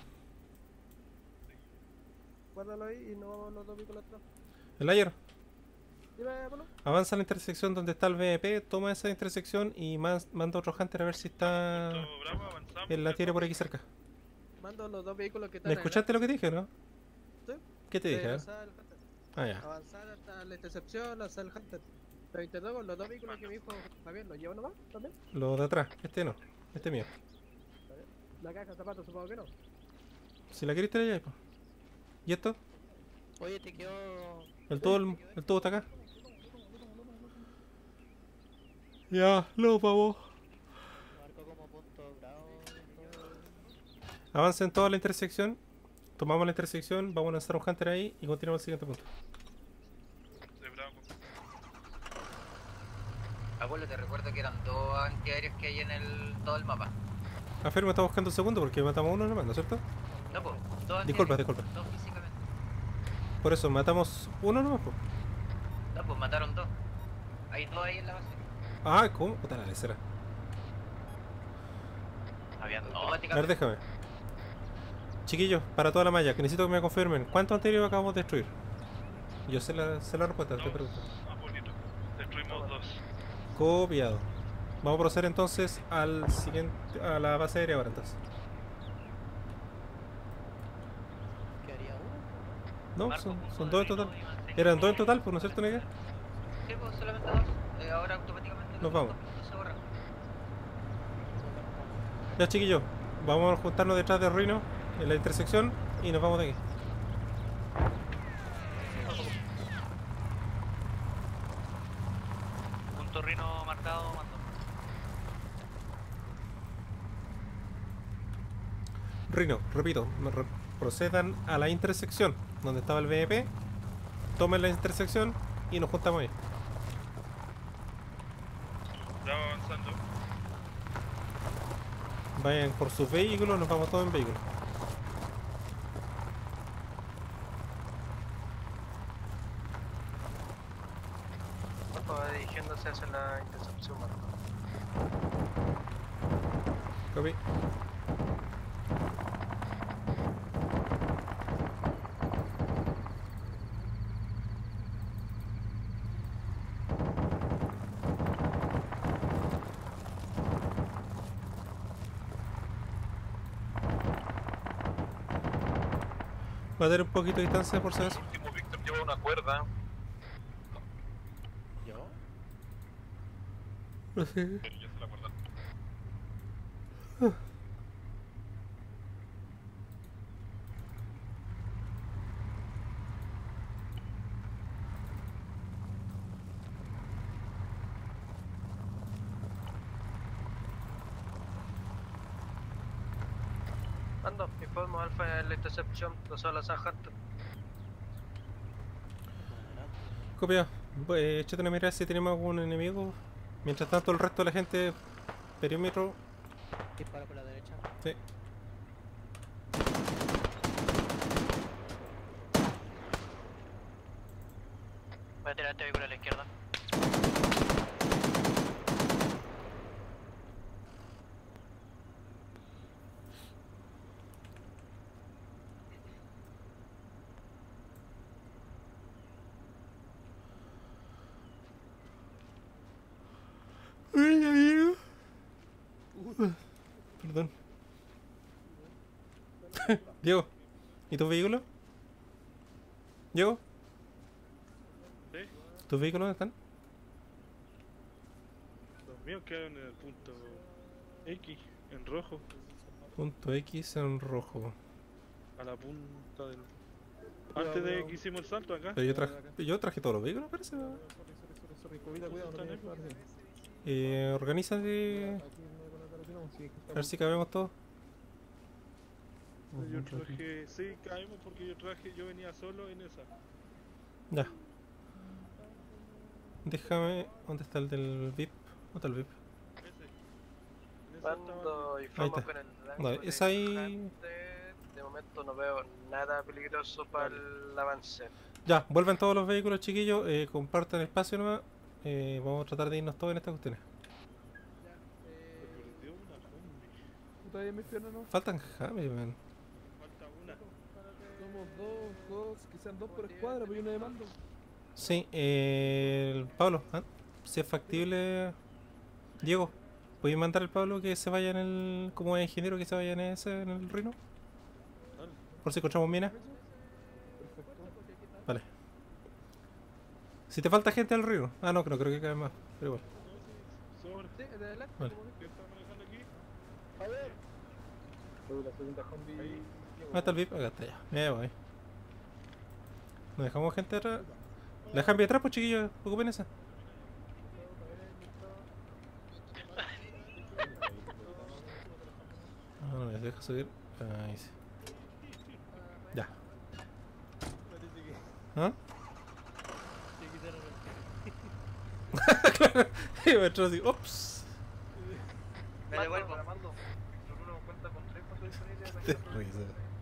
[SPEAKER 6] Guárdalo ahí y nos vamos los dos vehículos atrás.
[SPEAKER 3] El ayer.
[SPEAKER 6] Dime, Pablo.
[SPEAKER 3] Avanza a la intersección donde está el B M P, toma esa intersección y man- manda otro Hunter a ver si está en la tierra por aquí cerca.
[SPEAKER 6] Mando los dos vehículos que están
[SPEAKER 3] ¿Me escuchaste lo que dije, no?
[SPEAKER 6] Sí.
[SPEAKER 3] ¿Qué te dije?
[SPEAKER 6] Eh,
[SPEAKER 3] eh?
[SPEAKER 6] lanzar el Hunter.
[SPEAKER 3] Ah, ya.
[SPEAKER 6] Avanzar hasta la intercepción, lanzar el Hunter. Los interrogo, los dos vehículos que me dijo Javier, ¿los llevo nomás también?
[SPEAKER 3] Lo de atrás, este no, este mío.
[SPEAKER 6] La caja de zapatos, supongo que no.
[SPEAKER 3] Si la querés tener ya, pues. ¿Y esto?
[SPEAKER 9] Oye, te quedó...
[SPEAKER 3] El todo, el, el todo está acá. Ya, lo pavo.
[SPEAKER 9] Marco como punto bravo.
[SPEAKER 3] Avanza en toda la intersección. Tomamos la intersección, vamos a lanzar un Hunter ahí y continuamos al siguiente punto.
[SPEAKER 1] Abuelo, te recuerdo que eran dos antiaéreos que hay en el todo el mapa.
[SPEAKER 3] Ah, Fer me está buscando un segundo porque matamos a uno nomás, ¿no es cierto?
[SPEAKER 1] No, pues, dos
[SPEAKER 3] Disculpa,
[SPEAKER 1] antiaéreos,
[SPEAKER 3] disculpa.
[SPEAKER 1] Dos físicamente.
[SPEAKER 3] Por eso, matamos uno nomás, pues.
[SPEAKER 1] No, pues mataron dos. Hay dos ahí en la base.
[SPEAKER 3] Ah, ¿cómo? Puta la lecera.
[SPEAKER 1] Habían dos.
[SPEAKER 3] A ver, déjame. Chiquillos, para toda la malla, que necesito que me confirmen. ¿Cuántos anteriores acabamos de destruir? Yo sé la, sé la respuesta, te pregunto.
[SPEAKER 11] Ah, bonito. Destruimos dos.
[SPEAKER 3] Copiado. Vamos a proceder entonces al siguiente, a la base aérea ahora entonces.
[SPEAKER 9] ¿Quedaría uno?
[SPEAKER 3] No, son, son dos en total. Eran dos en total, pues, ¿no es cierto, nega?
[SPEAKER 1] Sí, pues solamente dos. Eh, ahora automáticamente
[SPEAKER 3] Nos vamos.
[SPEAKER 1] dos se borran.
[SPEAKER 3] Ya, chiquillos, vamos a juntarnos detrás de Ruino en la intersección y nos vamos de aquí.
[SPEAKER 12] Punto Rino marcado, mando.
[SPEAKER 3] Rino, repito, me re- procedan a la intersección donde estaba el B M P, tomen la intersección y nos juntamos ahí.
[SPEAKER 11] Bravo avanzando.
[SPEAKER 3] Vayan por sus vehículos, nos vamos todos en vehículos.
[SPEAKER 15] Va dirigiéndose hacia la intercepción, mano.
[SPEAKER 3] Copy. Va a tener un poquito de distancia por si acaso.
[SPEAKER 11] Último, Víctor lleva una cuerda.
[SPEAKER 9] ¿Yo?
[SPEAKER 3] No sé.
[SPEAKER 11] Pero ya se la cuerda.
[SPEAKER 15] Mando, informo Alfa en la intercepción, dos alas a Hunter.
[SPEAKER 3] Copia, eh, échate una mirada si tenemos algún enemigo. Mientras tanto, el resto de la gente, perímetro.
[SPEAKER 9] Dispara por la derecha.
[SPEAKER 3] Sí.
[SPEAKER 2] Voy a tirar este vehículo a la izquierda.
[SPEAKER 3] Perdón. Diego, ¿y tus vehículos? Diego,
[SPEAKER 17] ¿Sí?
[SPEAKER 3] ¿tus vehículos dónde están?
[SPEAKER 17] Los míos quedaron en el punto X, en rojo,
[SPEAKER 3] Punto X en rojo.
[SPEAKER 17] a la punta del... Antes de que hicimos el salto acá.
[SPEAKER 3] Pero yo traje, yo traje todos los vehículos, parece.
[SPEAKER 16] Cuidado, cuidado, no te vayas.
[SPEAKER 3] Eh, organízate. A ver si cabemos todos.
[SPEAKER 17] Yo traje, sí, caímos porque yo traje, yo venía solo en esa.
[SPEAKER 3] Ya. Déjame. ¿Dónde está el del V I P? ¿Dónde está el V I P?
[SPEAKER 4] Mando y
[SPEAKER 3] Ahí
[SPEAKER 4] fuimos
[SPEAKER 3] está.
[SPEAKER 4] con el blanco
[SPEAKER 3] Vale,
[SPEAKER 4] de
[SPEAKER 3] es ahí.
[SPEAKER 4] Gigante. De momento no veo nada peligroso para el avance.
[SPEAKER 3] Ya, vuelven todos los vehículos, chiquillos. Eh, compartan espacio nomás. Eh, vamos a tratar de irnos todos en estas cuestiones.
[SPEAKER 16] ¿Todavía mis piernas no?
[SPEAKER 3] Faltan James, man.
[SPEAKER 16] Somos dos, dos, que sean dos por escuadra, pero yo no demando.
[SPEAKER 3] Sí, eh, el Pablo, ¿ah? Si es factible. Diego, ¿puedes mandar al Pablo que se vaya en el. Como ingeniero, que se vaya en ese, en el Rino? Por si encontramos minas. Vale. Si te falta gente al Rino. Ah, no, no creo que cabe más. Pero igual. Vale.
[SPEAKER 16] A ver.
[SPEAKER 3] ¿Dónde está el V I P? Acá está ya. Me voy. ¿Nos dejamos gente atrás? ¿La dejan bien atrás, pues, chiquillos? Ocupen esa. Ah, no me deja subir. Ahí sí. Ya. ¿Ah? Claro. Y me entró así. Ups.
[SPEAKER 4] Me devuelvo. Mando. Uno cuenta con tres pasos disponibles.
[SPEAKER 3] Risa.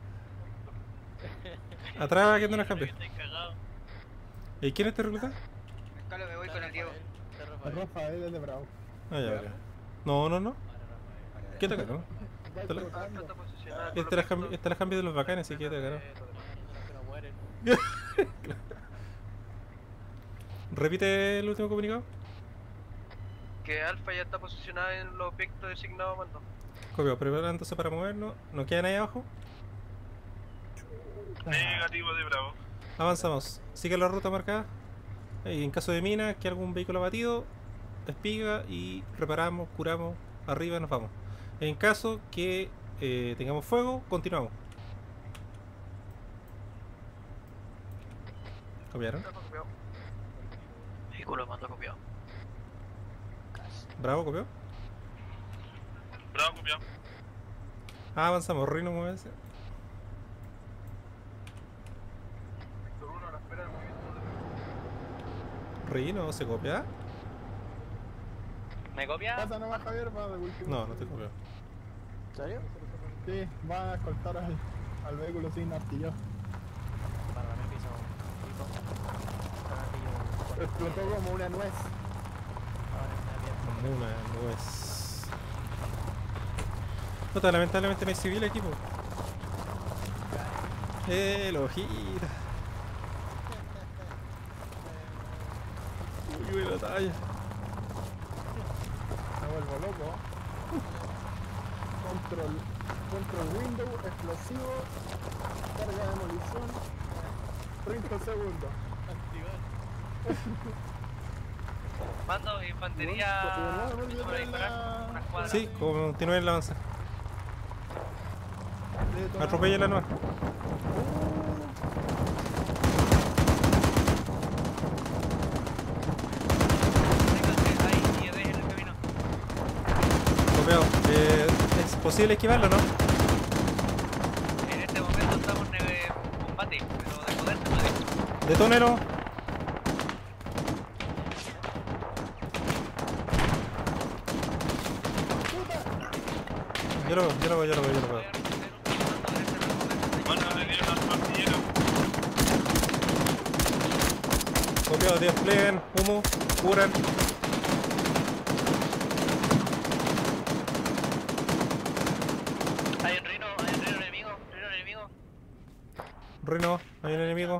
[SPEAKER 3] Atrás, que no nos cambie. ¿Y quién es este recluta?
[SPEAKER 4] Carlos, me voy con el Diego.
[SPEAKER 16] Rafael es de Bravo.
[SPEAKER 3] Ah, ya, vale. No, no, no. Quédate acá, ¿no? Esta la- Esta es la cambi- esta es la cambio de los bacanes, así que quédate acá, ¿no? Repite el último comunicado.
[SPEAKER 4] Que Alfa ya está posicionada en los objetos designados, mando.
[SPEAKER 3] Copio, preparándose para movernos. ¿Nos quedan ahí abajo?
[SPEAKER 17] Negativo de Bravo.
[SPEAKER 3] Avanzamos. Sigue la ruta marcada. Y en caso de mina, que algún vehículo abatido, espiga y reparamos, curamos, arriba nos vamos. En caso que eh, tengamos fuego, continuamos. ¿Copiaron?
[SPEAKER 2] Vehículo mando copiado.
[SPEAKER 3] Bravo, copió.
[SPEAKER 17] Bravo, copiado.
[SPEAKER 3] Ah, avanzamos. Rino, muévese. Rino, ¿se copia?
[SPEAKER 12] ¿Me copia?
[SPEAKER 16] Pasa nomás, Javier, va de último.
[SPEAKER 3] No, no te copio.
[SPEAKER 5] ¿En serio?
[SPEAKER 16] Sí, van a escoltar al, al vehículo sin artillado.
[SPEAKER 5] Para mí piso un poquito.
[SPEAKER 16] Explotó como una nuez.
[SPEAKER 3] Como una nuez. Puta, lamentablemente no hay civil aquí, po. Eh, lo gira. Uy, uy, la talla.
[SPEAKER 16] Me vuelvo loco. Control, control window, explosivo, carga de demolición, treinta segundos.
[SPEAKER 12] Mando infantería. Para disparar una escuadra.
[SPEAKER 3] Sí, continúen el avance. Atropella nomás. Copiado. Eh, ¿Es posible esquivarlo, no?
[SPEAKER 12] En este momento estamos en combate, pero de poder se puede.
[SPEAKER 3] Detonero. Yo lo veo, yo lo veo, yo lo veo, yo lo veo.
[SPEAKER 17] Bueno, le dieron al martillero.
[SPEAKER 3] Copiado, desplieguen, humo, curan.
[SPEAKER 12] Hay un rino, hay un rino enemigo, rino enemigo.
[SPEAKER 3] Rino, hay un enemigo.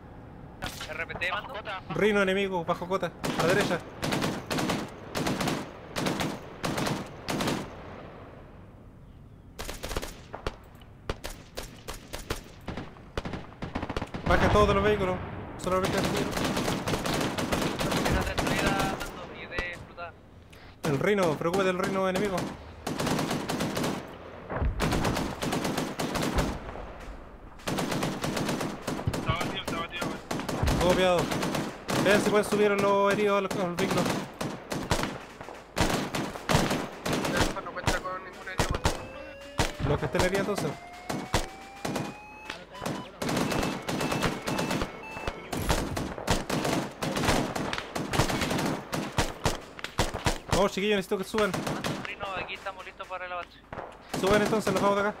[SPEAKER 12] R P T, mando.
[SPEAKER 3] Rino enemigo, bajo cota, a la derecha. Bajen todos de los vehículos. Solo los vehículos. El Rhino, preocúpate del Rhino enemigo.
[SPEAKER 17] Está batido, está batido.
[SPEAKER 3] Todo copiado. Vean si pueden subir los heridos a los, a los vehículos.
[SPEAKER 15] Alfa no cuenta con ningún herido.
[SPEAKER 3] Los que estén heridos entonces. Oh, chiquillos, necesito que suban.
[SPEAKER 12] Rino, aquí estamos listos para el avance.
[SPEAKER 3] Suban entonces, nos vamos de acá.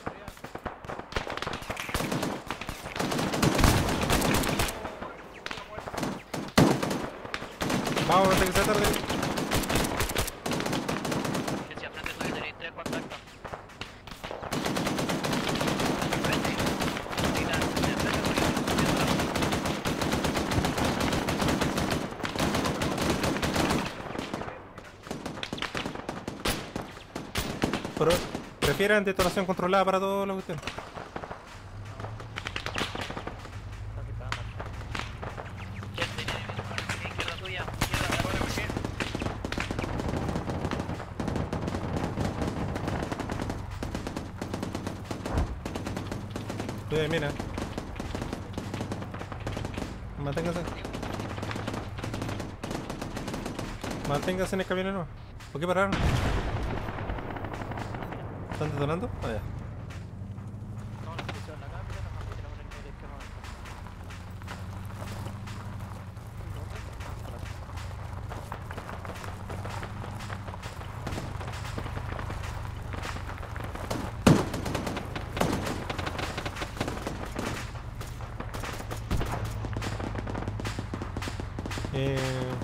[SPEAKER 3] Vamos, antes que sea tarde.
[SPEAKER 12] Hacia frente suyo tenéis tres contactos.
[SPEAKER 3] Pero prefieran detonación controlada para todos los que estén. Cuiden, mira. Manténganse. Manténganse en el camión, ¿no? ¿Por qué pararon? ¿Están detonando? Ah, ya. Eh...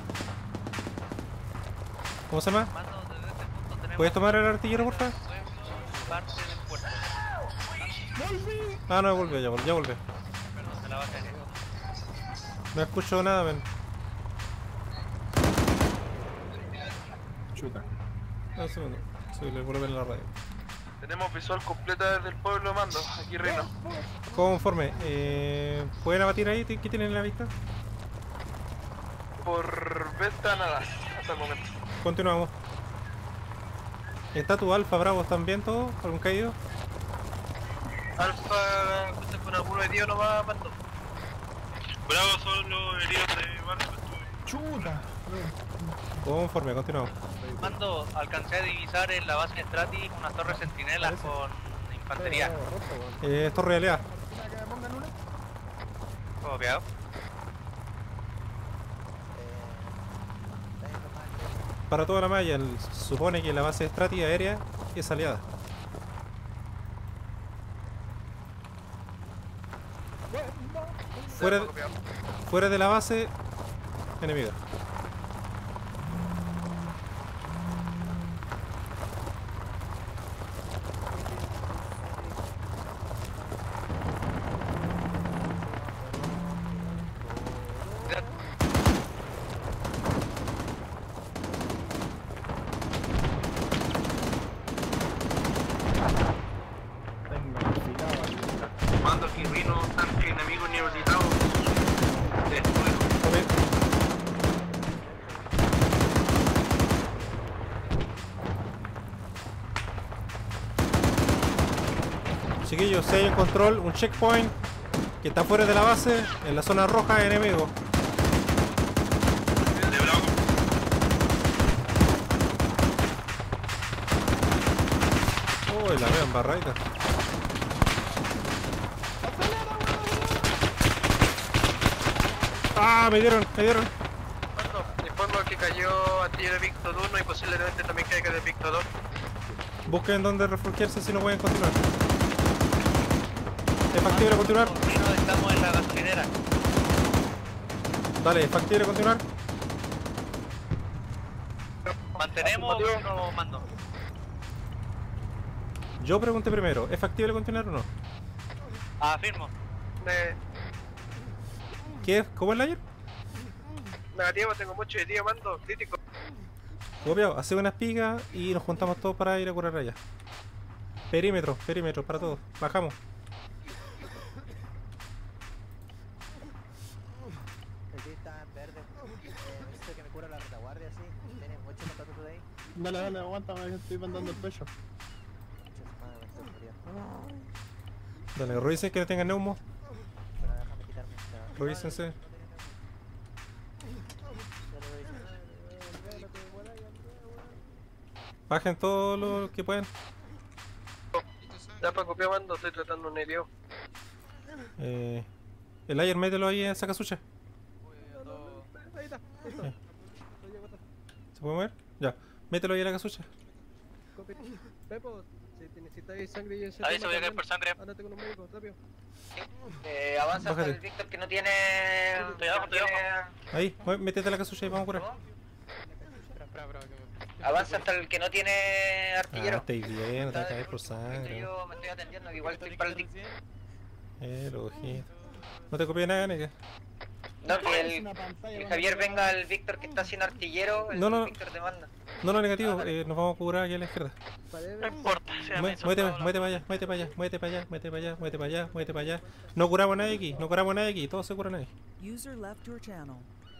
[SPEAKER 3] ¿Cómo se llama? ¿Puedes tomar el artillero, por favor?
[SPEAKER 12] Parte del puerto.
[SPEAKER 3] Ah, no, volvió, ya volvió, ya volvió.
[SPEAKER 12] Perdón, de la base aérea.
[SPEAKER 3] No escucho nada, men.
[SPEAKER 16] Chuta.
[SPEAKER 3] Un segundo. Subirle el volumen en la radio.
[SPEAKER 15] Tenemos visual completa desde el pueblo, mando. Aquí Rino.
[SPEAKER 3] Conforme. Eh, ¿Pueden abatir ahí? ¿Qué tienen en la vista?
[SPEAKER 15] Por venta nada, hasta el momento.
[SPEAKER 3] Continuamos. ¿Está tu Alfa, Bravo? ¿Están bien todos? ¿Algún caído?
[SPEAKER 15] Alfa, cuenta con algunos heridos nomás, mando.
[SPEAKER 17] Bravo son los heridos de barco.
[SPEAKER 16] Chuta.
[SPEAKER 3] Conforme, continuamos.
[SPEAKER 12] Mando, alcancé a divisar en la base Stratis unas torres centinelas con infantería.
[SPEAKER 3] Eh, esto es realidad.
[SPEAKER 12] Copiado.
[SPEAKER 3] Para toda la malla, el- supone que la base Strati aérea es aliada. Fuera de, fuera de la base, enemiga.
[SPEAKER 15] Mando aquí Rino, tanque enemigo inhabilitado.
[SPEAKER 3] Chiquillos, si hay un control, un checkpoint que está fuera de la base, en la zona roja, enemigo. Uy, la veo embarradita. Ah, me dieron, me dieron.
[SPEAKER 15] Mando, informo que cayó artillero de Victor uno y posiblemente también caiga de Victor dos.
[SPEAKER 3] Busquen dónde refugiarse si no pueden continuar. ¿Es factible continuar?
[SPEAKER 12] No, estamos en la gasolinera.
[SPEAKER 3] Dale, ¿es factible continuar?
[SPEAKER 12] ¿Mantenemos o mando?
[SPEAKER 3] Yo pregunté primero, ¿es factible continuar o no?
[SPEAKER 12] Afirmo.
[SPEAKER 15] Eh,
[SPEAKER 3] ¿Qué es? ¿Cómo es el ayer?
[SPEAKER 15] negativo, tengo mucho herido, mando, crítico.
[SPEAKER 3] Copiado, hace unas pigas y nos juntamos todos para ir a curar allá. Perímetro, perímetro, para todos. Bajamos.
[SPEAKER 9] cura la retaguardia, sí. Tienen ocho contactos de ahí.
[SPEAKER 16] Dale, dale, aguántame que estoy mandando el pecho.
[SPEAKER 3] Dale, revisen que no tengan neumo.
[SPEAKER 9] Pero déjame quitarme esta.
[SPEAKER 3] Revísense. Bajen todo lo que puedan.
[SPEAKER 4] Ya para copiar mando, estoy tratando un herido.
[SPEAKER 3] Eh, el ayer mételo ahí en Sakasucha.
[SPEAKER 6] Ahí está, listo.
[SPEAKER 3] Eh. ¿Se puede mover? Ya. Mételo ahí en la casucha.
[SPEAKER 6] Copy. Pepo, si te necesitáis sangre y ese
[SPEAKER 12] Ahí
[SPEAKER 6] tema
[SPEAKER 12] se voy a caer
[SPEAKER 6] también,
[SPEAKER 12] por sangre.
[SPEAKER 6] ándate con un médico, rápido.
[SPEAKER 13] Eh, avanza hasta
[SPEAKER 3] Bájate.
[SPEAKER 13] el Víctor que no tiene...
[SPEAKER 12] Estoy abajo, estoy abajo.
[SPEAKER 3] Ahí, mué- métete a la casucha y vamos a curar.
[SPEAKER 9] Espera, espera, espera. que-
[SPEAKER 13] Avanza hasta el que no tiene
[SPEAKER 3] Ah,
[SPEAKER 13] artillero.
[SPEAKER 3] estáis bien, no te vas a caer por
[SPEAKER 13] Estoy
[SPEAKER 3] sangre.
[SPEAKER 13] yo me estoy atendiendo, que igual estoy para el Víctor.
[SPEAKER 3] Eh, lo ojito. No te copié nada, nega.
[SPEAKER 13] No, que el, el Javier venga al Víctor que está sin artillero, el
[SPEAKER 3] No, no.
[SPEAKER 13] Víctor demanda.
[SPEAKER 3] No, no, negativo, eh, nos vamos a curar aquí a la izquierda.
[SPEAKER 12] No importa, se
[SPEAKER 3] Mue- Muévete, muévete para allá, muévete para allá, muévete para allá, muévete para allá, muévete para allá, muévete para allá. No curamos a nadie aquí, no curamos a nadie aquí, todos se curan ahí.
[SPEAKER 8] User left your channel.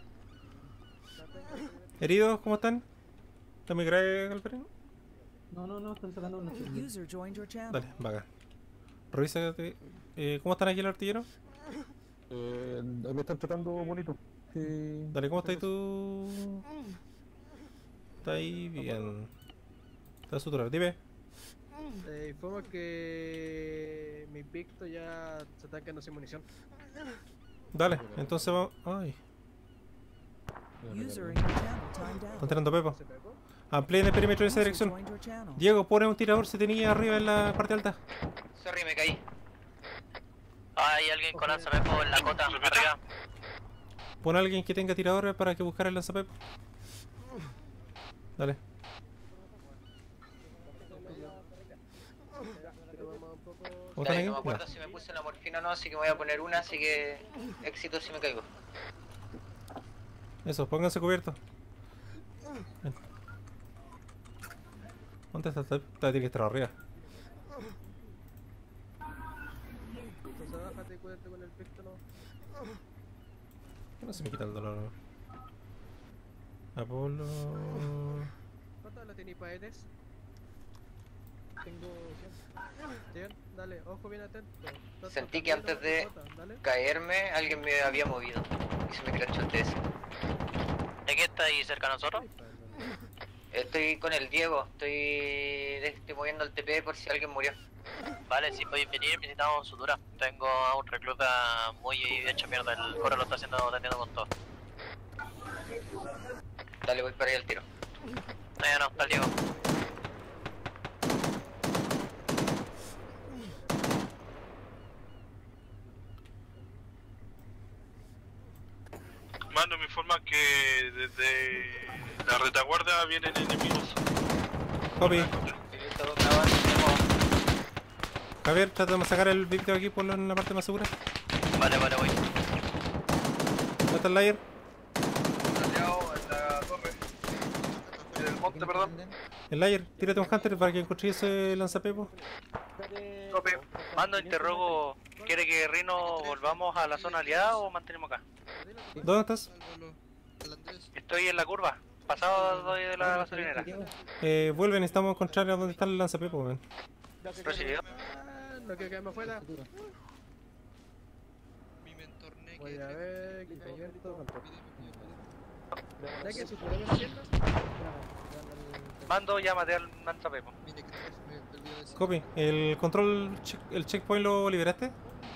[SPEAKER 3] ¿Heridos? ¿Cómo están? ¿Está muy grave, Galferino?
[SPEAKER 5] No, no, no, están sacando una.
[SPEAKER 8] User joined your channel.
[SPEAKER 3] Dale, vaga. Revísate. Eh, ¿Cómo están aquí el artillero?
[SPEAKER 18] Eh, me están tratando bonito. Sí.
[SPEAKER 3] Dale, ¿cómo estás tú? Está ahí bien. Está suturado, dime.
[SPEAKER 6] Eh, informo que mi Victor ya se está quedando sin munición.
[SPEAKER 3] Dale, entonces vamos. Ay,
[SPEAKER 8] User in your channel timed out.
[SPEAKER 3] están tirando Pepo. Amplíen el perímetro en esa
[SPEAKER 8] User
[SPEAKER 3] dirección.
[SPEAKER 8] joined your channel.
[SPEAKER 3] Diego, pone un tirador si tenía arriba en la parte alta.
[SPEAKER 13] Sorry, me caí.
[SPEAKER 12] Hay alguien con lanzapepo en la cota, arriba.
[SPEAKER 3] Pon a alguien que tenga tiradores para que buscara el lanzapepo. Dale. ¿Cómo están
[SPEAKER 13] Dale,
[SPEAKER 3] aquí?
[SPEAKER 13] no me acuerdo
[SPEAKER 3] Ya.
[SPEAKER 13] si me puse la morfina o no, así que me voy a poner una, así que éxito si me caigo.
[SPEAKER 3] Eso, pónganse cubiertos. Ven. ¿Dónde está? Está, está- tiene que estar arriba.
[SPEAKER 6] Entonces bájate y cuídate con el Victor, ¿no?
[SPEAKER 3] ¿Qué no se me quita el dolor? Apolo.
[SPEAKER 6] ¿Cuántas la tenéis para Edes? Tengo cien. cien, dale, ojo bien atento. Tanto
[SPEAKER 13] Sentí que
[SPEAKER 6] camino
[SPEAKER 13] antes de
[SPEAKER 6] y cota, dale.
[SPEAKER 13] caerme alguien me había movido y se me crachó el T S.
[SPEAKER 12] ¿De qué está ahí cerca de nosotros?
[SPEAKER 13] Estoy con el Diego, estoy, estoy moviendo el T P por si alguien murió.
[SPEAKER 12] Vale, si podéis venir, necesitamos sutura. Tengo a un recluta muy hecho mierda, el coro lo está haciendo, atendiendo con todo.
[SPEAKER 13] Dale, voy para allá al tiro.
[SPEAKER 12] No, ya no, está el Diego.
[SPEAKER 17] Mando, me informa que desde la retaguardia vienen enemigos.
[SPEAKER 3] Copy. Javier, trata de sacar el víctor aquí, ponlo en la parte más segura.
[SPEAKER 12] Vale, vale, voy.
[SPEAKER 3] ¿Dónde está el layer?
[SPEAKER 4] Aliado en la torre. En el monte, perdón.
[SPEAKER 3] El layer, tírate un hunter para que encontré ese lanzapepo.
[SPEAKER 4] Copy.
[SPEAKER 12] Mando, interrogo, ¿quiere que Rino volvamos a la zona aliada o mantenemos acá?
[SPEAKER 3] ¿Dónde estás?
[SPEAKER 12] Estoy en la curva, pasado de la gasolinera.
[SPEAKER 3] Eh, vuelve, necesitamos encontrar a dónde está el lanzapepo, weón.
[SPEAKER 12] Recibido.
[SPEAKER 6] Ah, no quiero quedarme afuera. Voy a ver, equipamiento. ¿Ya que suturamos la pierna?
[SPEAKER 12] Mando, ya maté al lanzapepo.
[SPEAKER 3] Copy. ¿El control, check- el checkpoint lo liberaste?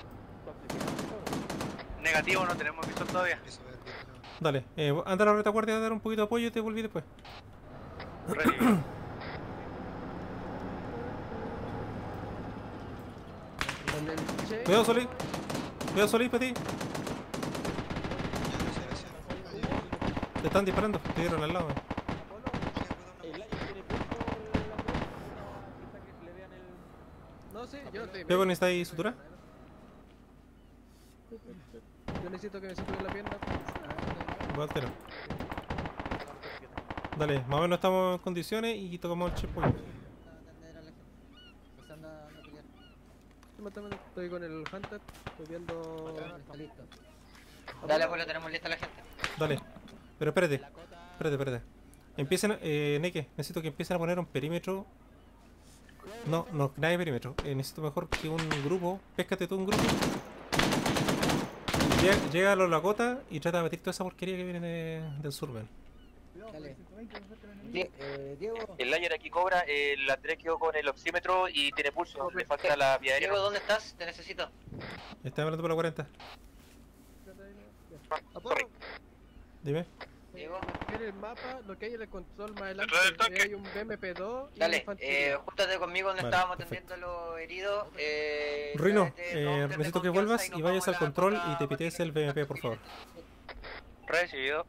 [SPEAKER 12] Negativo, no tenemos visto todavía.
[SPEAKER 3] Dale, eh, anda a la retaguardia a dar un poquito de apoyo y te volví después.
[SPEAKER 12] Recibido.
[SPEAKER 3] Cuidado, Solís. Cuidado, Solís, para ti. Te están disparando, te dieron al lado.
[SPEAKER 6] No, sí, yo estoy
[SPEAKER 3] Pepo,
[SPEAKER 6] bien.
[SPEAKER 3] ¿necesitáis sutura?
[SPEAKER 6] Yo necesito que me suturen la pierna.
[SPEAKER 3] Voy al tiro. Dale, más o menos estamos en condiciones y tocamos el checkpoint.
[SPEAKER 6] Estoy con el Hunter, estoy viendo...
[SPEAKER 13] Dale, pues lo tenemos lista la gente.
[SPEAKER 3] Dale, pero espérate. espérate, espérate. Empiecen, eh, Neke, necesito que empiecen a poner un perímetro. No, no, nada de perímetro. Eh, necesito mejor que un grupo. Péscate tú un grupo. Llega, llega a los Lakota y trata de meter toda esa porquería que viene de, del sur, man.
[SPEAKER 5] Dale. Die- eh, Diego.
[SPEAKER 13] El Layer aquí cobra, el Andrés quedó con el oxímetro y tiene pulso, le falta la vía aérea.
[SPEAKER 2] Diego, ¿dónde estás? Te necesito.
[SPEAKER 3] Está hablando por la cuarenta.
[SPEAKER 4] Apolo,
[SPEAKER 3] Dime.
[SPEAKER 2] Diego.
[SPEAKER 6] en el mapa, lo que hay en el control más adelante,
[SPEAKER 11] Detrás del tanque.
[SPEAKER 6] hay un B M P dos y
[SPEAKER 2] Dale,
[SPEAKER 6] infantería.
[SPEAKER 2] eh, júntate conmigo donde
[SPEAKER 3] Vale,
[SPEAKER 2] estábamos
[SPEAKER 3] perfecto.
[SPEAKER 2] atendiendo a los heridos. Eh,
[SPEAKER 3] Rino,
[SPEAKER 2] tráete
[SPEAKER 3] eh,
[SPEAKER 2] dos hombres de
[SPEAKER 3] necesito que
[SPEAKER 2] confianza
[SPEAKER 3] vuelvas
[SPEAKER 2] nos
[SPEAKER 3] y vayas
[SPEAKER 2] vamos
[SPEAKER 3] al
[SPEAKER 2] a la
[SPEAKER 3] control
[SPEAKER 2] cota
[SPEAKER 3] y te pites el B M P, por favor.
[SPEAKER 12] Recibido.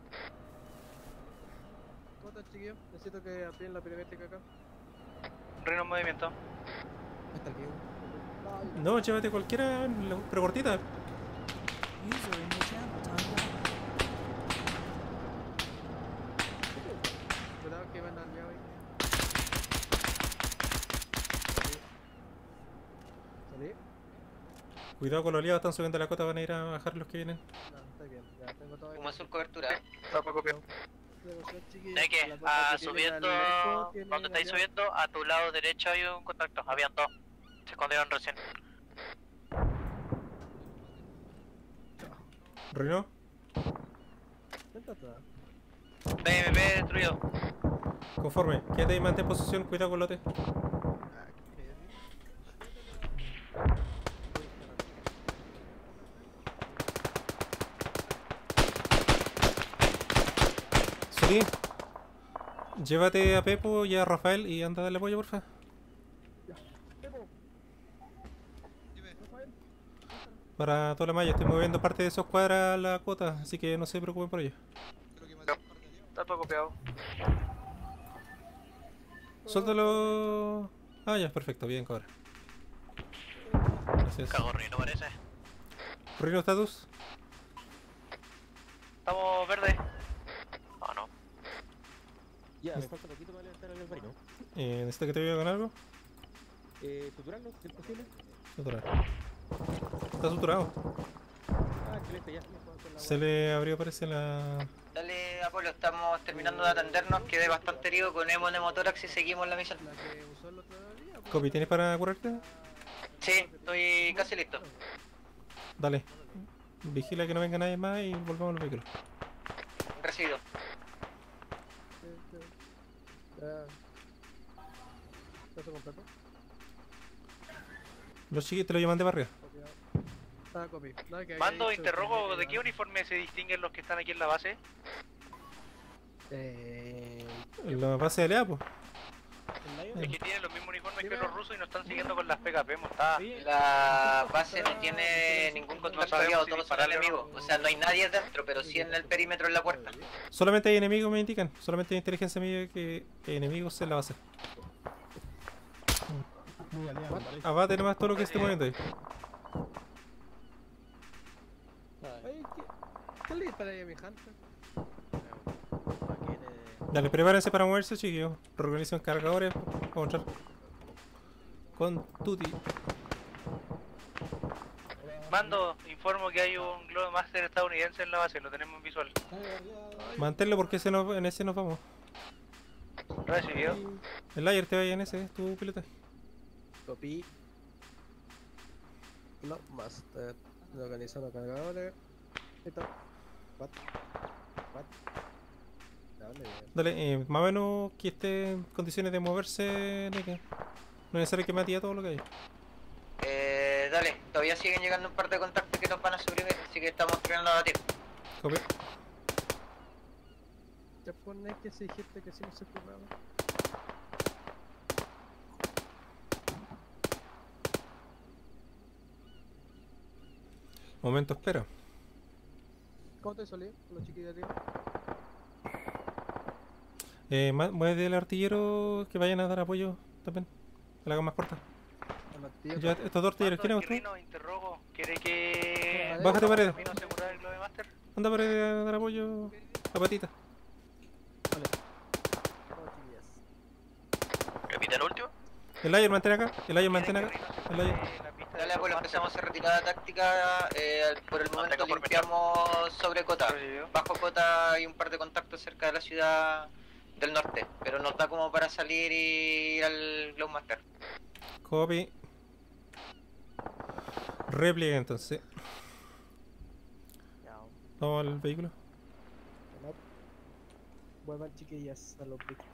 [SPEAKER 6] ¿Cómo estás, chiquillo? Necesito que amplíen la perimétrica acá.
[SPEAKER 12] Reino en movimiento.
[SPEAKER 5] Hasta el Diego.
[SPEAKER 3] No, llévate cualquiera, la- pero cortita.
[SPEAKER 8] User in your channel timed out.
[SPEAKER 6] Cuidado que van al llave. Salí.
[SPEAKER 3] Cuidado con los aliados, están subiendo la cota, van a ir a bajar los que vienen.
[SPEAKER 6] No, está bien, ya tengo todo.
[SPEAKER 2] Como azul cobertura.
[SPEAKER 4] Tampoco bien.
[SPEAKER 12] Neque, ah, subiendo. Cuando estáis subiendo, a tu lado derecho hay un contacto. Habían dos. Se escondieron recién.
[SPEAKER 3] Rino,
[SPEAKER 12] B M P destruido.
[SPEAKER 3] conforme, quédate y mantén posición, cuidado con lote. Solí, llévate a Pepo y a Rafael y anda a darle apoyo, porfa. Para toda la malla, estoy moviendo parte de esos cuadras a la cuota, así que no se preocupen por ello.
[SPEAKER 4] Está todo copiado.
[SPEAKER 3] Suéltalo. Ah, ya, perfecto, bien, cabra. Gracias.
[SPEAKER 12] Cago Rino, parece.
[SPEAKER 3] Rino, status.
[SPEAKER 12] Estamos verdes. Ah, no.
[SPEAKER 13] Ya, me falta poquito para levantar al marino.
[SPEAKER 3] Eh, ¿Necesito que te vea con algo?
[SPEAKER 13] Eh, suturarlo, si es posible.
[SPEAKER 3] Suturar. Está suturado.
[SPEAKER 13] Ah, excelente, ya.
[SPEAKER 3] Se le abrió, parece, la...
[SPEAKER 2] Dale, Apolo, estamos terminando de atendernos. Quedé bastante herido con hemo neumotórax y seguimos la misión.
[SPEAKER 3] Copy, ¿tienes para curarte?
[SPEAKER 2] Sí, estoy casi listo.
[SPEAKER 3] Dale. Vigila que no venga nadie más y volvamos al vehículo.
[SPEAKER 2] Recibido.
[SPEAKER 6] ¿Estás completo?
[SPEAKER 3] Los chiquitos te lo llevan de para arriba.
[SPEAKER 6] Ah, copy. Dale, que
[SPEAKER 12] Mando,
[SPEAKER 6] ahí se-
[SPEAKER 12] interrogo, ¿de qué uniforme se distinguen los que están aquí en la base?
[SPEAKER 6] Eh...
[SPEAKER 3] La base de aliada, pues.
[SPEAKER 12] Es que tienen los mismos uniformes que los rusos y nos están siguiendo con las P K P, montadas.
[SPEAKER 2] La base no tiene ningún contacto aliado, todos son enemigos. O sea, no hay nadie dentro, pero sí en el perímetro en la puerta.
[SPEAKER 3] Solamente hay enemigos, me indican. Solamente hay inteligencia media que hay enemigos en la base. Abate nomás todo lo que esté moviendo ahí.
[SPEAKER 6] Oye, ¿qué, ¿qué le dispara ahí a mi hunter?
[SPEAKER 3] Dale, prepárense para moverse, chiquillos. Reorganicen cargadores. Vamos a entrar. Con Tuti.
[SPEAKER 12] Mando, informo que hay un Globemaster estadounidense en la base, lo tenemos en visual.
[SPEAKER 3] Manténlo porque ese no- en ese nos vamos.
[SPEAKER 12] Recibido.
[SPEAKER 3] El Layer te vaya en ese, es tu pilota.
[SPEAKER 6] Copy. No, master. Organizando cargadores. Listo. What? What? Dale, bien.
[SPEAKER 3] Dale, eh, más o menos que esté en condiciones de moverse, Neke. No es necesario que mate a todo lo que hay.
[SPEAKER 2] Eh, dale, todavía siguen llegando un par de contactos que nos van a suprimir, así que estamos terminando de batir.
[SPEAKER 3] Copy.
[SPEAKER 6] Ya pone que si dijiste que sí no se curraba.
[SPEAKER 3] Momento, espera.
[SPEAKER 6] ¿Cómo te salió con los chiquillos de arriba?
[SPEAKER 3] Eh, ma- mueve el artillero que vayan a dar apoyo también. Que la hagan más corta. Ya, estos dos artilleros, ¿quién es tú?
[SPEAKER 12] Rino, interrogo, ¿quiere que...
[SPEAKER 3] Bájate, pared.
[SPEAKER 12] ¿Camino a asegurar el Globemaster?
[SPEAKER 3] Anda para a dar apoyo a patita.
[SPEAKER 12] ¿Capitán último?
[SPEAKER 3] El Layer mantén acá. El Layer mantén acá. El Layer.
[SPEAKER 2] Dale,
[SPEAKER 1] Dale, Apolo, empezamos a hacer retirada táctica. Eh, por el momento limpiamos sobre Cota. Bajo Cota hay un par de contactos cerca de la ciudad del norte, pero nos da como para salir y ir al Glowmaster.
[SPEAKER 3] Copy. Repliegue entonces. Vamos al vehículo.
[SPEAKER 6] Vuelvan chiquillas a los bichos.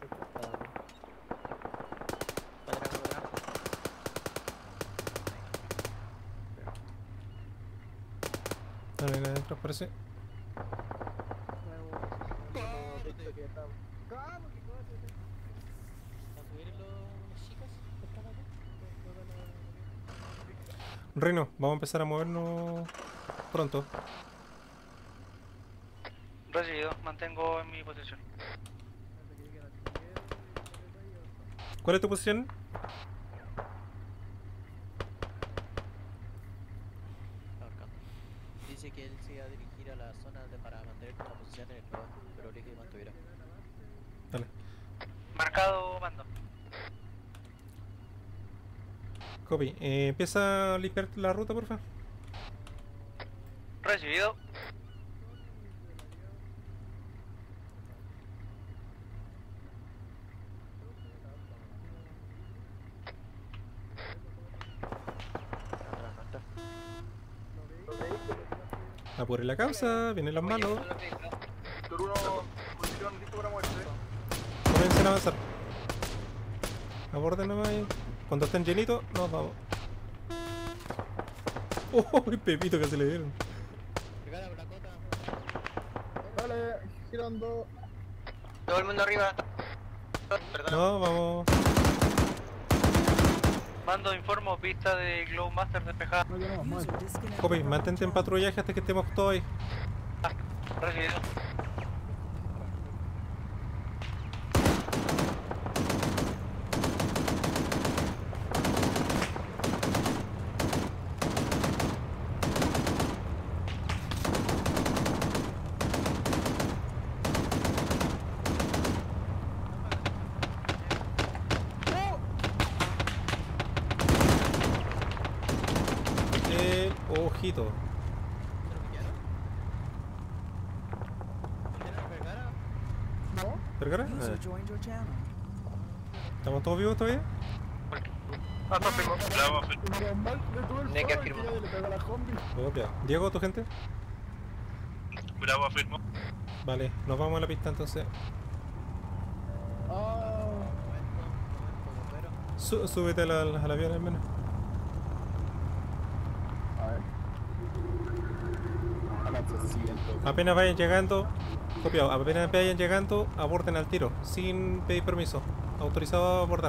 [SPEAKER 3] Dale, la adentro parece. Reno, vamos a empezar a movernos pronto.
[SPEAKER 12] Recibido, mantengo en mi posición.
[SPEAKER 3] ¿Cuál es tu posición?
[SPEAKER 9] Dice que él se iba a dirigir a la zona de, para mantener una posición en el trabajo, pero le que mantuviera.
[SPEAKER 3] Dale.
[SPEAKER 12] Marcado, mando.
[SPEAKER 3] Copy. Eh, empieza a limpiar la ruta, porfa.
[SPEAKER 12] Recibido.
[SPEAKER 3] Apure la causa, vienen los malos. Comiencen a avanzar. Aborden nomás ahí. Cuando estén llenitos, nos vamos. Oh, el pepito que se le dieron.
[SPEAKER 16] Dale, girando.
[SPEAKER 1] Todo el mundo arriba. Perdón.
[SPEAKER 3] No, vamos.
[SPEAKER 12] Mando, informo, pista de Glowmaster despejada.
[SPEAKER 3] Copy, mantente en patrullaje hasta que estemos todos ahí.
[SPEAKER 12] Recibido.
[SPEAKER 3] Ojito.
[SPEAKER 16] ¿No?
[SPEAKER 3] ¿Vergara?
[SPEAKER 8] User joined your channel.
[SPEAKER 3] ¿Estamos todos vivos todavía?
[SPEAKER 11] Ah, no, firmó. La vamos a firmar.
[SPEAKER 16] Normal, le tuve el
[SPEAKER 1] Neca
[SPEAKER 16] fuego y
[SPEAKER 1] firmó.
[SPEAKER 16] ya le pegó a la combi.
[SPEAKER 3] Copia. Diego, ¿tu gente?
[SPEAKER 11] Bravo, firmó.
[SPEAKER 3] Vale, nos vamos a la pista entonces.
[SPEAKER 16] Ah,
[SPEAKER 3] Sú- súbete al, al avión al menos.
[SPEAKER 16] a ver.
[SPEAKER 3] Apenas vayan llegando, copiado, apenas vayan llegando, aborden al tiro, sin pedir permiso. Autorizado a abordar.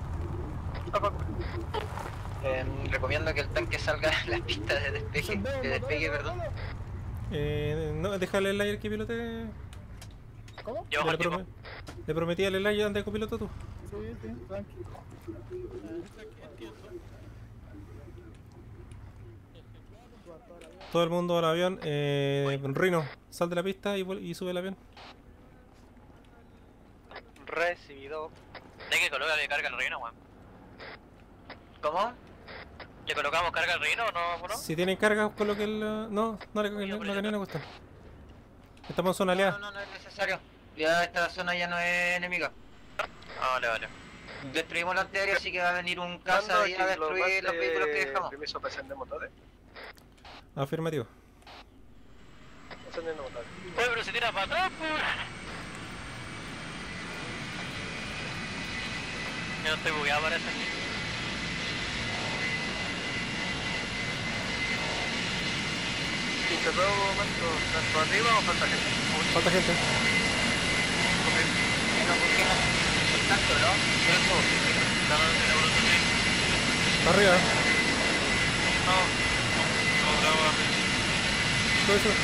[SPEAKER 1] Eh, recomiendo que el tanque salga de la pista de despegue, de despegue, perdón.
[SPEAKER 3] Eh, no, déjale el layer que pilote.
[SPEAKER 16] ¿Cómo?
[SPEAKER 3] Le, le, prom- le prometí al layer antes de copiloto tú.
[SPEAKER 16] Sí, sí, tranquilo.
[SPEAKER 3] Todo el mundo al avión. Eh, Rino, sal de la pista y, vuel- y sube el avión.
[SPEAKER 12] Recibido.
[SPEAKER 2] ¿De que colócale carga al reino, weón?
[SPEAKER 1] ¿Cómo?
[SPEAKER 2] ¿Le colocamos carga al reino o no, bro?
[SPEAKER 3] Si tienen carga, coloque el. No, no le no, no, no, no cuesta. Estamos en zona aliada.
[SPEAKER 1] No, no, no es necesario. Ya esta zona ya no es enemiga.
[SPEAKER 2] Ah, vale, vale.
[SPEAKER 1] Destruimos la antiaérea, así que va a venir un caza y a destruir los vehículos que dejamos.
[SPEAKER 4] Permiso para encender motores.
[SPEAKER 3] Afirmativo.
[SPEAKER 4] Encendiendo motores.
[SPEAKER 2] Oye, pero se tira para atrás, pues. Yo no estoy bugueado, parece.
[SPEAKER 4] Quinto robo, mando, ¿tanto arriba o falta gente?
[SPEAKER 3] Falta gente.
[SPEAKER 1] Contacto, ¿no?
[SPEAKER 3] Para arriba.
[SPEAKER 11] No, no, bravo.
[SPEAKER 3] Todo eso.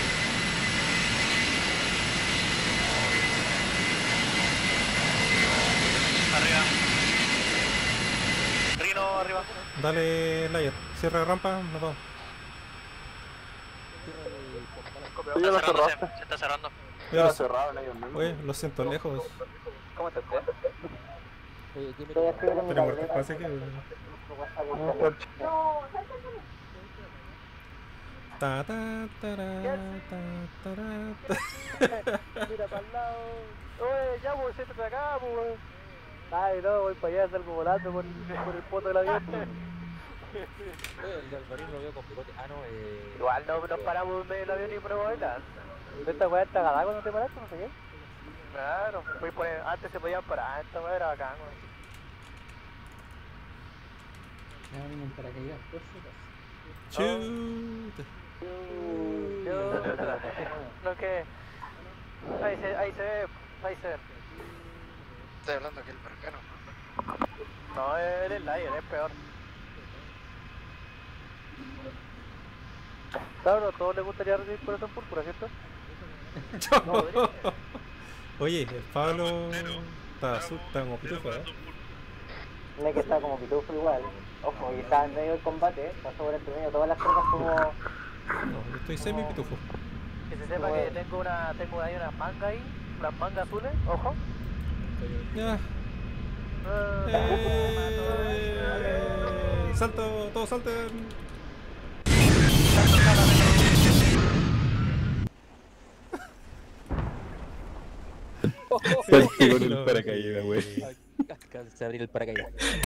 [SPEAKER 2] Arriba. Rino, arriba.
[SPEAKER 3] Dale, Layer. Cierra la rampa, nos vamos.
[SPEAKER 2] Se está cerrando, se, se está cerrando.
[SPEAKER 3] Oye, lo- Oye, lo siento lejos.
[SPEAKER 4] ¿Cómo te fue?
[SPEAKER 5] Oye, ¿qué me
[SPEAKER 19] Estoy escribiendo mi
[SPEAKER 3] Tenemos
[SPEAKER 19] tableta.
[SPEAKER 3] pase que. Ta ta tara, ta tara, ta.
[SPEAKER 19] Mira para el lado. Oye, ya, pues, siéntate acá, pues. Ay, no, voy para allá, salgo volando por, por el poto del avión.
[SPEAKER 5] Oye, el de Alvarín lo veo con picote. Ah, no, eh.
[SPEAKER 19] Igual no nos paramos en medio del avión y por vuelas. Esta weá está cagada cuando te paraste, no sé qué. Claro, voy por el- antes se podían parar, esta weá era bacán, weón.
[SPEAKER 5] No, ni un paracaídas, por si acaso.
[SPEAKER 3] Chuta.
[SPEAKER 19] Lo que. Ahí se, ahí se ve, ahí se ve.
[SPEAKER 7] Estoy hablando aquí el marcano.
[SPEAKER 19] No, él es Lion, es peor. Claro, a todos les gustaría recibir corazón púrpura, ¿cierto?
[SPEAKER 3] Oye, el Pablo está azul, está como pitufo, ¿eh?
[SPEAKER 19] No es que está como pitufo igual. Ojo, y está en medio del combate, pasó por entre medio todas las tropas como.
[SPEAKER 3] No, yo estoy semi pitufo.
[SPEAKER 19] Que se sepa que tengo una, tengo ahí unas mangas ahí, unas mangas azules, ojo.
[SPEAKER 3] Ya.
[SPEAKER 19] Ah,
[SPEAKER 3] Eh, salto, todos salten.
[SPEAKER 5] Con el paracaídas, wey. Alcanza a abrir el paracaídas.